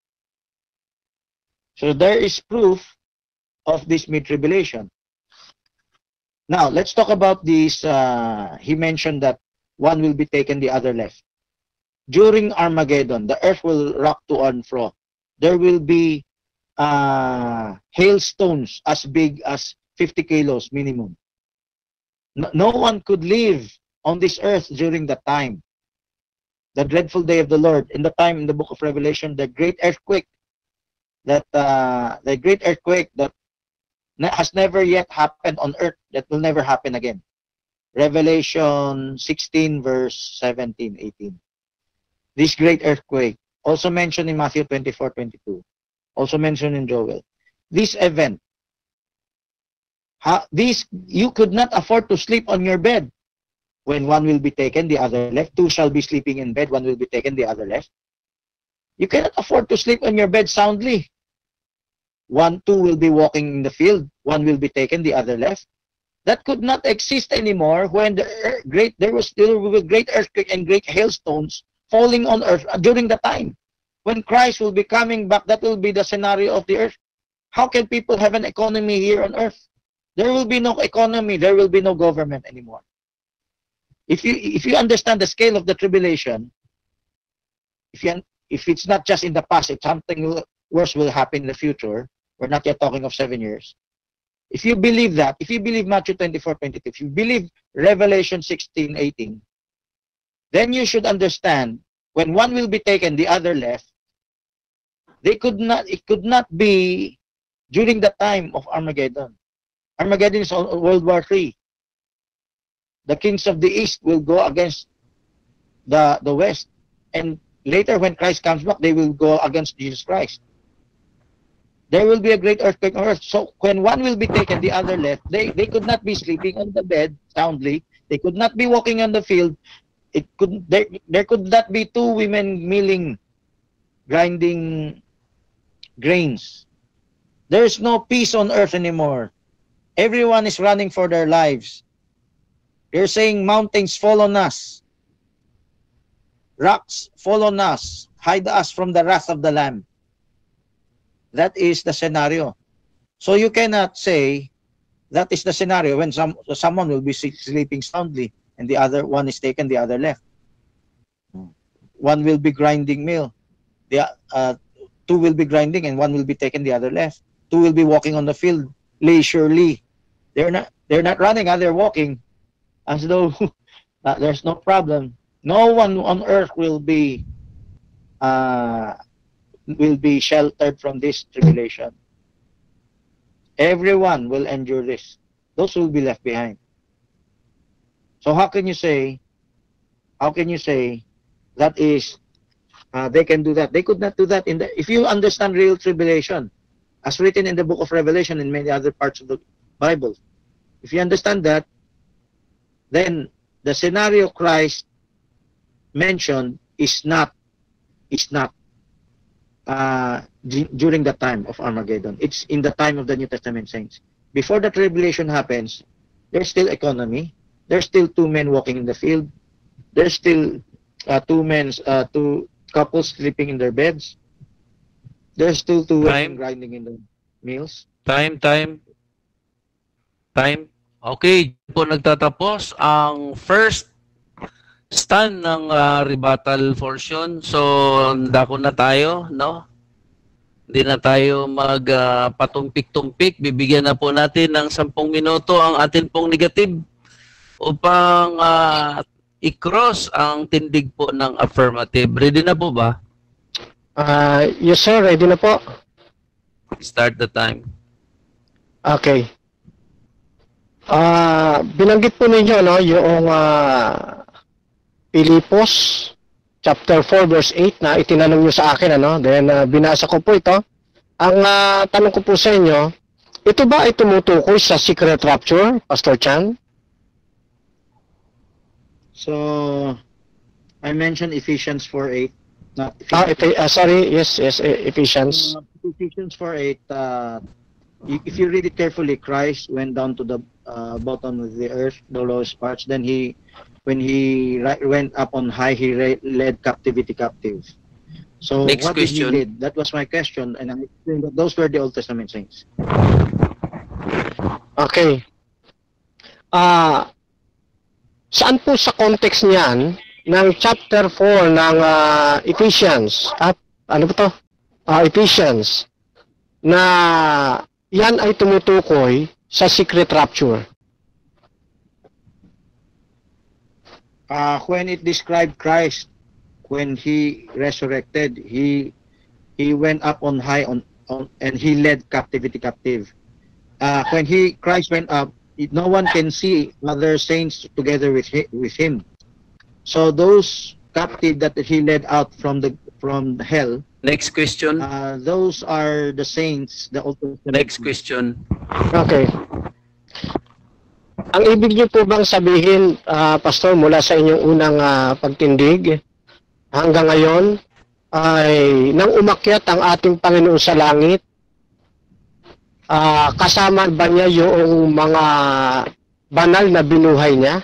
So there is proof of this mid-tribulation. Now, let's talk about this. Uh, he mentioned that one will be taken, the other left. During Armageddon, the earth will rock to and fro. There will be uh, hailstones as big as fifty kilos minimum. No, no one could live on this earth during that time. The dreadful day of the Lord. In the time in the book of Revelation, the great earthquake, that uh, the great earthquake that has never yet happened on earth, that will never happen again. Revelation sixteen, verse seventeen, eighteen. This great earthquake, also mentioned in Matthew twenty-four, twenty-two, also mentioned in Joel. This event, ha, this, you could not afford to sleep on your bed. When one will be taken, the other left. Two shall be sleeping in bed, one will be taken, the other left. You cannot afford to sleep on your bed soundly. One, two will be walking in the field, one will be taken, the other left. That could not exist anymore when the great there was still a great earthquake and great hailstones falling on earth during the time when Christ will be coming back. That will be the scenario of the earth. How can people have an economy here on earth? There will be no economy, there will be no government anymore. If you if you understand the scale of the tribulation, if you if it's not just in the past, if something worse will happen in the future, we're not yet talking of seven years. If you believe that, if you believe Matthew twenty-four, twenty-two, if you believe Revelation sixteen, eighteen, then you should understand when one will be taken, the other left. They could not. It could not be during the time of Armageddon. Armageddon is World War Three. The kings of the East will go against the the West, and later when Christ comes back, they will go against Jesus Christ. There will be a great earthquake on earth. So when one will be taken, the other left, they, they could not be sleeping on the bed soundly. They could not be walking on the field. It could there, there could not be two women milling, grinding grains. There is no peace on earth anymore. Everyone is running for their lives. They're saying mountains fall on us. Rocks fall on us. Hide us from the wrath of the Lamb. That is the scenario. So you cannot say that is the scenario when some someone will be sleeping soundly and the other one is taken, the other left. One will be grinding mill. The uh, two will be grinding and one will be taken, the other left. Two will be walking on the field leisurely. They're not they're not running, they're walking as though uh, there's no problem. No one on earth will be uh, will be sheltered from this tribulation. Everyone will endure this. Those will be left behind. So how can you say, how can you say that is, uh, they can do that? They could not do that. In the, if you understand real tribulation, as written in the book of Revelation and many other parts of the Bible, if you understand that, then the scenario Christ mentioned is not, is not uh, during the time of Armageddon. It's in the time of the New Testament saints. Before the tribulation happens, there's still economy. There's still two men walking in the field. There's still uh, two men, uh, two couples sleeping in their beds. There's still two women grinding in the mills. Time, time. Time. Okay, po nagtatapos ang first stand ng ah, rebuttal portion. So, dako na tayo, no? Hindi na tayo magpatumpik-tumpik. Bibigyan na po natin ng sampung minuto ang atin pong negative upang ah, i-cross ang tindig po ng affirmative. Ready na po ba? Ah, yes sir, ready na po. Start the time. Okay. Ah, binanggit po ninyo no yung ah, Pilipos chapter four verse eight na itinanong niyo sa akin ano. Then ah, binasa ko po ito. Ang ah, tanong ko po sa inyo, ito ba ay tumutukoy sa secret rapture, Pastor Chan? So, I mentioned Ephesians four eight. Not Ah, Ephe- ah, sorry, yes, yes, E- Ephesians. Uh, Ephesians four eight, uh, y- if you read it carefully, Christ went down to the uh, bottom of the earth, the lowest parts. Then he, when he ri- went up on high, he re- led captivity captive. So Next what question. did he did? That was my question, and I explained that those were the Old Testament saints. Okay. Ah, saan po sa context niyan ng chapter four ng ah, Ephesians? At ano ba to? Ah, Ephesians na yan ay tumutukoy sa secret rapture. Uh, when it described Christ, when he resurrected, he he went up on high on, on and he led captivity captive. Uh, when he Christ went up, it, no one can see other saints together with hi, with him. So those captive that he led out from the from hell, Next question. uh, those are the saints, the Old Testament. Next question. Okay. Ang ibig niyo po bang sabihin, ah, Pastor, mula sa inyong unang ah, pagtindig hanggang ngayon, ay nang umakyat ang ating Panginoon sa langit, ah, kasama ba niya yung mga banal na binuhay niya?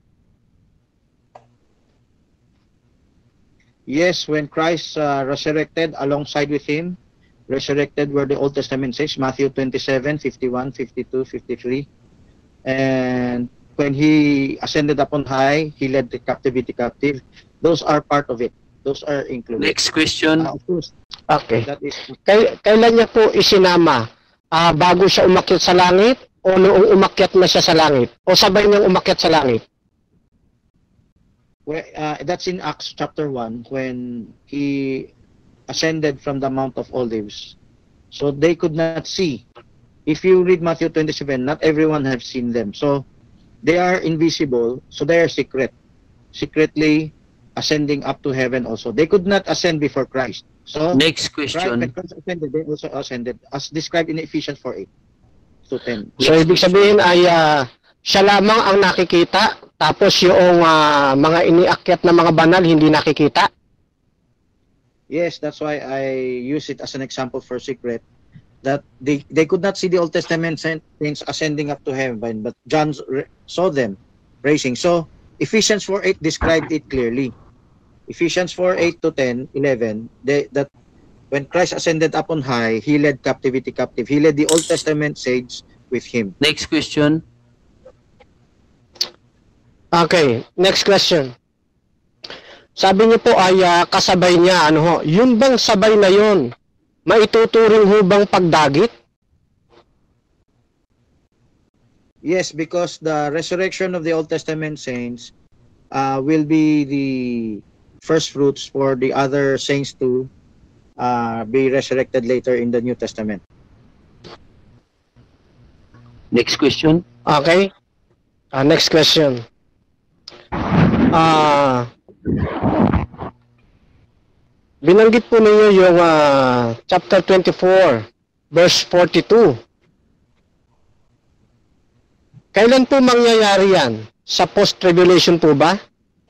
Yes, when Christ uh, resurrected alongside with him, resurrected were the Old Testament saints, Matthew twenty-seven, fifty-one, fifty-two, fifty-three. And when he ascended up on high, he led the captivity captive. Those are part of it. Those are included. Next question. Uh, of course, Okay. that is Kay, kailan niya po isinama? Ah, bago siya umakyat sa langit o noong umakyat na siya sa langit? O sabay niyang umakyat sa langit? well, uh, that's in Acts chapter one when he ascended from the Mount of Olives. So they could not see. If you read Matthew twenty-seven, not everyone have seen them. So they are invisible, so they are secret. Secretly ascending up to heaven also. They could not ascend before Christ. So Next Christ, question. when Christ ascended, they also ascended as described in Ephesians four eight to ten. So, ibig sabihin ay ah, siya lamang ang nakikita, tapos yung ah, mga iniakyat na mga banal hindi nakikita? Yes, that's why I use it as an example for secret. That they, they could not see the Old Testament saints ascending up to heaven, but John saw them raising. So Ephesians four eight described it clearly. Ephesians four eight to ten, eleven, they, that when Christ ascended up on high, he led captivity captive. He led the Old Testament saints with him. Next question. Okay, next question. Sabi niyo po ay ah, kasabay niya, ano ho, yun bang sabay na yun, maituturing ho bang pagdagit? Yes, because the resurrection of the Old Testament saints uh, will be the first fruits for the other saints to uh, be resurrected later in the New Testament. Next question. Okay, Ah, next question. Ah, binanggit po ninyo yung ah, chapter twenty-four, verse forty-two. Kailan po mangyayari yan? Sa post-tribulation po ba?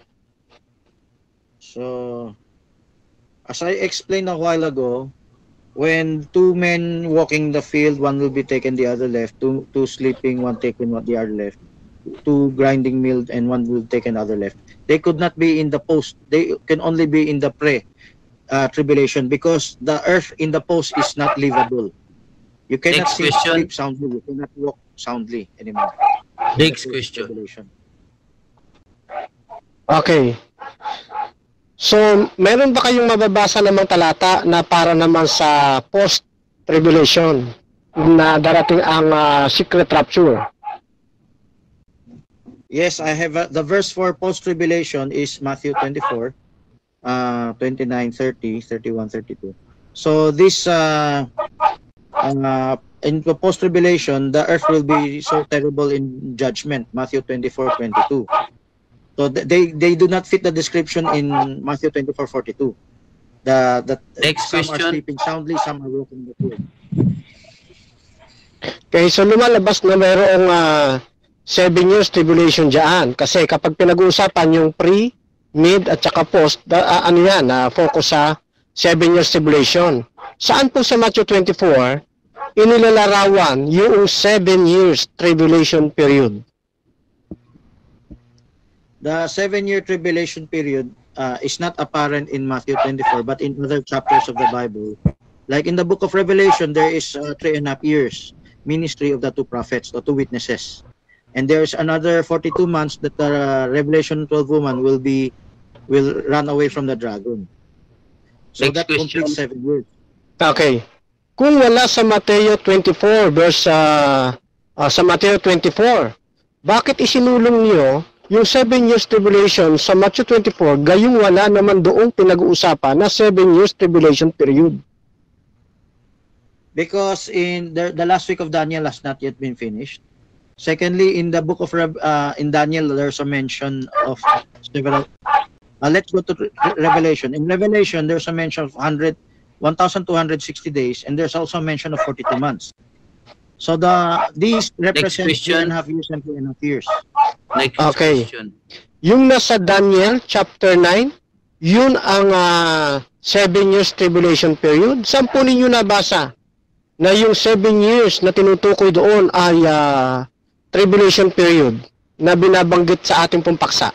So, as I explained a while ago, when two men walking the field, one will be taken, the other left. Two, two sleeping, one taken, one the other left. Two grinding mill, and one will take another left. They could not be in the post. They can only be in the pre-tribulation uh, because the earth in the post is not livable. You cannot Next sleep, question. sleep soundly. You cannot walk soundly anymore. Next In the question. tribulation. Okay. So, meron ba kayong mababasa namang talata na para naman sa post-tribulation na darating ang uh, secret rapture? Yes, I have uh, the verse for post-tribulation is Matthew twenty-four, uh, twenty-nine, thirty, thirty-one, thirty-two. So this uh, uh, in the post-tribulation, the earth will be so terrible in judgment. Matthew twenty-four, twenty-two. So th- they they do not fit the description in Matthew twenty-four, forty-two. The the Next some are question. sleeping soundly, some are walking the field. Okay, so lumalabas na mayroong uh, seven years tribulation dyan. Kasi kapag pinag-uusapan yung pre, mid, at saka post, da, uh, ano yan, uh, focus sa seven years tribulation. Saan po sa Matthew twenty-four, inilalarawan yung seven years tribulation period? The seven-year tribulation period uh, is not apparent in Matthew twenty-four, but in other chapters of the Bible. Like in the book of Revelation, there is uh, three and a half years ministry of the two prophets, the two witnesses. And there's another forty-two months that the uh, Revelation twelve woman will be will run away from the dragon. So Next that question. completes seven years. Okay. Kung wala sa Mateo twenty-four verse uh, uh, sa Mateo twenty-four, bakit isinulong niyo yung seven years tribulation sa Matthew twenty-four gayong wala naman doong pinag-uusapan na seven years tribulation period? Because in the, the last week of Daniel has not yet been finished. Secondly, in the book of Re- uh, in Daniel, there's a mention of several. Uh, let's go to Re- Revelation. In Revelation, there's a mention of one thousand two hundred sixty days, and there's also a mention of forty-two months. So the these represent three and a half years and two and a half years. Next Okay. question. Yung nasa Daniel chapter nine, yun ang uh, seven years tribulation period. Saan po ninyo nabasa na yung seven years na tinutukoy doon ay uh, tribulation period na binabanggit sa ating pong paksa?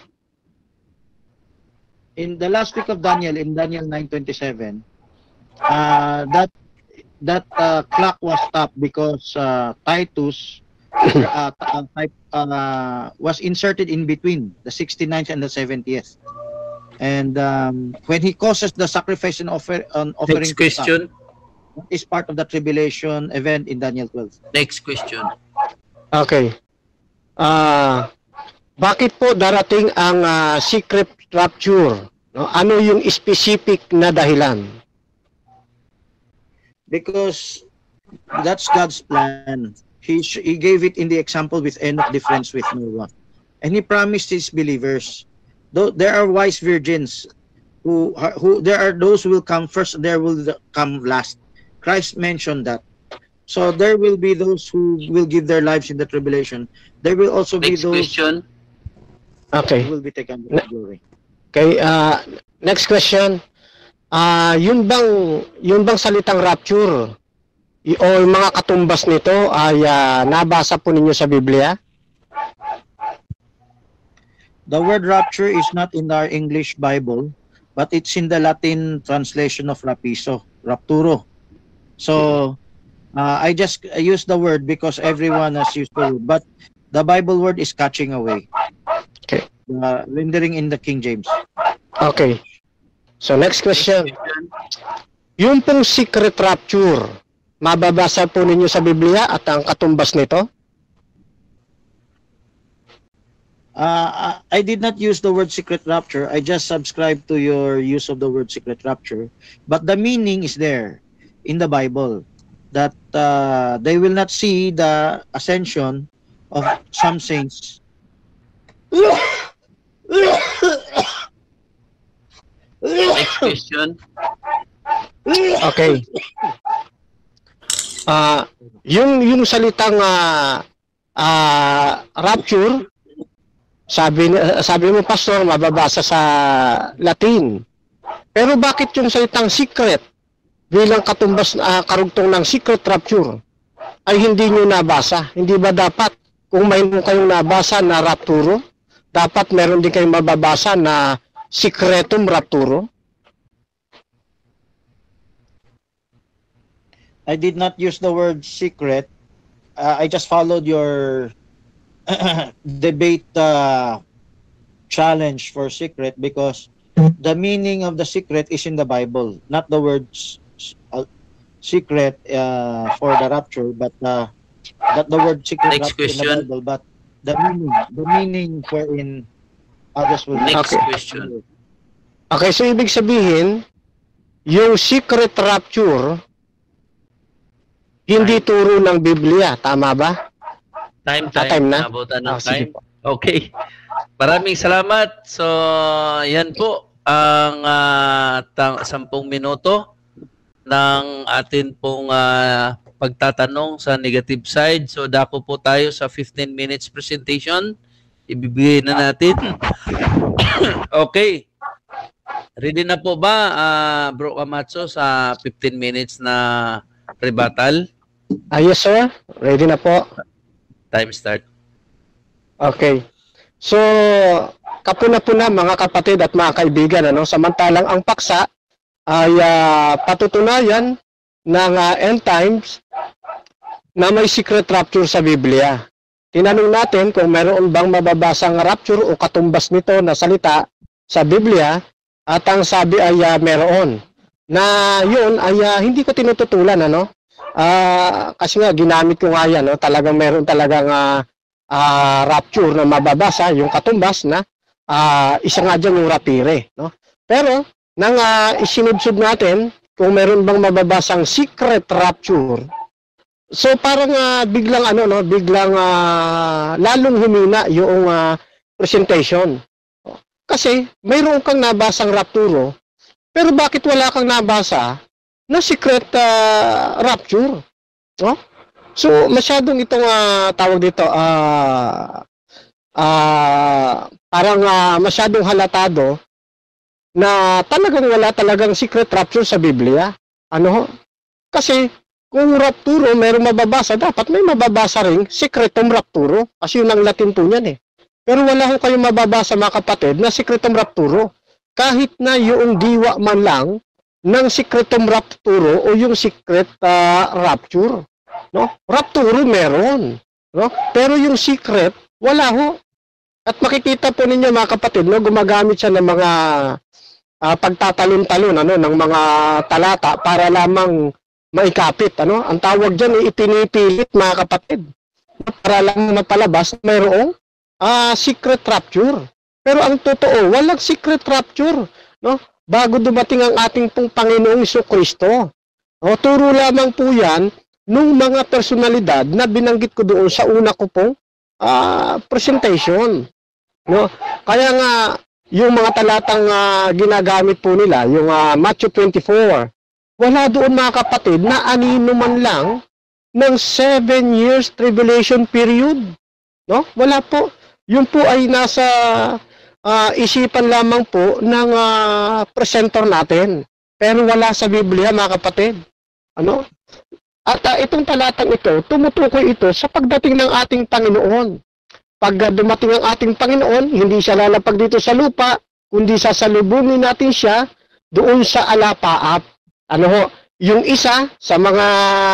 In the last week of Daniel, in Daniel nine twenty-seven, uh, that that uh, clock was stopped because uh, Titus uh, uh, uh, was inserted in between the sixty-ninth and the seventieth. And um, when he causes the sacrifice and offer, um, offering Next to stop, question. that is part of the tribulation event in Daniel twelve. Next question. Okay. Ah, bakit po darating ang ah, secret rapture? No? Ano yung specific na dahilan? Because that's God's plan. He sh- he gave it in the example with Enoch, the friends with Noah, and he promised his believers. Though there are wise virgins, who are- who there are those who will come first, there will come last. Christ mentioned that. So there will be those who will give their lives in the tribulation. There will also be Next those question. Okay. who will be taken to glory. Okay, uh, next question. Ah, yun bang yun bang salitang rapture y- o yung mga katumbas nito ay ah, nabasa po ninyo sa Biblia? The word rapture is not in our English Bible, but it's in the Latin translation of rapiso, rapturo. So uh, I just use the word because everyone has used the word, but the Bible word is catching away. Okay. Uh, rendering in the King James. Okay. So next question. Question. Yung pong secret rapture, mababasa po ninyo sa Biblia at ang katumbas nito? Uh, I did not use the word secret rapture. I just subscribe to your use of the word secret rapture. But the meaning is there in the Bible that uh, they will not see the ascension of some saints. Next question. Okay. Ah, yung yung salitang ah, ah, rapture, sabi ni- sabi mo pastor, mababasa sa Latin. Pero bakit yung salitang secret bilang katumbas na karugtong ng secret rapture ay hindi nyo nabasa? Hindi ba dapat kung mayroon kayong nabasa na rapturo, dapat meron din kayong mababasa na secretum rapturo? I did not use the word secret. Uh, I just followed your debate uh, challenge for secret because the meaning of the secret is in the Bible, not the words uh, secret uh, for the rapture, but uh, not the word secret Next rapture in question. the Bible, but the meaning, the meaning wherein others will. Next Okay. question. Okay, so ibig sabihin, yung secret rapture, hindi turo ng Biblia, tama ba? Time, Ah, time. time na? Nabutan ng Ah, sige time. po. Okay. Maraming salamat. So, yan po ang uh, tang- sampung minuto ng atin pong ah, pagtatanong sa negative side. So, dako po tayo sa fifteen minutes presentation. Ibibigay na natin. Okay. Ready na po ba, ah, Bro Camacho, sa fifteen minutes na rebuttal? Ah, yes sir, ready na po. Time start. Okay. So, kapuna-puna mga kapatid at mga kaibigan, ano, samantalang ang paksa ay ah, patutunayan ng ah, end times na may secret rapture sa Biblia. Tinanong natin kung meron bang mababasang rapture o katumbas nito na salita sa Biblia at ang sabi ay ah, meron. Na yun ay ah, hindi ko tinututulan, ano? Ah, kasi nga ginamit ko nga yan, no? Talagang meron talagang ah, ah, rapture na mababasa, yung katumbas na ah, isa nga dyan yung rapire, no? Pero nang uh, isinubsub natin kung meron bang mababasang secret rapture, so parang ah, biglang ano, no, biglang ah, lalong humina yung ah, presentation. Kasi mayroon kang nabasang rapturo, pero bakit wala kang nabasa na secret ah, rapture? No? So masyadong itong ah, tawag dito ah ah, parang ah, masyadong halatado na talagang wala talagang secret rapture sa Biblia. Ano ho? Kasi kung rapturo mayroong mababasa, dapat may mababasa ring secretum rapturo. Kasi yun ang Latin po niyan eh. Pero wala ho kayong mababasa mga kapatid na secretum rapturo. Kahit na yung diwa man lang ng secretum rapturo o yung secret uh, rapture. No? Rapturo meron. No? Pero yung secret, wala ho. At makikita po ninyo mga kapatid, no, gumagamit siya ng mga uh, pagtatalon-talon ano, ng mga talata para lamang maikapit. Ano? Ang tawag dyan ay ipinipilit mga kapatid. Para lang mapalabas na mayroong uh, secret rapture. Pero ang totoo, walang secret rapture. No? Bago dumating ang ating pong Panginoong Jesucristo. O, turo lamang po yan nung mga personalidad na binanggit ko doon sa una ko pong uh, presentation. No? Kaya nga, yung mga talatang uh, ginagamit po nila, yung uh, Matthew twenty-four, wala doon mga kapatid na anino man lang ng seven years tribulation period. No? Wala po. Yun po ay nasa uh, isipan lamang po ng uh, presenter natin. Pero wala sa Biblia mga kapatid. Ano? At uh, itong talatang ito, tumutukoy ito sa pagdating ng ating Panginoon. Pag uh, dumating ang ating Panginoon, hindi siya lalapag dito sa lupa, kundi sasalubungin natin siya doon sa alapaap. Ano ho? Yung isa sa mga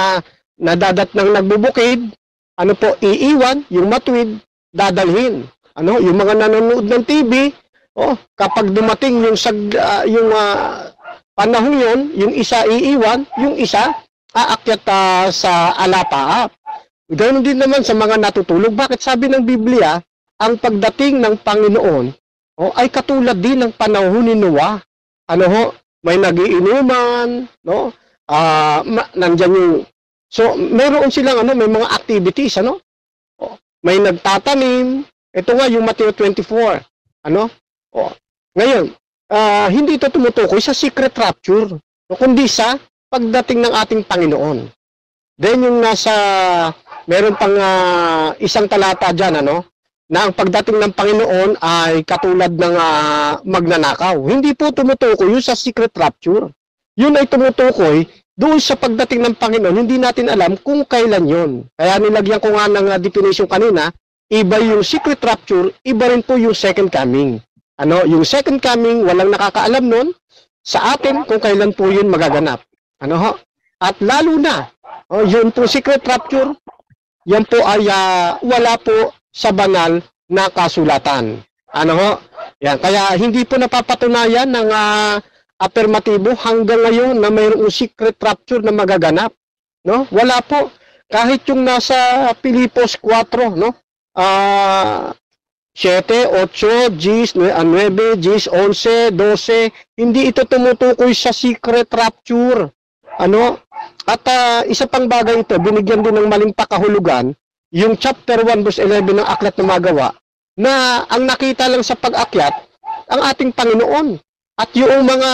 nadadatnang nagbubukid, ano po, iiwan, yung matuwid, dadalhin. Ano, yung mga nanonood ng T V, oh, kapag dumating yung sag, uh, yung uh, panahon yun, yung isa iiwan, yung isa aakyat uh, sa alapaap. Ganoon din naman sa mga natutulog. Bakit sabi ng Biblia, ang pagdating ng Panginoon oh, ay katulad din ng panahon ni Noah. Ano ho? May nagiinuman, no? Ah, uh, nandiyan yung so meron silang ano, may mga activities, ano? Oh, may nagtatanim. Ito nga yung Matthew twenty-four. Ano? Oh. Ngayon, uh, hindi ito tumutukoy sa secret rapture, no, kundi sa pagdating ng ating Panginoon. Then yung nasa meron pang uh, isang talata diyan, ano, na ang pagdating ng Panginoon ay katulad ng uh, magnanakaw. Hindi po tumutukoy yun sa secret rapture. Yun ay tumutukoy doon sa pagdating ng Panginoon. Hindi natin alam kung kailan yun. Kaya nilagyan ko nga ng uh, definition kanina, iba yung secret rapture, iba rin po yung second coming. Ano, yung second coming, walang nakakaalam nun sa atin kung kailan po yun magaganap. Ano ho? At lalo na, oh, yun po secret rapture, yan po ay uh, wala po sa banal na kasulatan. Ano ho? Yan, kaya hindi po napapatunayan ng uh, affirmatibo hanggang ngayon na mayroong secret rapture na magaganap, no? Wala po. Kahit yung nasa Filipos four, no? Ah, uh, seven, eight, nine, eleven, twelve, hindi ito tumutukoy sa secret rapture. Ano? At uh, isa pang bagay ito, binigyan din ng maling pakahulugan, yung chapter one verse eleven ng Aklat ng Magawa, na ang nakita lang sa pag-akyat, ang ating Panginoon. At yung mga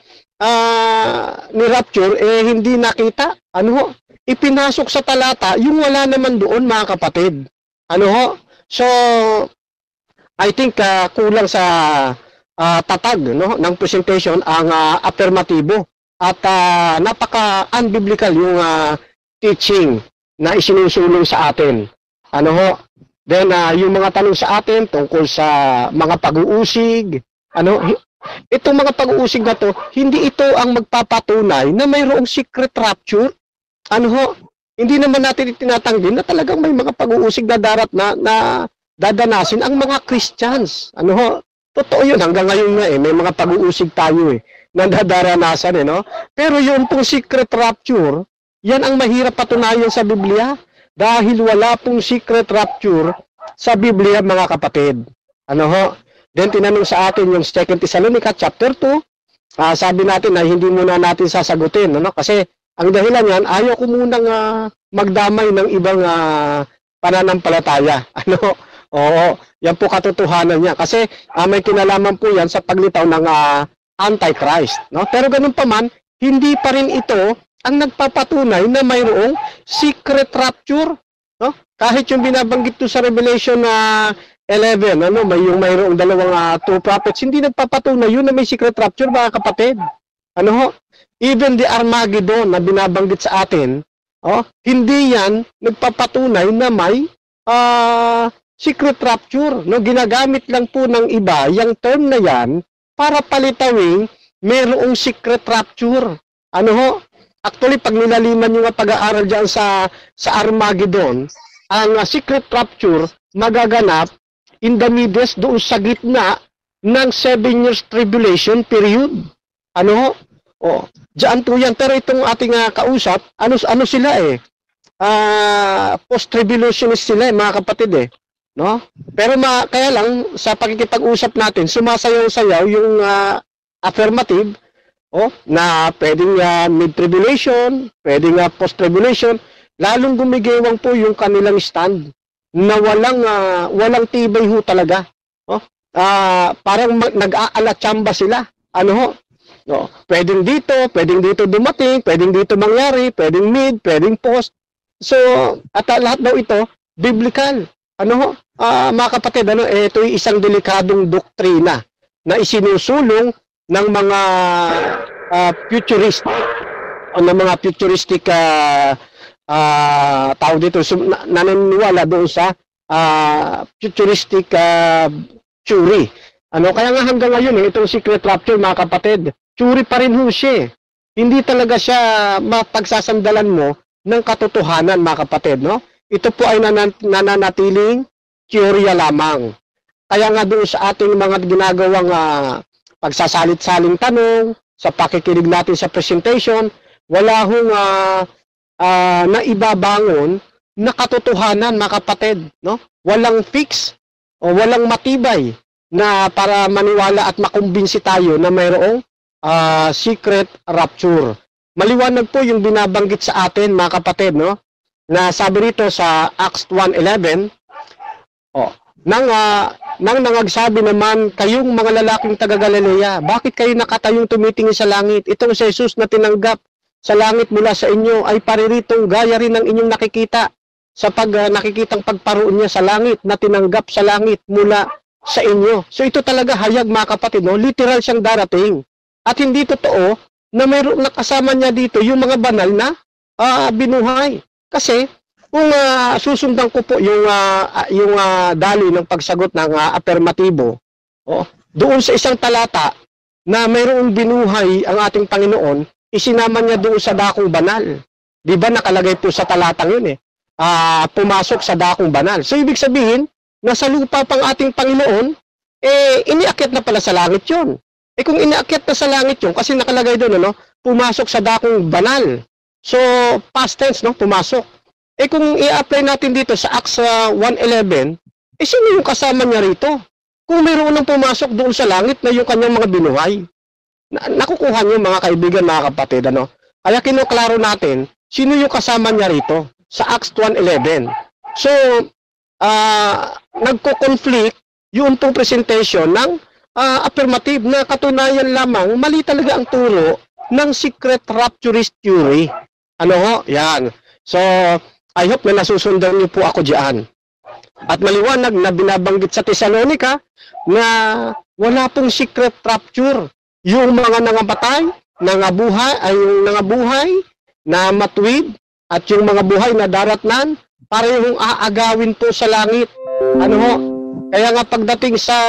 uh, ni rapture, eh hindi nakita. Ano ho? Ipinasok sa talata, yung wala naman doon, mga kapatid. Ano ho? So, I think uh, kulang sa uh, tatag, no, ng presentation ang uh, affirmatibo. At uh, napaka-unbiblical yung uh, teaching na isinusulong sa atin. Ano ho? Then, uh, yung mga tanong sa atin tungkol sa mga pag-uusig, ano, itong mga pag-uusig na to, hindi ito ang magpapatunay na mayroong secret rapture. Ano ho? Hindi naman natin itinatanggi na talagang may mga pag-uusig na darat na, na dadanasin ang mga Christians. Ano ho? Totoo yun. Hanggang ngayon nga eh, may mga pag-uusig tayo eh, na dadaranasan eh, no? Pero yung pong secret rapture, yan ang mahirap patunayan sa Biblia. Dahil wala pong secret rapture sa Biblia, mga kapatid. Ano ho? Then tinanong sa atin yung Second Thessalonica chapter two, uh, sabi natin na hindi muna natin sasagutin. Ano? Kasi ang dahilan yan, ayaw ko munang uh, magdamay ng ibang uh, pananampalataya. Ano? Oo, yan po katotohanan niya. Kasi uh, may kinalaman po yan sa paglitaw ng uh, Antichrist. No? Pero ganun pa man, hindi pa rin ito ang nagpapatunay na mayroong secret rapture, no? Kahit yung binabanggit to sa Revelation na uh, eleven, ano, may yung mayroong dalawang uh, two prophets, hindi nagpapatunay yun na may secret rapture, mga kapatid. Ano ho? Even the Armageddon na binabanggit sa atin, oh, hindi yan nagpapatunay na may uh, secret rapture, no? Ginagamit lang po ng iba yung term na yan para palitawing mayroong secret rapture. Ano ho? Actually, pag nilaliman yung pag-aaral dyan sa, sa Armageddon, ang uh, secret rapture magaganap in the midst, doon sa gitna ng seven years tribulation period. Ano ho? O, dyan po yan. Pero itong ating uh, kausap, ano, ano sila eh? Uh, post-tribulationist sila eh, mga kapatid eh. No? Pero ma, kaya lang, sa pakikipag-usap natin, sumasayaw-sayaw yung uh, affirmative, oh, na pwedeng uh, mid-tribulation, pwedeng uh, post-tribulation, lalong gumigewang po yung kanilang stand na walang uh, walang tibay ho talaga. Oh, uh, parang nag-aalatsamba sila. Ano ho? No, pwedeng dito, pwedeng dito dumating, pwedeng dito mangyari, pwedeng mid, pwedeng post. So, at uh, lahat daw ito, biblical. Ano ho? Uh, mga kapatid, ano, eh, ito ay isang delikadong doktrina na isinusulong ng mga uh, futurist o ng mga futuristic uh, uh, tao dito, so, na, naniniwala doon sa uh, futuristic uh, theory. Ano, kaya nga hanggang ngayon eh, itong secret rapture, mga kapatid, theory pa rin ho siya. Hindi talaga siya mapagsasandalan mo ng katotohanan, mga kapatid, no? Ito po ay nanan nananatiling teorya lamang. Kaya nga doon sa ating mga ginagawang uh, pagsasalit-saling tanong, sa pakikinig natin sa presentation, wala hong uh, uh, naibabangon na katotohanan, mga kapatid. No? Walang fix o walang matibay na para maniwala at makumbinsi tayo na mayroong uh, secret rapture. Maliwanag po yung binabanggit sa atin, mga kapatid, no? Na sabi rito sa Acts one eleven, oh, nang, uh, nang nangagsabi naman kayong mga lalaking taga-Galilea, bakit kayo nakatayong tumitingin sa langit? Itong si Jesus na tinanggap sa langit mula sa inyo ay pariritong gaya rin ng inyong nakikita sa pag, uh, nakikitang pagparoon niya sa langit na tinanggap sa langit mula sa inyo. So ito talaga hayag, mga kapatid, no? Literal siyang darating. At hindi totoo na mayroong nakasama niya dito yung mga banal na uh, binuhay. Kasi kung uh, susundan ko po yung uh, yung uh, daloy ng pagsagot ng uh, affirmatibo, oh, doon sa isang talata na mayroong binuhay ang ating Panginoon, isinama niya doon sa dakong banal. Di ba nakalagay po sa talatang yun eh, uh, pumasok sa dakong banal. So ibig sabihin, nasa lupa pang ating Panginoon, eh, iniakyat na pala sa langit yun. Eh, kung iniakyat na sa langit yun, kasi nakalagay doon, ano, pumasok sa dakong banal. So, past tense, no, pumasok. Eh, kung i-apply natin dito sa Acts uh, one eleven, eh, sino yung kasama niya rito? Kung mayroon nang pumasok doon sa langit na yung kanyang mga binuhay. Na nakukuha niyo, mga kaibigan, mga kapatid, ano? Kaya kinuklaro natin, sino yung kasama niya rito sa Acts one eleven. So, uh, nagko-conflict yung pong presentation ng uh, affirmative na katunayan lamang, mali talaga ang turo ng secret rapturist theory. Ano ho? Yan. So, I hope na nasusundan niyo po ako diyan. At maliwanag na binabanggit sa Thessalonica na wala pong secret rapture. Yung mga nangamatay, nangabuhay, ay yung nangabuhay na matuwid at yung mga buhay na daratnan, parehong aagawin po sa langit. Ano ho? Kaya nga pagdating sa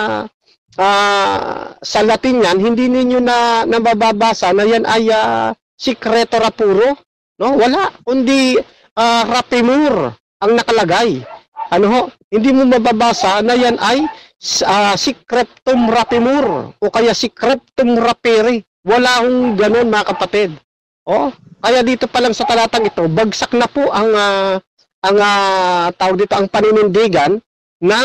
uh, sa Latin yan, hindi ninyo na nabababasa na yan ay uh, sikreto rapuro. No? Wala. Kundi uh, rapimur ang nakalagay. Ano ho? Hindi mo mababasa na yan ay uh, secretum rapimur o kaya secretum rapere. Wala hong ganun, mga kapatid. Oh, kaya dito pa lang sa talatang ito, bagsak na po ang uh, ang uh, tawag dito ang paninindigan ng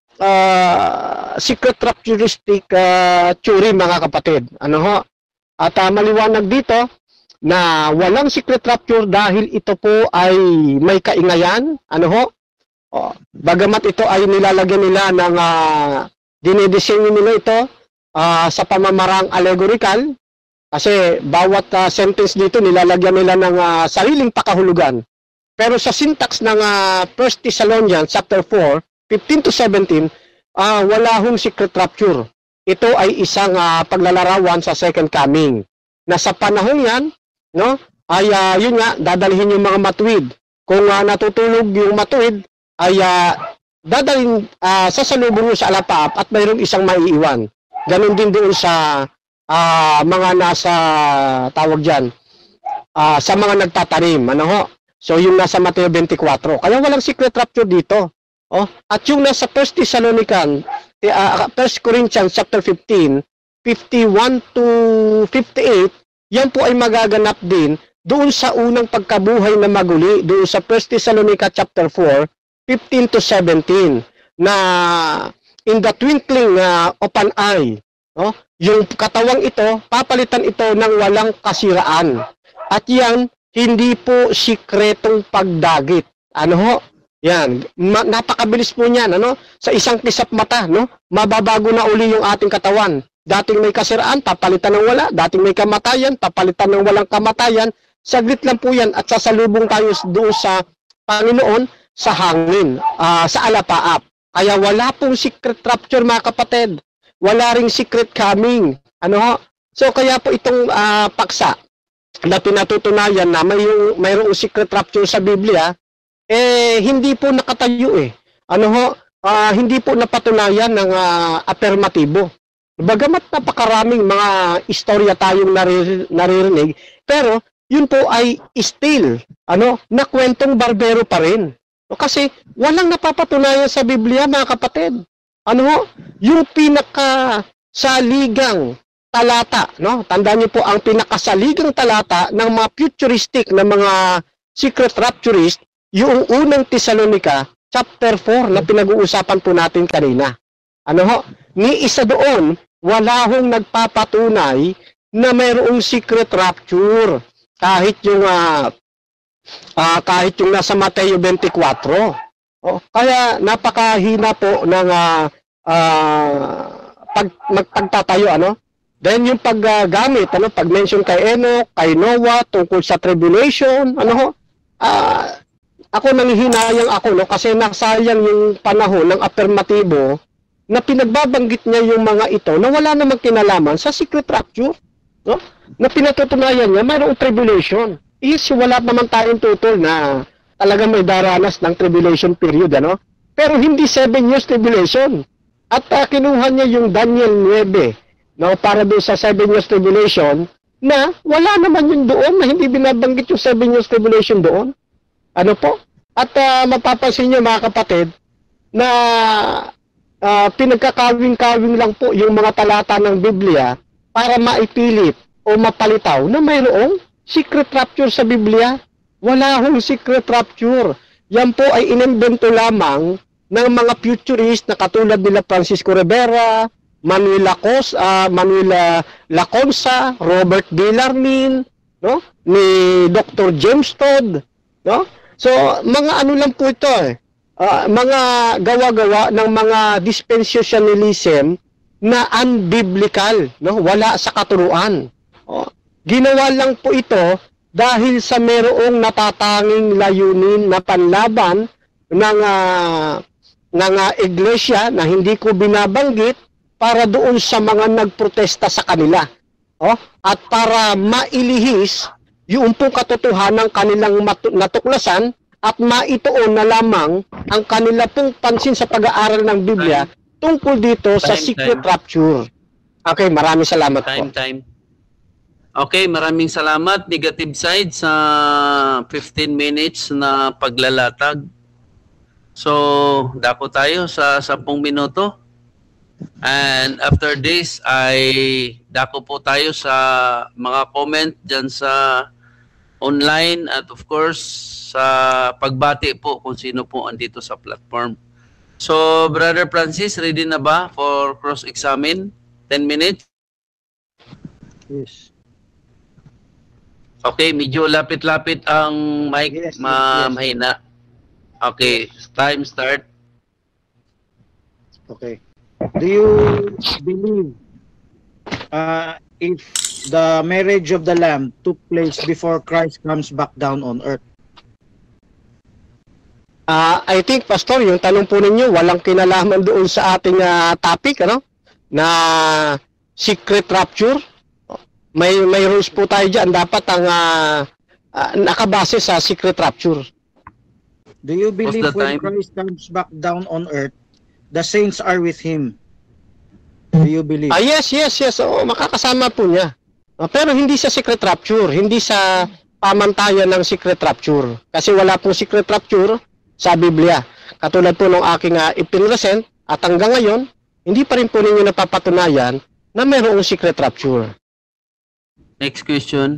uh, secret rapturistic uh, theory, mga kapatid. Ano ho? At uh, maliwanag dito na walang secret rapture dahil ito po ay may kaingayan. Ano ho? Oh, bagamat ito ay nilalagyan nila ng uh, dinidisenyo nila ito uh, sa pamamarang allegorical. Kasi bawat uh, sentence dito nilalagyan nila ng uh, sariling pakahulugan. Pero sa syntax ng uh, First Thessalonians chapter four, fifteen to seventeen, uh, wala hong secret rapture. Ito ay isang uh, paglalarawan sa second coming. Na sa panahon yan, no, ay uh, yun nga, dadalhin yung mga matuwid. Kung uh, natutulog yung matuwid, ay uh, dadalhin uh, sasalubong sa alapaap at mayroong isang maiiwan. Ganon din doon sa Uh, mga nasa tawag dyan uh, sa mga nagtatanim, ano ho? So yung nasa Mateo twenty-four, kaya walang secret rapture dito. Oh, at yung nasa First Thessalonican uh, First Corinthians chapter fifteen, fifty-one to fifty-eight, yan po ay magaganap din doon sa unang pagkabuhay na maguli, doon sa First Thessalonica chapter four, fifteen to seventeen, na in the twinkling uh, of an eye, no? Yung katawang ito, papalitan ito ng walang kasiraan. At yan, hindi po sikretong pagdagit. Ano ho? Yan. Ma napakabilis po niyan. Ano? Sa isang kisap mata, no? Mababago na uli yung ating katawan. Dating may kasiraan, papalitan ng wala. Dating may kamatayan, papalitan ng walang kamatayan. Saglit lang po yan at sasalubong tayo doon sa Panginoon sa hangin, uh, sa alapaap. Kaya wala pong secret rapture, mga kapatid. Wala ring secret coming. Ano ho? So kaya po itong uh, paksa na pinatutunayan na may yung mayroong secret rapture sa Biblia, eh hindi po nakatayo eh. Ano ho? Uh, hindi po napatunayan ng uh, affirmatibo. Bagamat napakaraming mga istorya tayong narir naririnig, pero yun po ay still ano, na kwentong barbero pa rin. Kasi walang napapatunayan sa Biblia, mga kapatid. Ano ho? Yung pinakasaligang talata, no? Tandaan niyo po ang pinakasaligang talata ng mga futuristic na mga secret rapturist, yung unang Thessalonica chapter four na pinag-uusapan po natin kanina. Ano ho? Ni isa doon, wala hong nagpapatunay na mayroong secret rapture. Kahit yung uh, uh, kahit yung nasa Mateo twenty-four. Oh, kaya napakahina po ng uh, uh, pag magpagtatayo, ano? Then yung paggamit, uh, ano, pag-mention kay Enoch, kay Noah tungkol sa tribulation, ano ho? Uh, ako nanghihinayang ako, no, kasi nasayang yung panahon ng affirmatibo na pinagbabanggit niya yung mga ito na wala namang kinalaman sa secret rapture, no? Na pinatutunayan niya mayroong tribulation. Is wala naman tayong tutol na talagang may daranas ng tribulation period, ano? Pero hindi seven years tribulation. At uh, kinuha niya yung Daniel nine, no, para doon sa seven years tribulation, na wala naman yun doon, na hindi binabanggit yung seven years tribulation doon. Ano po? At uh, mapapansin niyo, mga kapatid, na uh, pinagkakawing-kawing lang po yung mga talata ng Biblia para maipilit o mapalitaw na mayroong secret rapture sa Biblia. Wala hong secret rapture. Yan po ay inimbento lamang ng mga futurist na katulad nila Francisco Rivera, Manuel Lacos, uh, Manuel Laconsa, Robert Bellarmine, no? Ni Doctor James Todd, no? So, mga ano lang po ito eh. Uh, mga gawa-gawa ng mga dispensationalism na unbiblical, no? Wala sa katuruan. Oh, ginawa lang po ito dahil sa merong natatanging layunin na panlaban ng uh, ng uh, iglesia na hindi ko binabanggit para doon sa mga nagprotesta sa kanila. Oh, at para mailihis yung pong katotohanan ng kanilang natuklasan at maituon na lamang ang kanila pong pansin sa pag-aaral ng Biblia tungkol dito time, sa secret time. rapture. Okay, maraming salamat time, po. Time. Okay, maraming salamat. Negative side sa fifteen minutes na paglalatag. So, dako tayo sa ten minuto. And after this, ay dako po tayo sa mga comment dyan sa online at of course sa pagbati po kung sino po andito sa platform. So, Brother Francis, ready na ba for cross-examine? ten minutes? Yes. Okay, medyo lapit-lapit ang mic, Yes, ma yes, yes. mahina. Okay, time start. Okay. Do you believe uh, if the marriage of the Lamb took place before Christ comes back down on earth? Uh, I think, Pastor, yung tanong po ninyo, walang kinalaman doon sa ating uh, topic, ano? Na secret rapture. May, may rules po tayo dyan. Dapat ang uh, uh, nakabase sa secret rapture. Do you believe when time? Christ comes back down on earth, the saints are with him? Do you believe? Ah, yes, yes, yes. Oo, makakasama po niya. Uh, pero hindi sa secret rapture. Hindi sa pamantayan ng secret rapture. Kasi wala pong secret rapture sa Biblia. Katulad po ng aking uh, ipinresent at hanggang ngayon, hindi pa rin po ninyo napapatunayan na mayroong secret rapture. Next question.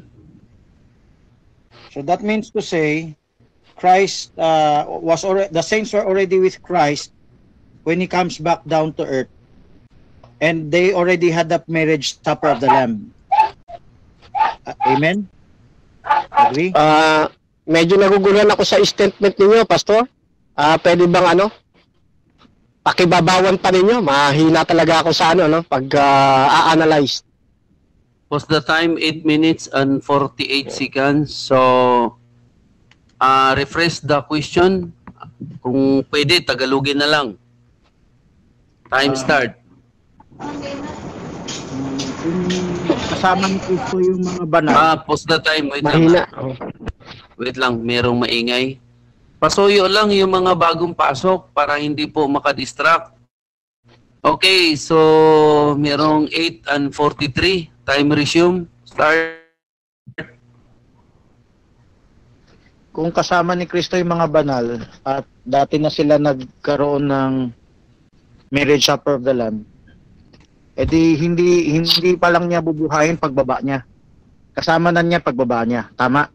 So that means to say, Christ uh, was already, the saints were already with Christ when he comes back down to earth, and they already had the marriage supper of the Lamb. Uh, amen? Agree? Uh, medyo naguguluhan ako sa statement ninyo, Pastor. Uh, pwede bang ano? Pakibabawan pa ninyo. Mahina talaga ako sa ano, no? Pag uh, a-analyze. Was the time eight minutes and forty-eight seconds. So, uh, refresh the question. Kung pwede, Tagalogin na lang. Time Uh, start. Kung kasama ni Kristo yung mga banal, Ah, pause the time. Wait Mahina. lang. Wait lang, merong maingay. Pasuyo lang yung mga bagong pasok para hindi po makadistract. Okay, so merong eight and forty-three. Time resume. Start. kung kasama ni Kristo yung mga banal at dati na sila nagkaroon ng marriage supper of the Lamb, edi hindi hindi pa lang niya bubuhayin pagbaba niya. Kasama na niya pagbaba niya. Tama?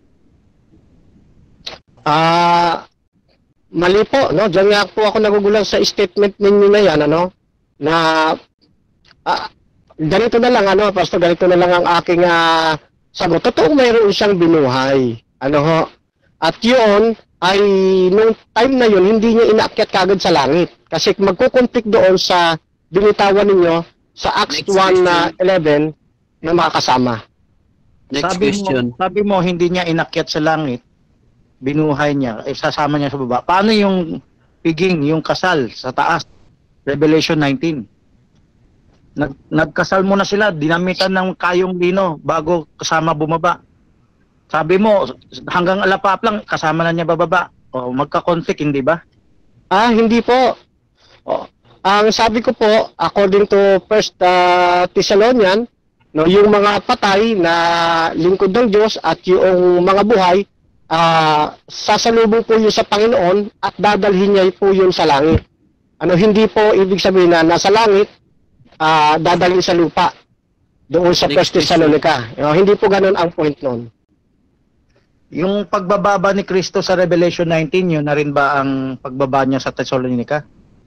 Ah, mali po, no? Diyan nga po ako nagugulan sa statement ninyo na yan, ano? Na, ah, ganito na lang, ano, Pastor, ganito na lang ang aking uh, sagot. Totoong mayroon siyang binuhay. Ano ho? At yun, ay, nung time na yun, hindi niya inaakyat kagad sa langit. Kasi magkukonflict doon sa binitawan ninyo sa Acts one eleven na makakasama. Next sabi question. Mo, sabi mo, hindi niya inakyat sa langit, binuhay niya, eh, sasama niya sa baba. Paano yung piging, yung kasal sa taas? Revelation nineteen. Nag, nagkasal muna sila, dinamitan ng kayong lino bago kasama bumaba. Sabi mo, hanggang alapap lang, kasama na niya bababa. O, magka-conflict, hindi ba? Ah, hindi po. Oh, ang sabi ko po, according to First uh, Thessalonian, no, yung mga patay na lingkod ng Diyos at yung mga buhay, uh, sasalubong po yun sa Panginoon at dadalhin niya po yun sa langit. Ano, hindi po ibig sabihin na nasa langit, ah, dadalhin sa lupa. Doon sa First Thessalonica. Uh, hindi po ganun ang point nun. Yung pagbababa ni Kristo sa Revelation nineteen, yun na rin ba ang pagbaba niya sa Thessalonica?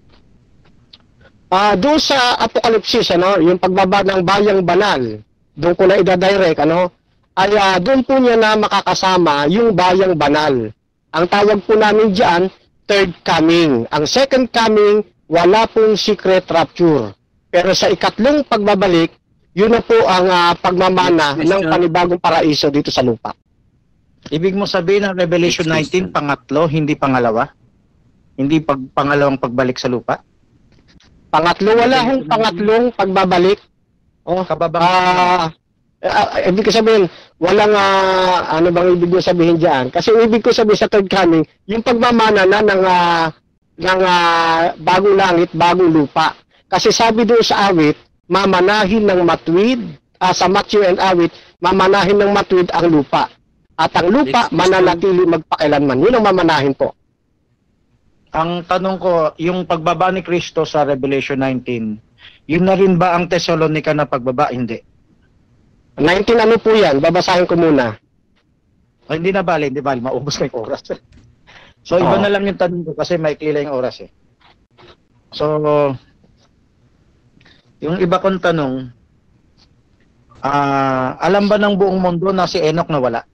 Ah, doon sa Apocalypse, ano, yung pagbaba ng bayang banal, doon ko na i-direct, ano, ay uh, doon po niya na makakasama yung bayang banal. Ang tawag po namin diyan, third coming. Ang second coming, wala pong secret rapture. Pero sa ikatlong pagbabalik, yun na po ang uh, pagmamana ng panibagong paraiso dito sa lupa. Ibig mo sabihin ng Revelation nineteen, pangatlo, hindi pangalawa? Hindi pag pangalawang pagbalik sa lupa? Pangatlo, wala hong pangatlong pagbabalik. Oh, kababang. Ah, uh, uh, ibig ko sabihin, walang uh, ano bang ibig ko sabihin diyan? Kasi ibig ko sabihin sa third coming, yung pagmamana na ng uh, ng uh, bagong langit, bagong lupa. Kasi sabi doon sa awit, mamanahin ng matuwid, uh, sa Matthew and awit, mamanahin ng matuwid ang lupa. At ang lupa, mananatili magpakailanman. Yun ang mamanahin po. Ang tanong ko, yung pagbaba ni Kristo sa Revelation nineteen, yun na rin ba ang Thessalonica na pagbaba? Hindi. nineteen ano po yan? Babasahin ko muna. Oh, hindi na bali, hindi bali. Maubos na yung oras. So, iba oh. na lang yung tanong ko kasi maikli lang yung oras eh. So, yung iba kong tanong, ah, alam ba ng buong mundo na si Enoch na wala?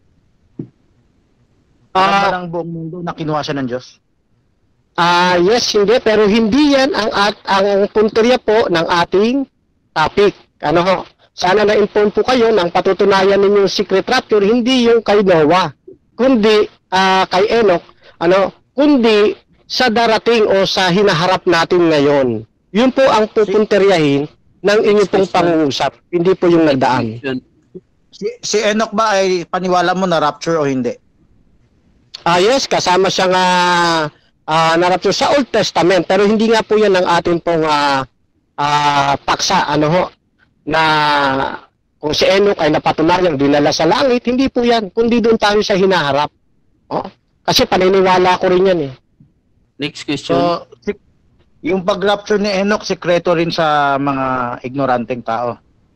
Alam ba ng buong mundo na kinuha siya ng Diyos? Ah, uh, yes, hindi, pero hindi yan ang at ang punteriya po ng ating topic. Ano ho? Sana na-inform po kayo ng patutunayan ninyong secret rapture, hindi yung kay Noah, kundi uh, kay Enoch, ano, kundi sa darating o sa hinaharap natin ngayon. Yun po ang pupunteriyahin ng inyong pong pangungusap, hindi po yung nagdaan. Si, si Enoch ba ay paniwala mo na rapture o hindi? Ah, yes, kasama siyang uh, uh, na-rapture sa Old Testament, pero hindi nga po yan ang atin pong uh, uh, paksa, ano ho, na kung si Enoch ay napatunayang dinala sa langit, hindi po yan, kundi doon tayo sa hinaharap. Oh, kasi paniniwala ko rin yan eh. Next question. So, yung pag-rapture ni Enoch, sekreto rin sa mga ignoranteng tao.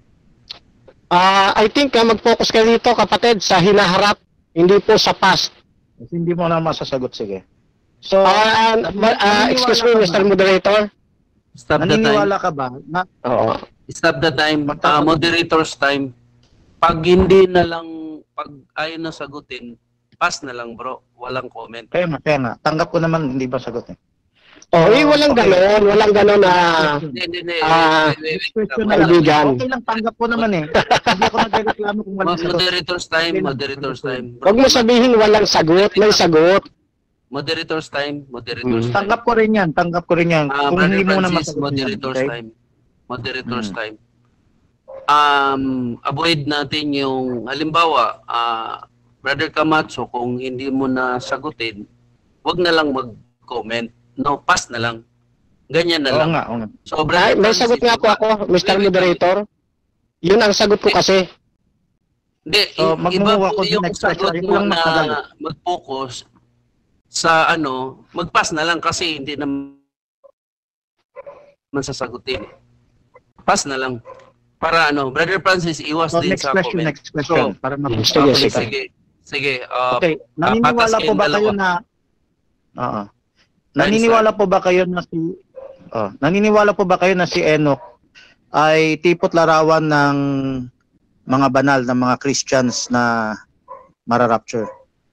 Uh, I think uh, mag-focus kayo dito, kapatid, sa hinaharap, hindi po sa past. Kasi hindi mo na masasagot, sige. So, uh, uh, excuse me, Mister Moderator. Stop the time. Naniniwala ka ba? Na, Oo. Stop the time. Uh, moderator's time. Pag hindi na lang, pag ayaw na sagutin, pass na lang bro. Walang comment. Kaya nga, kaya nga. Tanggap ko naman, hindi ba sagutin? Oh, eh, walang okay. ganon. Walang ganon na... Hindi, hindi, hindi. Ah, kaibigan. Okay lang, tanggap ko naman eh. Hindi ako nagreklamo kung walang sagot. Moderator's time, moderator's time. Huwag mo sabihin walang sagot, may sagot. Moderator's time, moderator's hmm. time. Tanggap ko rin yan, tanggap ko rin yan. Uh, kung hindi mo na masagot moderator's yan, okay? time. Moderator's hmm. time. Um, avoid natin yung, halimbawa, uh, Brother Camacho, kung hindi mo na sagutin, wag na lang mag-comment. No, pass na lang. Ganyan na oo lang. Nga, oo nga. So, Brother Ay, may sagot nga po ako, Mister Moderator. Yun ang sagot ko kasi. Hindi, so, iba po yung sagot mo na mag-focus sa ano, mag-pass na lang kasi hindi naman sasagutin. Pass na lang. Para ano, Brother Francis, iwas so, din next sa question, comment. next question. So, para okay, sige, sige. Sige. Uh, okay, naniniwala po ba kayo na... Oo. Naniniwala po ba kayo na si... Oh, naniniwala po ba kayo na si Enoch ay tipot larawan ng mga banal na mga Christians na mararapture?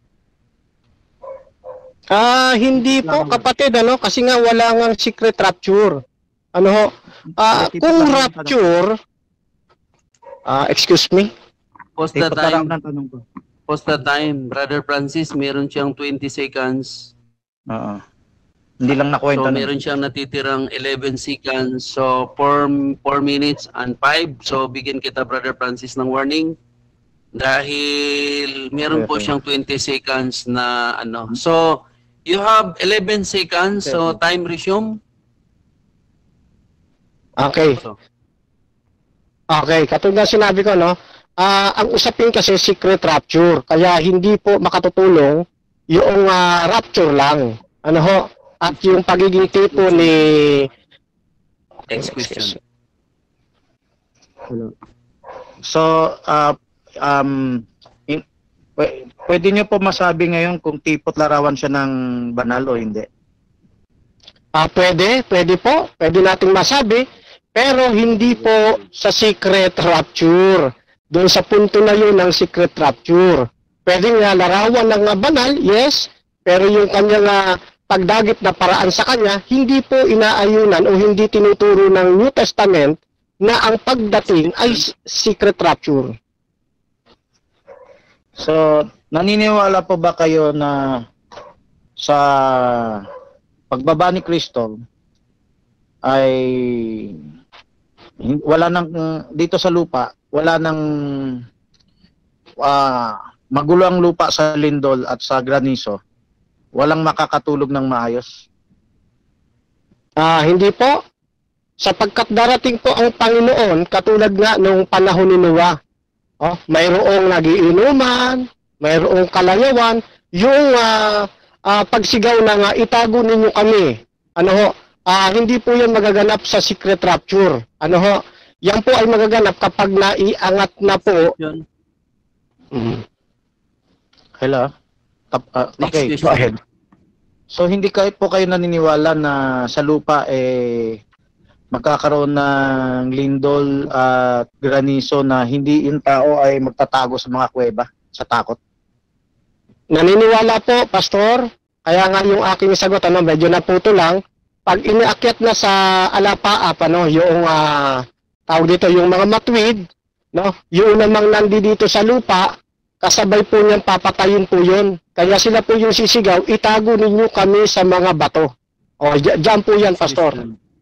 Ah, hindi po kapatid, ano, kasi nga wala ngang secret rapture. Ano ho? Ah, kung rapture, ah, excuse me. Post the time. Post the time. Brother Francis, meron siyang twenty seconds. Oo. Hindi lang nakuwenta. So, meron siyang natitirang eleven seconds. So, four minutes and five. So, bigyan kita, Brother Francis, ng warning. Dahil meron po siyang twenty seconds na ano. So, you have eleven seconds. So, time resume. Okay. Okay. Katulad na sinabi ko, no? Uh, ang usapin kasi secret rapture. Kaya hindi po makatutulong yung uh, rapture lang. Ano ho? at yung pagiging tipo ni Next question. So, uh, um, in, pw- pwede nyo po masabi ngayon kung tipot larawan siya ng banal o hindi? Ah, pwede, pwede po. Pwede nating masabi, pero hindi po sa secret rapture. Doon sa punto na yun ng secret rapture. Pwede nga larawan ng uh, banal, yes, pero yung kanyang uh, pagdagit na paraan sa kanya, hindi po inaayunan o hindi tinuturo ng New Testament na ang pagdating ay secret rapture. So, naniniwala po ba kayo na sa pagbaba ni Kristo ay wala nang dito sa lupa, wala nang uh, magulo ang lupa sa lindol at sa granizo, walang makakatulog ng maayos? Ah, hindi po. Sapagkat darating po ang Panginoon katulad nga nung panahon ni Noah. Oh, mayroong nagiinuman, mayroong kalayawan, yung uh, uh, pagsigaw na nga itago ninyo kami. Ano ho? Ah, hindi po 'yan magaganap sa secret rapture. Ano ho? Yan po ay magaganap kapag naiangat na po. Mm. Hello. Tap, uh, Next okay, question. go ahead. So hindi kayo po kayo naniniwala na sa lupa eh magkakaroon ng lindol at granizo na hindi yung tao ay magtatago sa mga kuweba sa takot? Naniniwala po, Pastor. Kaya nga yung aking sagot, ano, medyo naputo lang. Pag iniakyat na sa alapaap, ano, yung uh, tawag dito, yung mga matwid, no, yung namang nandi dito sa lupa, kasabay po niyan papatayin po yun. Kaya sila po yung sisigaw, itago ninyo kami sa mga bato. O, dyan po yan, Pastor.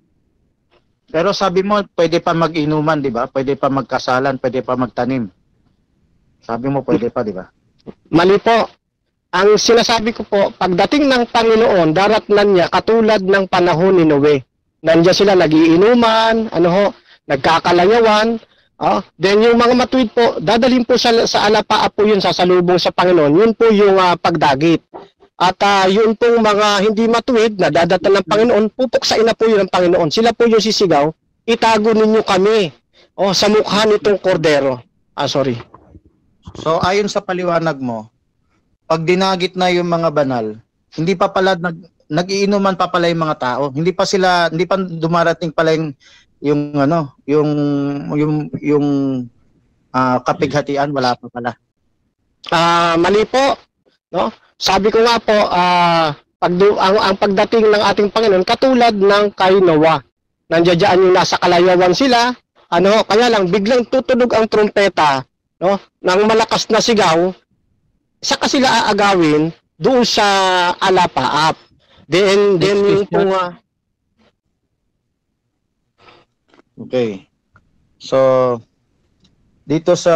Pero sabi mo, pwede pa mag-inuman, di ba? Pwede pa magkasalan, pwede pa magtanim. Sabi mo, pwede pa, di ba? Mali po. Ang sinasabi ko po, pagdating ng Panginoon, daratnan niya katulad ng panahon ni Noe. Nandiyan sila nagiinuman, ano ho, nagkakalayawan. Oh, then yung mga matuwid po, dadalhin po sa, sa alapaa po yun, sasalubong sa Panginoon. Yun po yung uh, pagdagit. At uh, yun pong mga hindi matuwid na dadatan ng Panginoon, pupuksain na po yun ng Panginoon. Sila po yung sisigaw, itago ninyo kami oh, sa mukha nitong kordero. Ah, sorry. So ayon sa paliwanag mo, pag dinagit na yung mga banal, hindi pa pala nag, nag-iinuman pa pala yung mga tao. Hindi pa sila, hindi pa dumarating pala yung, yung ano, yung yung yung uh, kapighatian, wala pa pala. Ah, mali po, no? Sabi ko nga po, ah, pag ang, ang pagdating ng ating Panginoon katulad ng kay Noah. Nandiyan yung nasa kalayawan sila, ano, kaya lang biglang tutunog ang trumpeta, no? Nang malakas na sigaw, saka sila aagawin doon sa alapaap. Then then yung pong uh, okay. So dito sa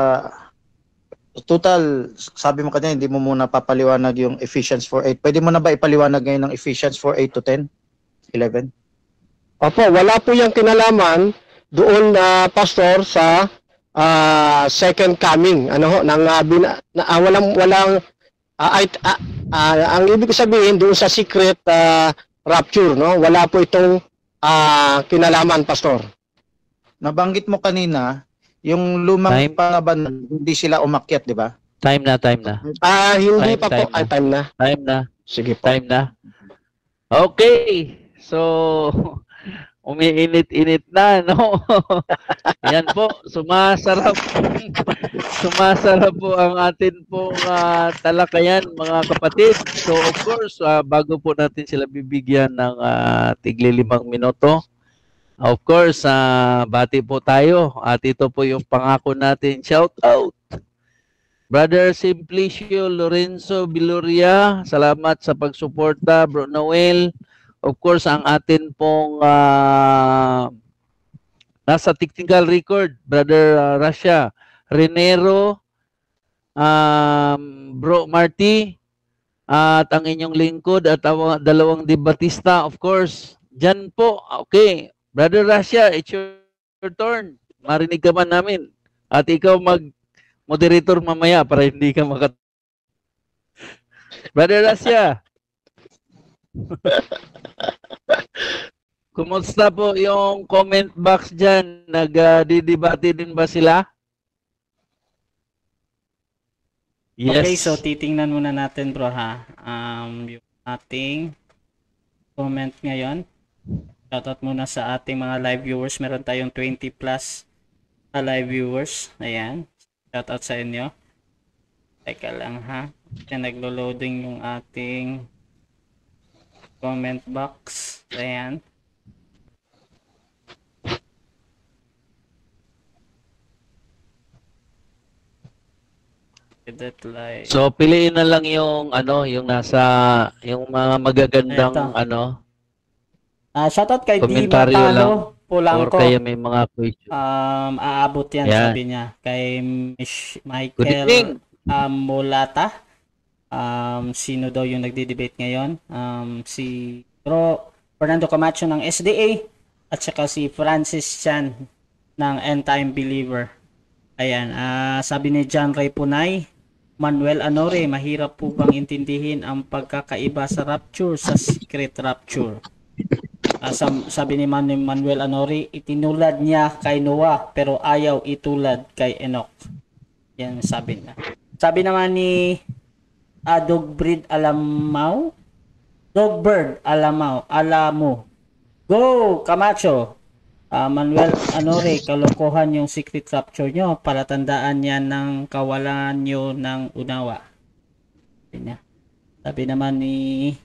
total, sabi mo kanina, hindi mo muna papaliwanag yung Ephesians four eight. Pwede mo na ba ipaliwanag ngayon ng Ephesians four eight to ten? eleven? Opo, wala po yung kinalaman doon na uh, pastor sa uh, second coming. Ano ho, nang uh, bina, na, uh, walang walang uh, ay, uh, uh, ang ibig sabihin doon sa secret uh, rapture, no? Wala po itong uh, kinalaman, pastor. Nabanggit mo kanina yung lumang Time. pangaban, hindi sila umakyat, di ba? Time na, time na. Ah, uh, hindi Time, pa time po. Ay, time na. Time na. Sige po. Time na. Okay. So, umiinit-init na, no? Yan po, sumasarap. Sumasarap po ang atin pong uh, talakayan, mga kapatid. So, of course, uh, bago po natin sila bibigyan ng uh, tigli limang minuto, of course, uh, bati po tayo. At ito po yung pangako natin. Shout out! Brother Simplicio Lorenzo Biloria, salamat sa pagsuporta. Bro Noel, of course, ang atin pong uh, nasa technical record, Brother uh, Rasha Renero, um, Bro Marty, at ang inyong lingkod at ang dalawang debatista, of course. Diyan po, okay. Brother Rasha, it's your, your turn. Marinig ka man namin. At ikaw mag-moderator mamaya para hindi ka makat... Brother Rasha. Kumusta po yung comment box dyan? Nag-didebate din ba sila? Yes. Okay, so titingnan muna natin bro ha. Um, yung ating comment ngayon. Shoutout muna sa ating mga live viewers. Meron tayong twenty plus na live viewers. Ayan. Shoutout sa inyo. Teka lang ha. Yan, naglo-loading yung ating comment box. Ayan. Like... So piliin na lang yung ano, yung nasa yung mga magagandang Eto. ano. Ah, shoutout kay Di Komentaryo lang. Matalo Or Pulangko. kaya may mga question. Um, aabot yan, Yan. sabi niya. Kay Mish Good Michael evening. um, Mulata. Um, sino daw yung nagdi-debate ngayon? Um, si Bro Fernando Camacho ng S D A at saka si Francis Chan ng End Time Believer. Ayan, ah, sabi ni John Ray Punay, Manuel Anore, mahirap po bang intindihin ang pagkakaiba sa rapture sa secret rapture? Uh, sabi ni Man Manuel Anori, itinulad niya kay Noah pero ayaw itulad kay Enoch. Yan sabi niya. Sabi naman ni uh, Dogbreed Alamaw, Dogbird Alamaw, Alamo. Go Camacho. Uh, Manuel Anori, kalokohan yung secret rapture nyo. Palatandaan yan ng kawalan nyo ng unawa. Sabi niya. Sabi naman ni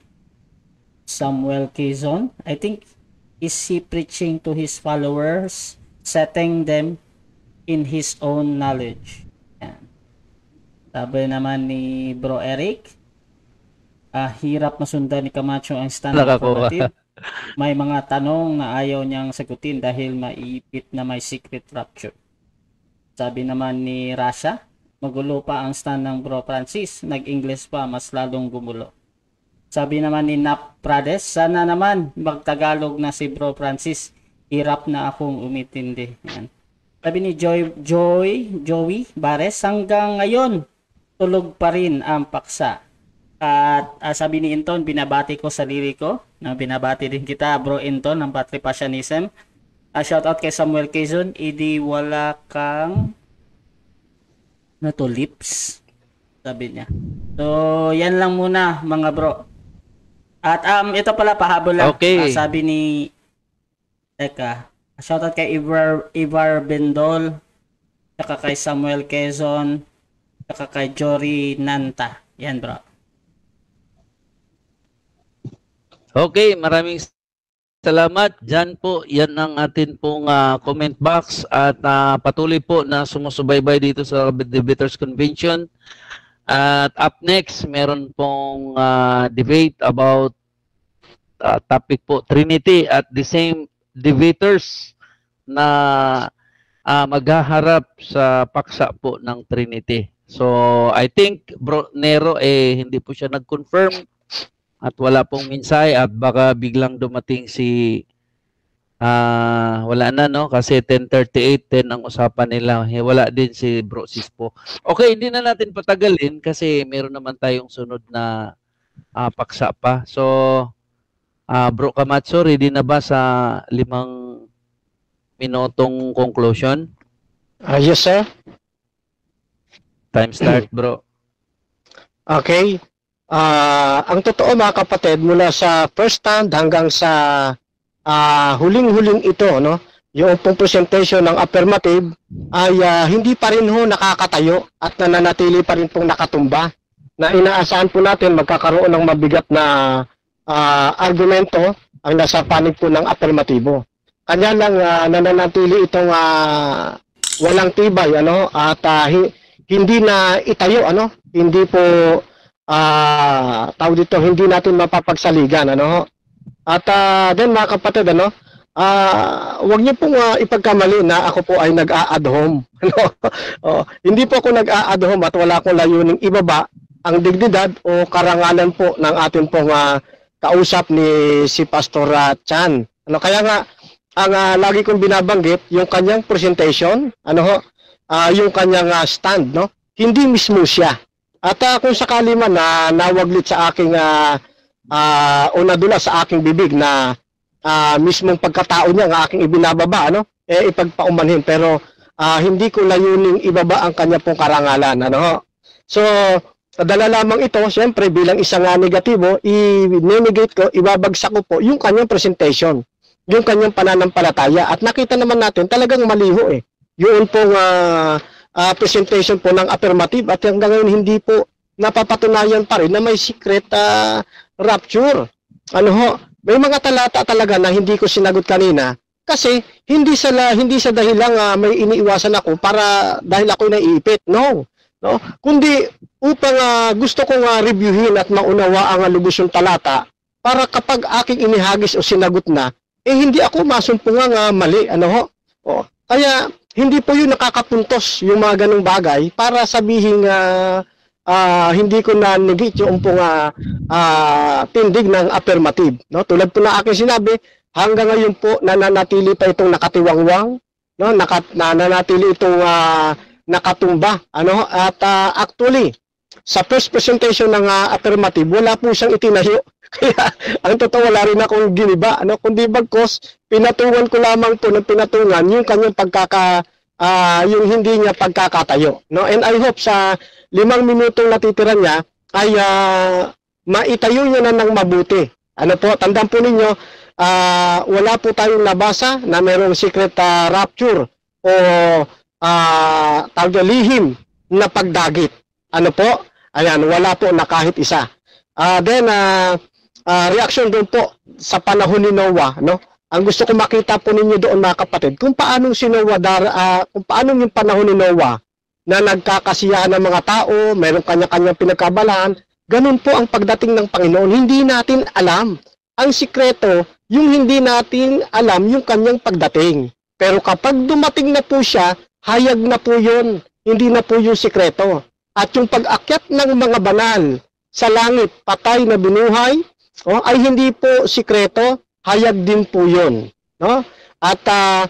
Samuel Quezon, I think, is he preaching to his followers, setting them in his own knowledge? Yan. Sabi naman ni Bro Eric, ah, hirap masundan ni Camacho ang stand ng kapatid. May mga tanong na ayaw niyang sagutin dahil maiipit na may secret rapture. Sabi naman ni Rasha, magulo pa ang stand ng Bro Francis, nag-English pa, mas lalong gumulo. Sabi naman ni Nap Prades, sana naman magtagalog na si Bro Francis. Hirap na akong umitindi. Yan. Sabi ni Joy, Joy, Joey Bares, hanggang ngayon, tulog pa rin ang paksa. At uh, sabi ni Inton, binabati ko sarili ko. Na binabati din kita, Bro Inton, ng Patripasyanism. Uh, shoutout kay Samuel Quezon, idi wala kang na to lips. Sabi niya. So, yan lang muna mga bro. At um, ito pala, pahabol lang. Okay. Uh, sabi ni, teka, shoutout kay Ivar, Ivar Bendol, saka kay Samuel Quezon, saka kay Jory Nanta. Yan bro. Okay, maraming salamat. Diyan po, yan ang atin pong uh, comment box at uh, patuloy po na sumusubaybay dito sa Debaters Convention. At up next, meron pong uh, debate about uh, topic po Trinity at the same debaters na uh, maghaharap sa paksa po ng Trinity. So, I think Bro Nero eh hindi po siya nag-confirm at wala pong minsay at baka biglang dumating si uh, wala na no kasi ten thirty-eight ten ang usapan nila. Wala din si Bro Sispo. Okay, hindi na natin patagalin kasi meron naman tayong sunod na uh, paksa pa. So uh, Bro Camacho, ready na ba sa limang minutong conclusion? Uh, yes sir. Time start bro. Okay. Uh, ang totoo mga kapatid, mula sa first stand hanggang sa uh, huling-huling ito, no, yung pong presentation ng affirmative ay uh, hindi pa rin ho nakakatayo at nananatili pa rin pong nakatumba na inaasahan po natin magkakaroon ng mabigat na uh, argumento ang nasa panig po ng affirmatibo. Kanya lang uh, nananatili itong uh, walang tibay ano, at uh, hi hindi na itayo, ano, hindi po Ah, uh, tawag dito, hindi natin mapapagsaligan, ano. At uh, then mga kapatid, ano, ah, uh, wag niyo pong uh, ipagkamali na ako po ay nag-a-ad home, ano. Oh, hindi po ako nag-a-ad home at wala akong layuning ibaba ang dignidad o karangalan po ng ating pong uh, kausap ni si Pastor uh, Chan. Ano, kaya nga ang uh, lagi kong binabanggit yung kanyang presentation, ano ho, uh, yung kanyang uh, stand, no. Hindi mismo siya. At uh, kung sakali man na uh, nawaglit sa aking uh, uh, o nadula sa aking bibig na uh, mismong pagkatao niya ang aking ibinababa, ano? Eh, ipagpaumanhin. Pero uh, hindi ko layuning ibaba ang kanya pong karangalan. Ano ho? So, dala lamang ito, siyempre, bilang isang uh, negatibo, i-negate ko, ibabagsak ko po yung kanyang presentation, yung kanyang pananampalataya. At nakita naman natin, talagang maliho eh. Yun pong uh, uh, presentation po ng affirmative at hanggang ngayon hindi po napapatunayan pa rin na may secret uh, rapture. Ano ho? May mga talata talaga na hindi ko sinagot kanina kasi hindi sa hindi sa dahilang uh, may iniiwasan ako para dahil ako naiipit. No. No? Kundi upang uh, gusto kong uh, reviewin at maunawa ang uh, lubos yung talata para kapag aking inihagis o sinagot na, eh hindi ako masumpungang uh, mali. Ano ho? O, kaya hindi po yun nakakapuntos yung mga ganong bagay para sabihin uh, uh, hindi ko na negate yung pong uh, uh, tindig ng affirmative. No? Tulad po na aking sinabi, hanggang ngayon po nananatili pa itong nakatiwangwang, no? Nakat, nananatili itong uh, nakatumba. Ano? At uh, actually, sa first presentation ng uh, affirmative, wala po siyang itinayo. Kaya ang totoo wala rin akong giniba. Ano? Kundi bagkos, pinatungan ko lamang po ng pinatungan yung kanyang pagkaka, uh, yung hindi niya pagkakatayo. No? And I hope sa limang minutong natitira niya ay uh, maitayo niya na ng mabuti. Ano po, tandaan po ninyo, uh, wala po tayong nabasa na mayroong secret uh, rapture o uh, tawag lihim na pagdagit. Ano po? Ayan, wala po na kahit isa. Uh, then, uh, uh, reaction doon po sa panahon ni Noah, no? Ang gusto ko makita po ninyo doon mga kapatid, kung paano si Noah, dar, uh, kung paano yung panahon ni Noah na nagkakasiyahan ng mga tao, mayroong kanya-kanyang pinagkabalaan, ganun po ang pagdating ng Panginoon. Hindi natin alam. Ang sikreto, yung hindi natin alam yung kanyang pagdating. Pero kapag dumating na po siya, hayag na po yun. Hindi na po yung sikreto. At yung pag-akyat ng mga banal sa langit, patay na binuhay, oh, ay hindi po sikreto, hayag din po yun. No? At uh,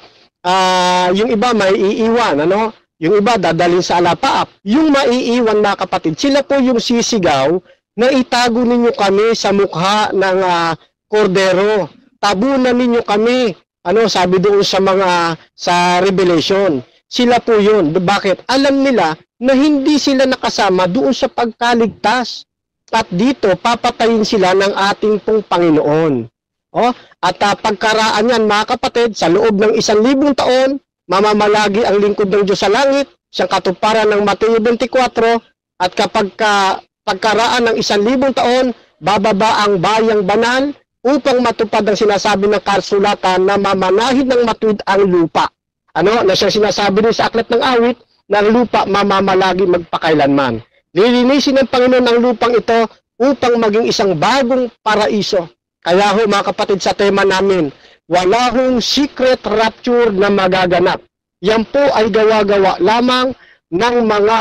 uh, yung iba may iiwan, ano? Yung iba dadalhin sa alapaap. Yung maiiwan na kapatid, sila po yung sisigaw na itago ninyo kami sa mukha ng uh, kordero. Tabunan ninyo kami. Ano sabi doon sa mga sa Revelation? Sila po yun. Bakit? Alam nila na hindi sila nakasama doon sa pagkaligtas. At dito, papatayin sila ng ating pong Panginoon. Oh, at uh, pagkaraan yan, mga kapatid, sa loob ng isang libong taon, mamamalagi ang lingkod ng Diyos sa langit, siyang katuparan ng Mateo twenty-four, at kapag ka, pagkaraan ng isang libong taon, bababa ang bayang banal upang matupad ang sinasabi ng kasulatan na mamanahin ng matuwid ang lupa. Ano, na siya sinasabi rin sa aklat ng awit, na ang lupa mamamalagi magpakailanman. Lilinisin ng Panginoon ang lupang ito upang maging isang bagong paraiso. Kaya ho mga kapatid sa tema namin, wala hong secret rapture na magaganap. Yan po ay gawa-gawa lamang ng mga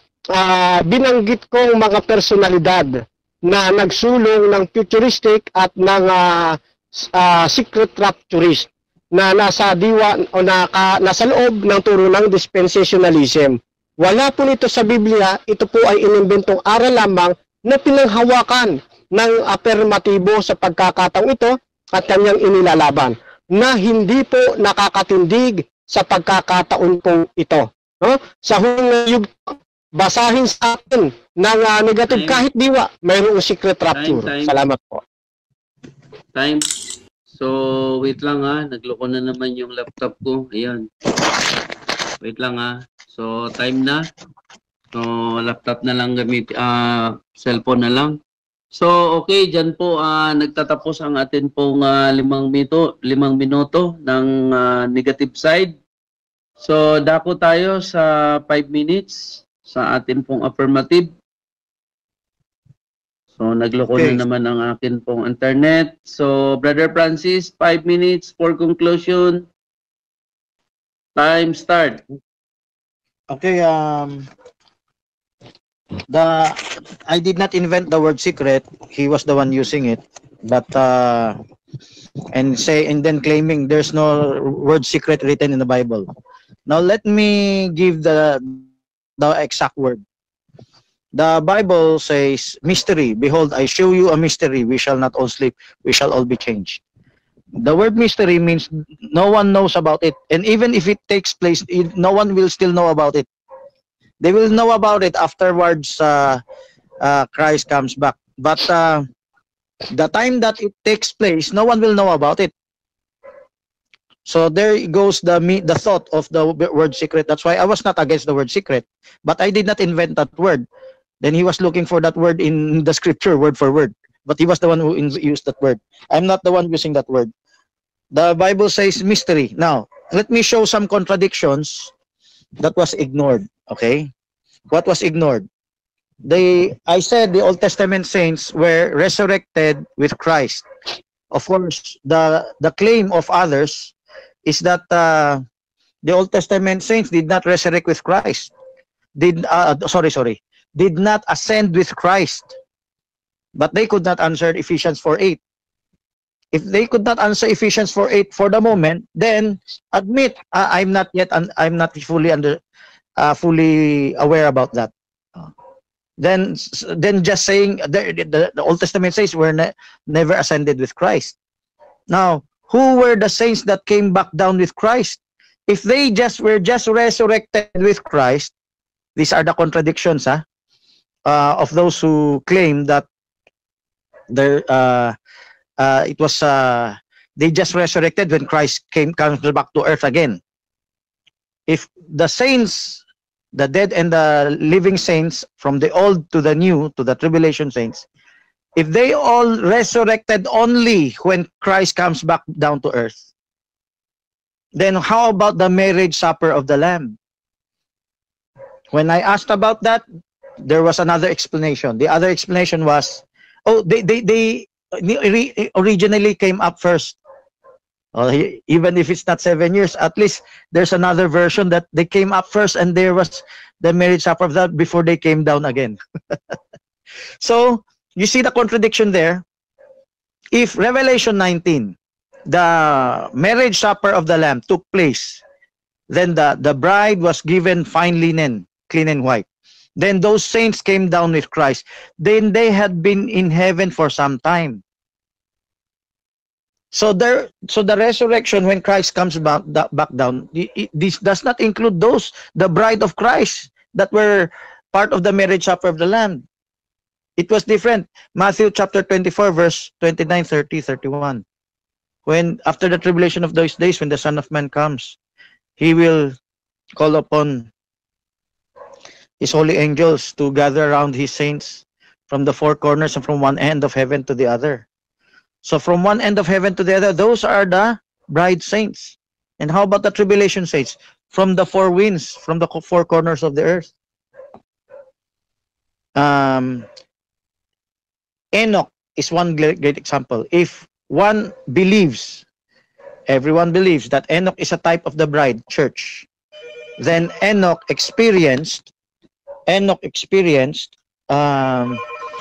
uh, binanggit kong mga personalidad na nagsulong ng futuristic at ng uh, uh, secret rapturist na nasa diwa o naka, nasa loob ng turo ng dispensationalism. Wala po nito sa Biblia, ito po ay inimbentong aral lamang na pinanghawakan ng affirmatibo sa pagkakataong ito at kanyang inilalaban na hindi po nakakatindig sa pagkakataon po ito. No? Sa huling yugto, basahin sa atin ng uh, negative time. Kahit diwa, mayroong secret rapture. Time, time. Salamat po. Time. So, wait lang ha. Nagloko na naman yung laptop ko. Ayan. Wait lang ha. So, time na. So, laptop na lang gamit. Uh, cellphone na lang. So, okay. Dyan po uh, nagtatapos ang atin pong uh, limang, minuto, limang minuto ng uh, negative side. So, dako tayo sa five minutes sa atin pong affirmative. So, nagloko okay. na naman ang akin pong internet. So, Brother Francis, five minutes for conclusion. Time start. Okay, um, the I did not invent the word secret. He was the one using it. But, uh, and say, and then claiming there's no word secret written in the Bible. Now, let me give the, the exact word. The Bible says, mystery, behold, I show you a mystery. We shall not all sleep. We shall all be changed. The word mystery means no one knows about it. And even if it takes place, it, no one will still know about it. They will know about it afterwards uh, uh, Christ comes back. But uh, the time that it takes place, no one will know about it. So there goes the the thought of the word secret. That's why I was not against the word secret. But I did not invent that word. Then he was looking for that word in the scripture, word for word. But he was the one who used that word. I'm not the one using that word. The Bible says mystery. Now, let me show some contradictions that was ignored. Okay? What was ignored? They, I said the Old Testament saints were resurrected with Christ. Of course, the, the claim of others is that uh, the Old Testament saints did not resurrect with Christ. Did uh, sorry, sorry. Did not ascend with Christ. But they could not answer Ephesians four eight. If they could not answer Ephesians four eight for the moment, then admit uh, I'm not yet I'm not fully under uh, fully aware about that. Uh, then then just saying the, the, the Old Testament says we're ne never ascended with Christ. Now, who were the saints that came back down with Christ? If they just were just resurrected with Christ, these are the contradictions, huh? Uh, of those who claim that there uh, uh, it was uh, they just resurrected when Christ came comes back to earth again. If the saints, the dead and the living saints, from the old to the new to the tribulation saints, if they all resurrected only when Christ comes back down to earth, then how about the marriage supper of the Lamb? When I asked about that, there was another explanation. The other explanation was, oh, they they, they originally came up first. Uh, even if it's not seven years, at least there's another version that they came up first and there was the marriage supper of that before they came down again. So, you see the contradiction there? If Revelation nineteen, the marriage supper of the Lamb took place, then the, the bride was given fine linen, clean and white. Then those saints came down with Christ. Then they had been in heaven for some time. So there, so the resurrection when Christ comes back, back down, this does not include those, the bride of Christ, that were part of the marriage supper of the Lamb. It was different. Matthew chapter twenty-four, verse twenty-nine, thirty, thirty-one. When, after the tribulation of those days, when the Son of Man comes, he will call upon his holy angels to gather around his saints from the four corners and from one end of heaven to the other. So from one end of heaven to the other, those are the bride saints. And how about the tribulation saints? From the four winds, from the four corners of the earth. Um, Enoch is one great example. If one believes, everyone believes that Enoch is a type of the bride, church, then Enoch experienced Enoch experienced um,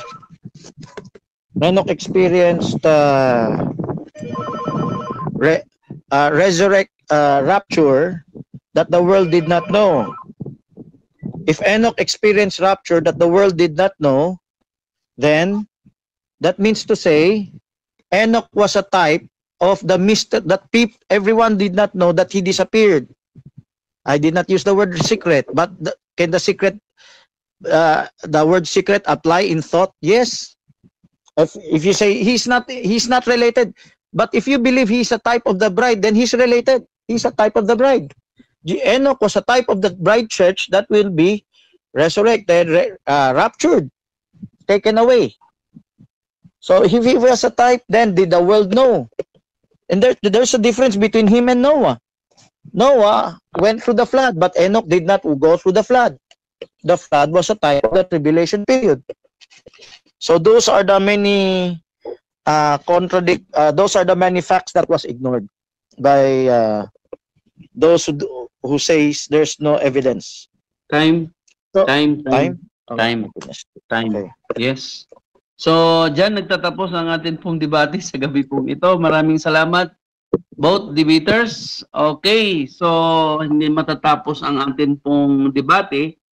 Enoch experienced uh, re, uh, resurrect uh, rapture that the world did not know. If Enoch experienced rapture that the world did not know, then that means to say Enoch was a type of the mystery that people, everyone did not know that he disappeared. I did not use the word secret, but the, can the secret Uh, the word secret apply in thought? Yes. If, if you say he's not he's not related, but if you believe he's a type of the bride, then he's related. He's a type of the bride. Enoch was a type of the bride church that will be resurrected, re, uh, raptured, taken away. So if he was a type, then did the world know? And there, there's a difference between him and Noah. Noah went through the flood, but Enoch did not go through the flood. The flood was a type of the tribulation period. So those are the many uh, contradict. Uh, those are the many facts that was ignored by uh, those who do, who says there's no evidence. Time, So, time, time, time, time, time. Okay. Yes. So, dyan nagtatapos ang atin pong debate sa gabi pong ito. Maraming salamat, both debaters. Okay, so hindi matatapos ang atin pong debate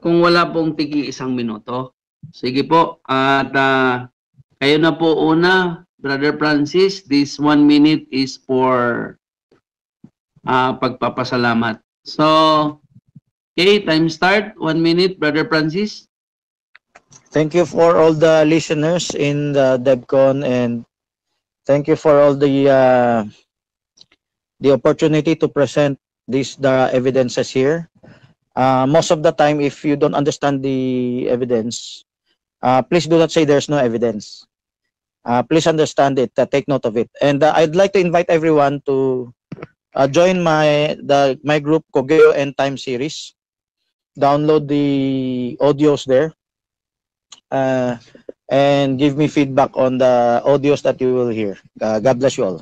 kung wala pong tigi isang minuto. Sige po. At uh, kayo na po una, Brother Francis. This one minute is for uh, pagpapasalamat. So, okay, time start. One minute, Brother Francis. Thank you for all the listeners in the DevCon, and thank you for all the uh, the opportunity to present these the evidences here. Uh, most of the time, if you don't understand the evidence, uh, please do not say there's no evidence. Uh, please understand it. Uh, take note of it. And uh, I'd like to invite everyone to uh, join my the my group Kogeo End Time series. Download the audios there. Uh, and give me feedback on the audios that you will hear. Uh, God bless you all.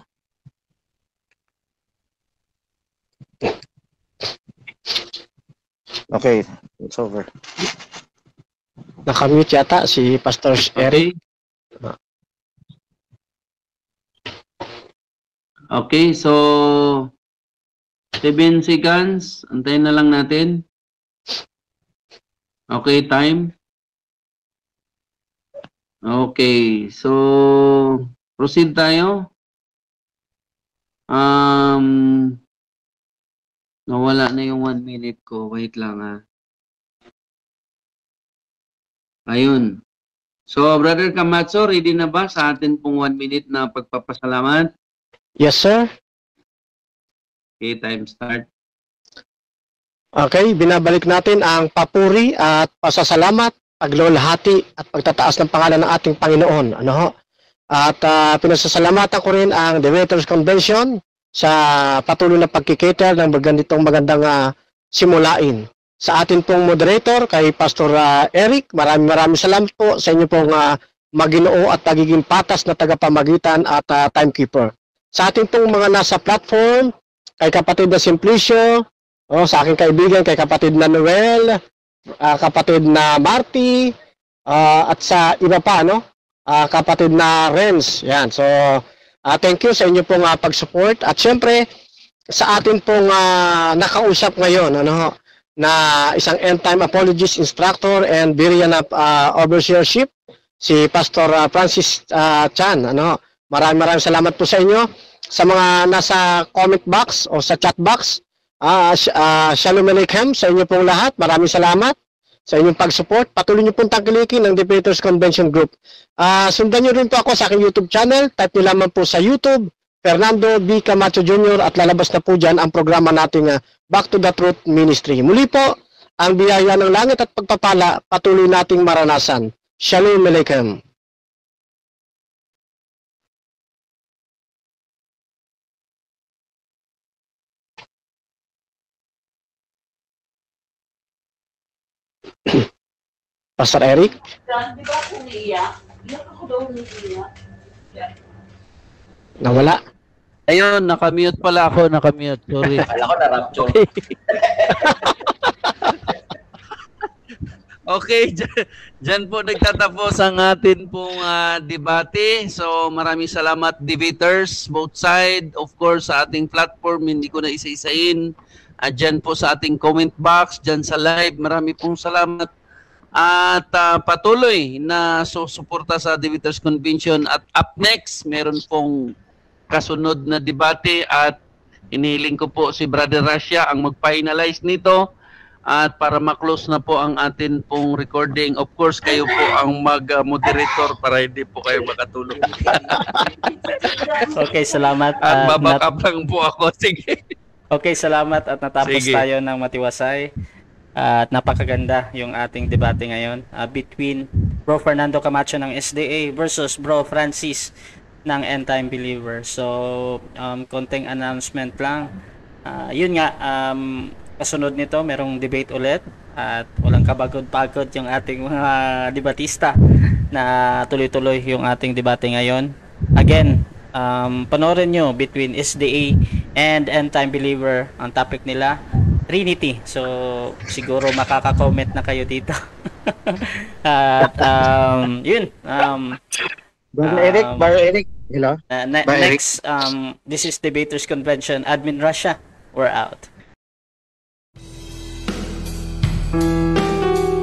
Okay, it's over. Nakamute yata si Pastor Eric. Okay, so seven seconds. Antayin na lang natin. Okay, time. Okay, so proceed tayo. Um, nawala na yung one minute ko. Wait lang ha. Ayun. So, Brother Camacho, ready na ba sa atin pong one minute na pagpapasalamat? Yes, sir. Okay, time start. Okay, binabalik natin ang papuri at pasasalamat, paglulhati at pagtataas ng pangalan ng ating Panginoon. Ano ho? At uh, pinasasalamatan ko rin ang Debaters Convention sa patuloy na pagkikater ng maganditong magandang uh, simulain. Sa atin pong moderator, kay Pastor uh, Eric, maraming maraming salamat po sa inyo pong uh, maginoo at pagiging patas na tagapamagitan at uh, timekeeper. Sa atin pong mga nasa platform, kay kapatid na Simplicio, oh, sa aking kaibigan, kay kapatid na Noel, uh, kapatid na Marty, uh, at sa iba pa, no? Uh, kapatid na Renz. Yan. So, uh, thank you sa inyo pong uh, pag-support. At syempre, sa atin pong uh, nakausap ngayon, ano, na isang end-time apologist instructor and Berean of uh, overseership, si Pastor uh, Francis uh, Chan. Ano, maraming maraming salamat po sa inyo. Sa mga nasa comment box o sa chat box, uh, uh, Shalom Aleichem sa inyo pong lahat. Maraming salamat sa inyong pag-support. Patuloy niyo pong tangkilikin ng Debaters Convention Group. Uh, sundan niyo rin po ako sa aking YouTube channel. Type niyo lamang po sa YouTube, Fernando B. Camacho Junior at lalabas na po dyan ang programa nating uh, Back to the Truth Ministry. Muli po, ang biyaya ng langit at pagpapala patuloy nating maranasan. Shalom Aleichem. Pastor Eric? Di ba ako umiiyak? Iyak ako daw umiiyak. Nawala. Ayun, nakamute pala ako, nakamute. Sorry. Kala ko na-rapture. Okay, dyan, dyan po nagtatapos ang atin pong uh, debate. So maraming salamat debaters, both side. Of course, sa ating platform, hindi ko na isa-isain. Uh, dyan po sa ating comment box, dyan sa live, marami pong salamat. At uh, patuloy na susuporta sa Debaters Convention. At up next, meron pong kasunod na debate at inihiling ko po si Brother Russia ang mag-finalize nito. At para maklose na po ang atin pong recording, of course, kayo po ang mag-moderator para hindi po kayo makatulog. Okay, salamat. At uh, baback up lang po ako. Sige. Okay, salamat at natapos Sige. tayo ng matiwasay. Uh, at napakaganda yung ating debate ngayon uh, between Bro Fernando Camacho ng S D A versus Bro Francis ng End Time Believer. So, um, konting announcement lang. Uh, yun nga, um, kasunod nito, merong debate ulit at walang kabagod-pagod yung ating mga debatista na tuloy-tuloy yung ating debate ngayon. Again, um, panoorin nyo between S D A and End Time Believer. Ang topic nila, Trinity. So, siguro makaka-comment na kayo dito. At, um, yun. Um, Brother um, Eric, Brother Eric, hello. Uh, ne- next, um, this is Debaters Convention. Admin Russia, we're out.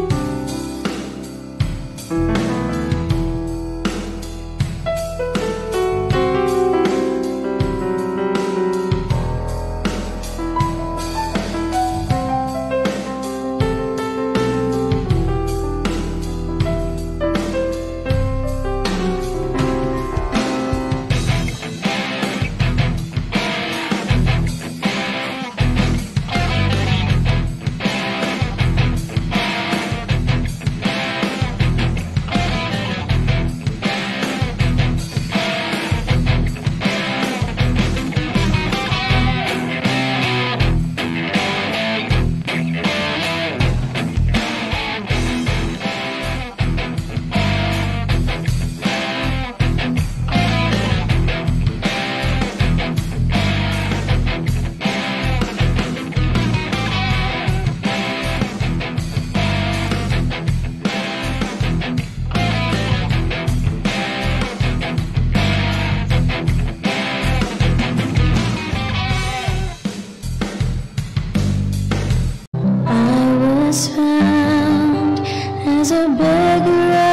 as a beggar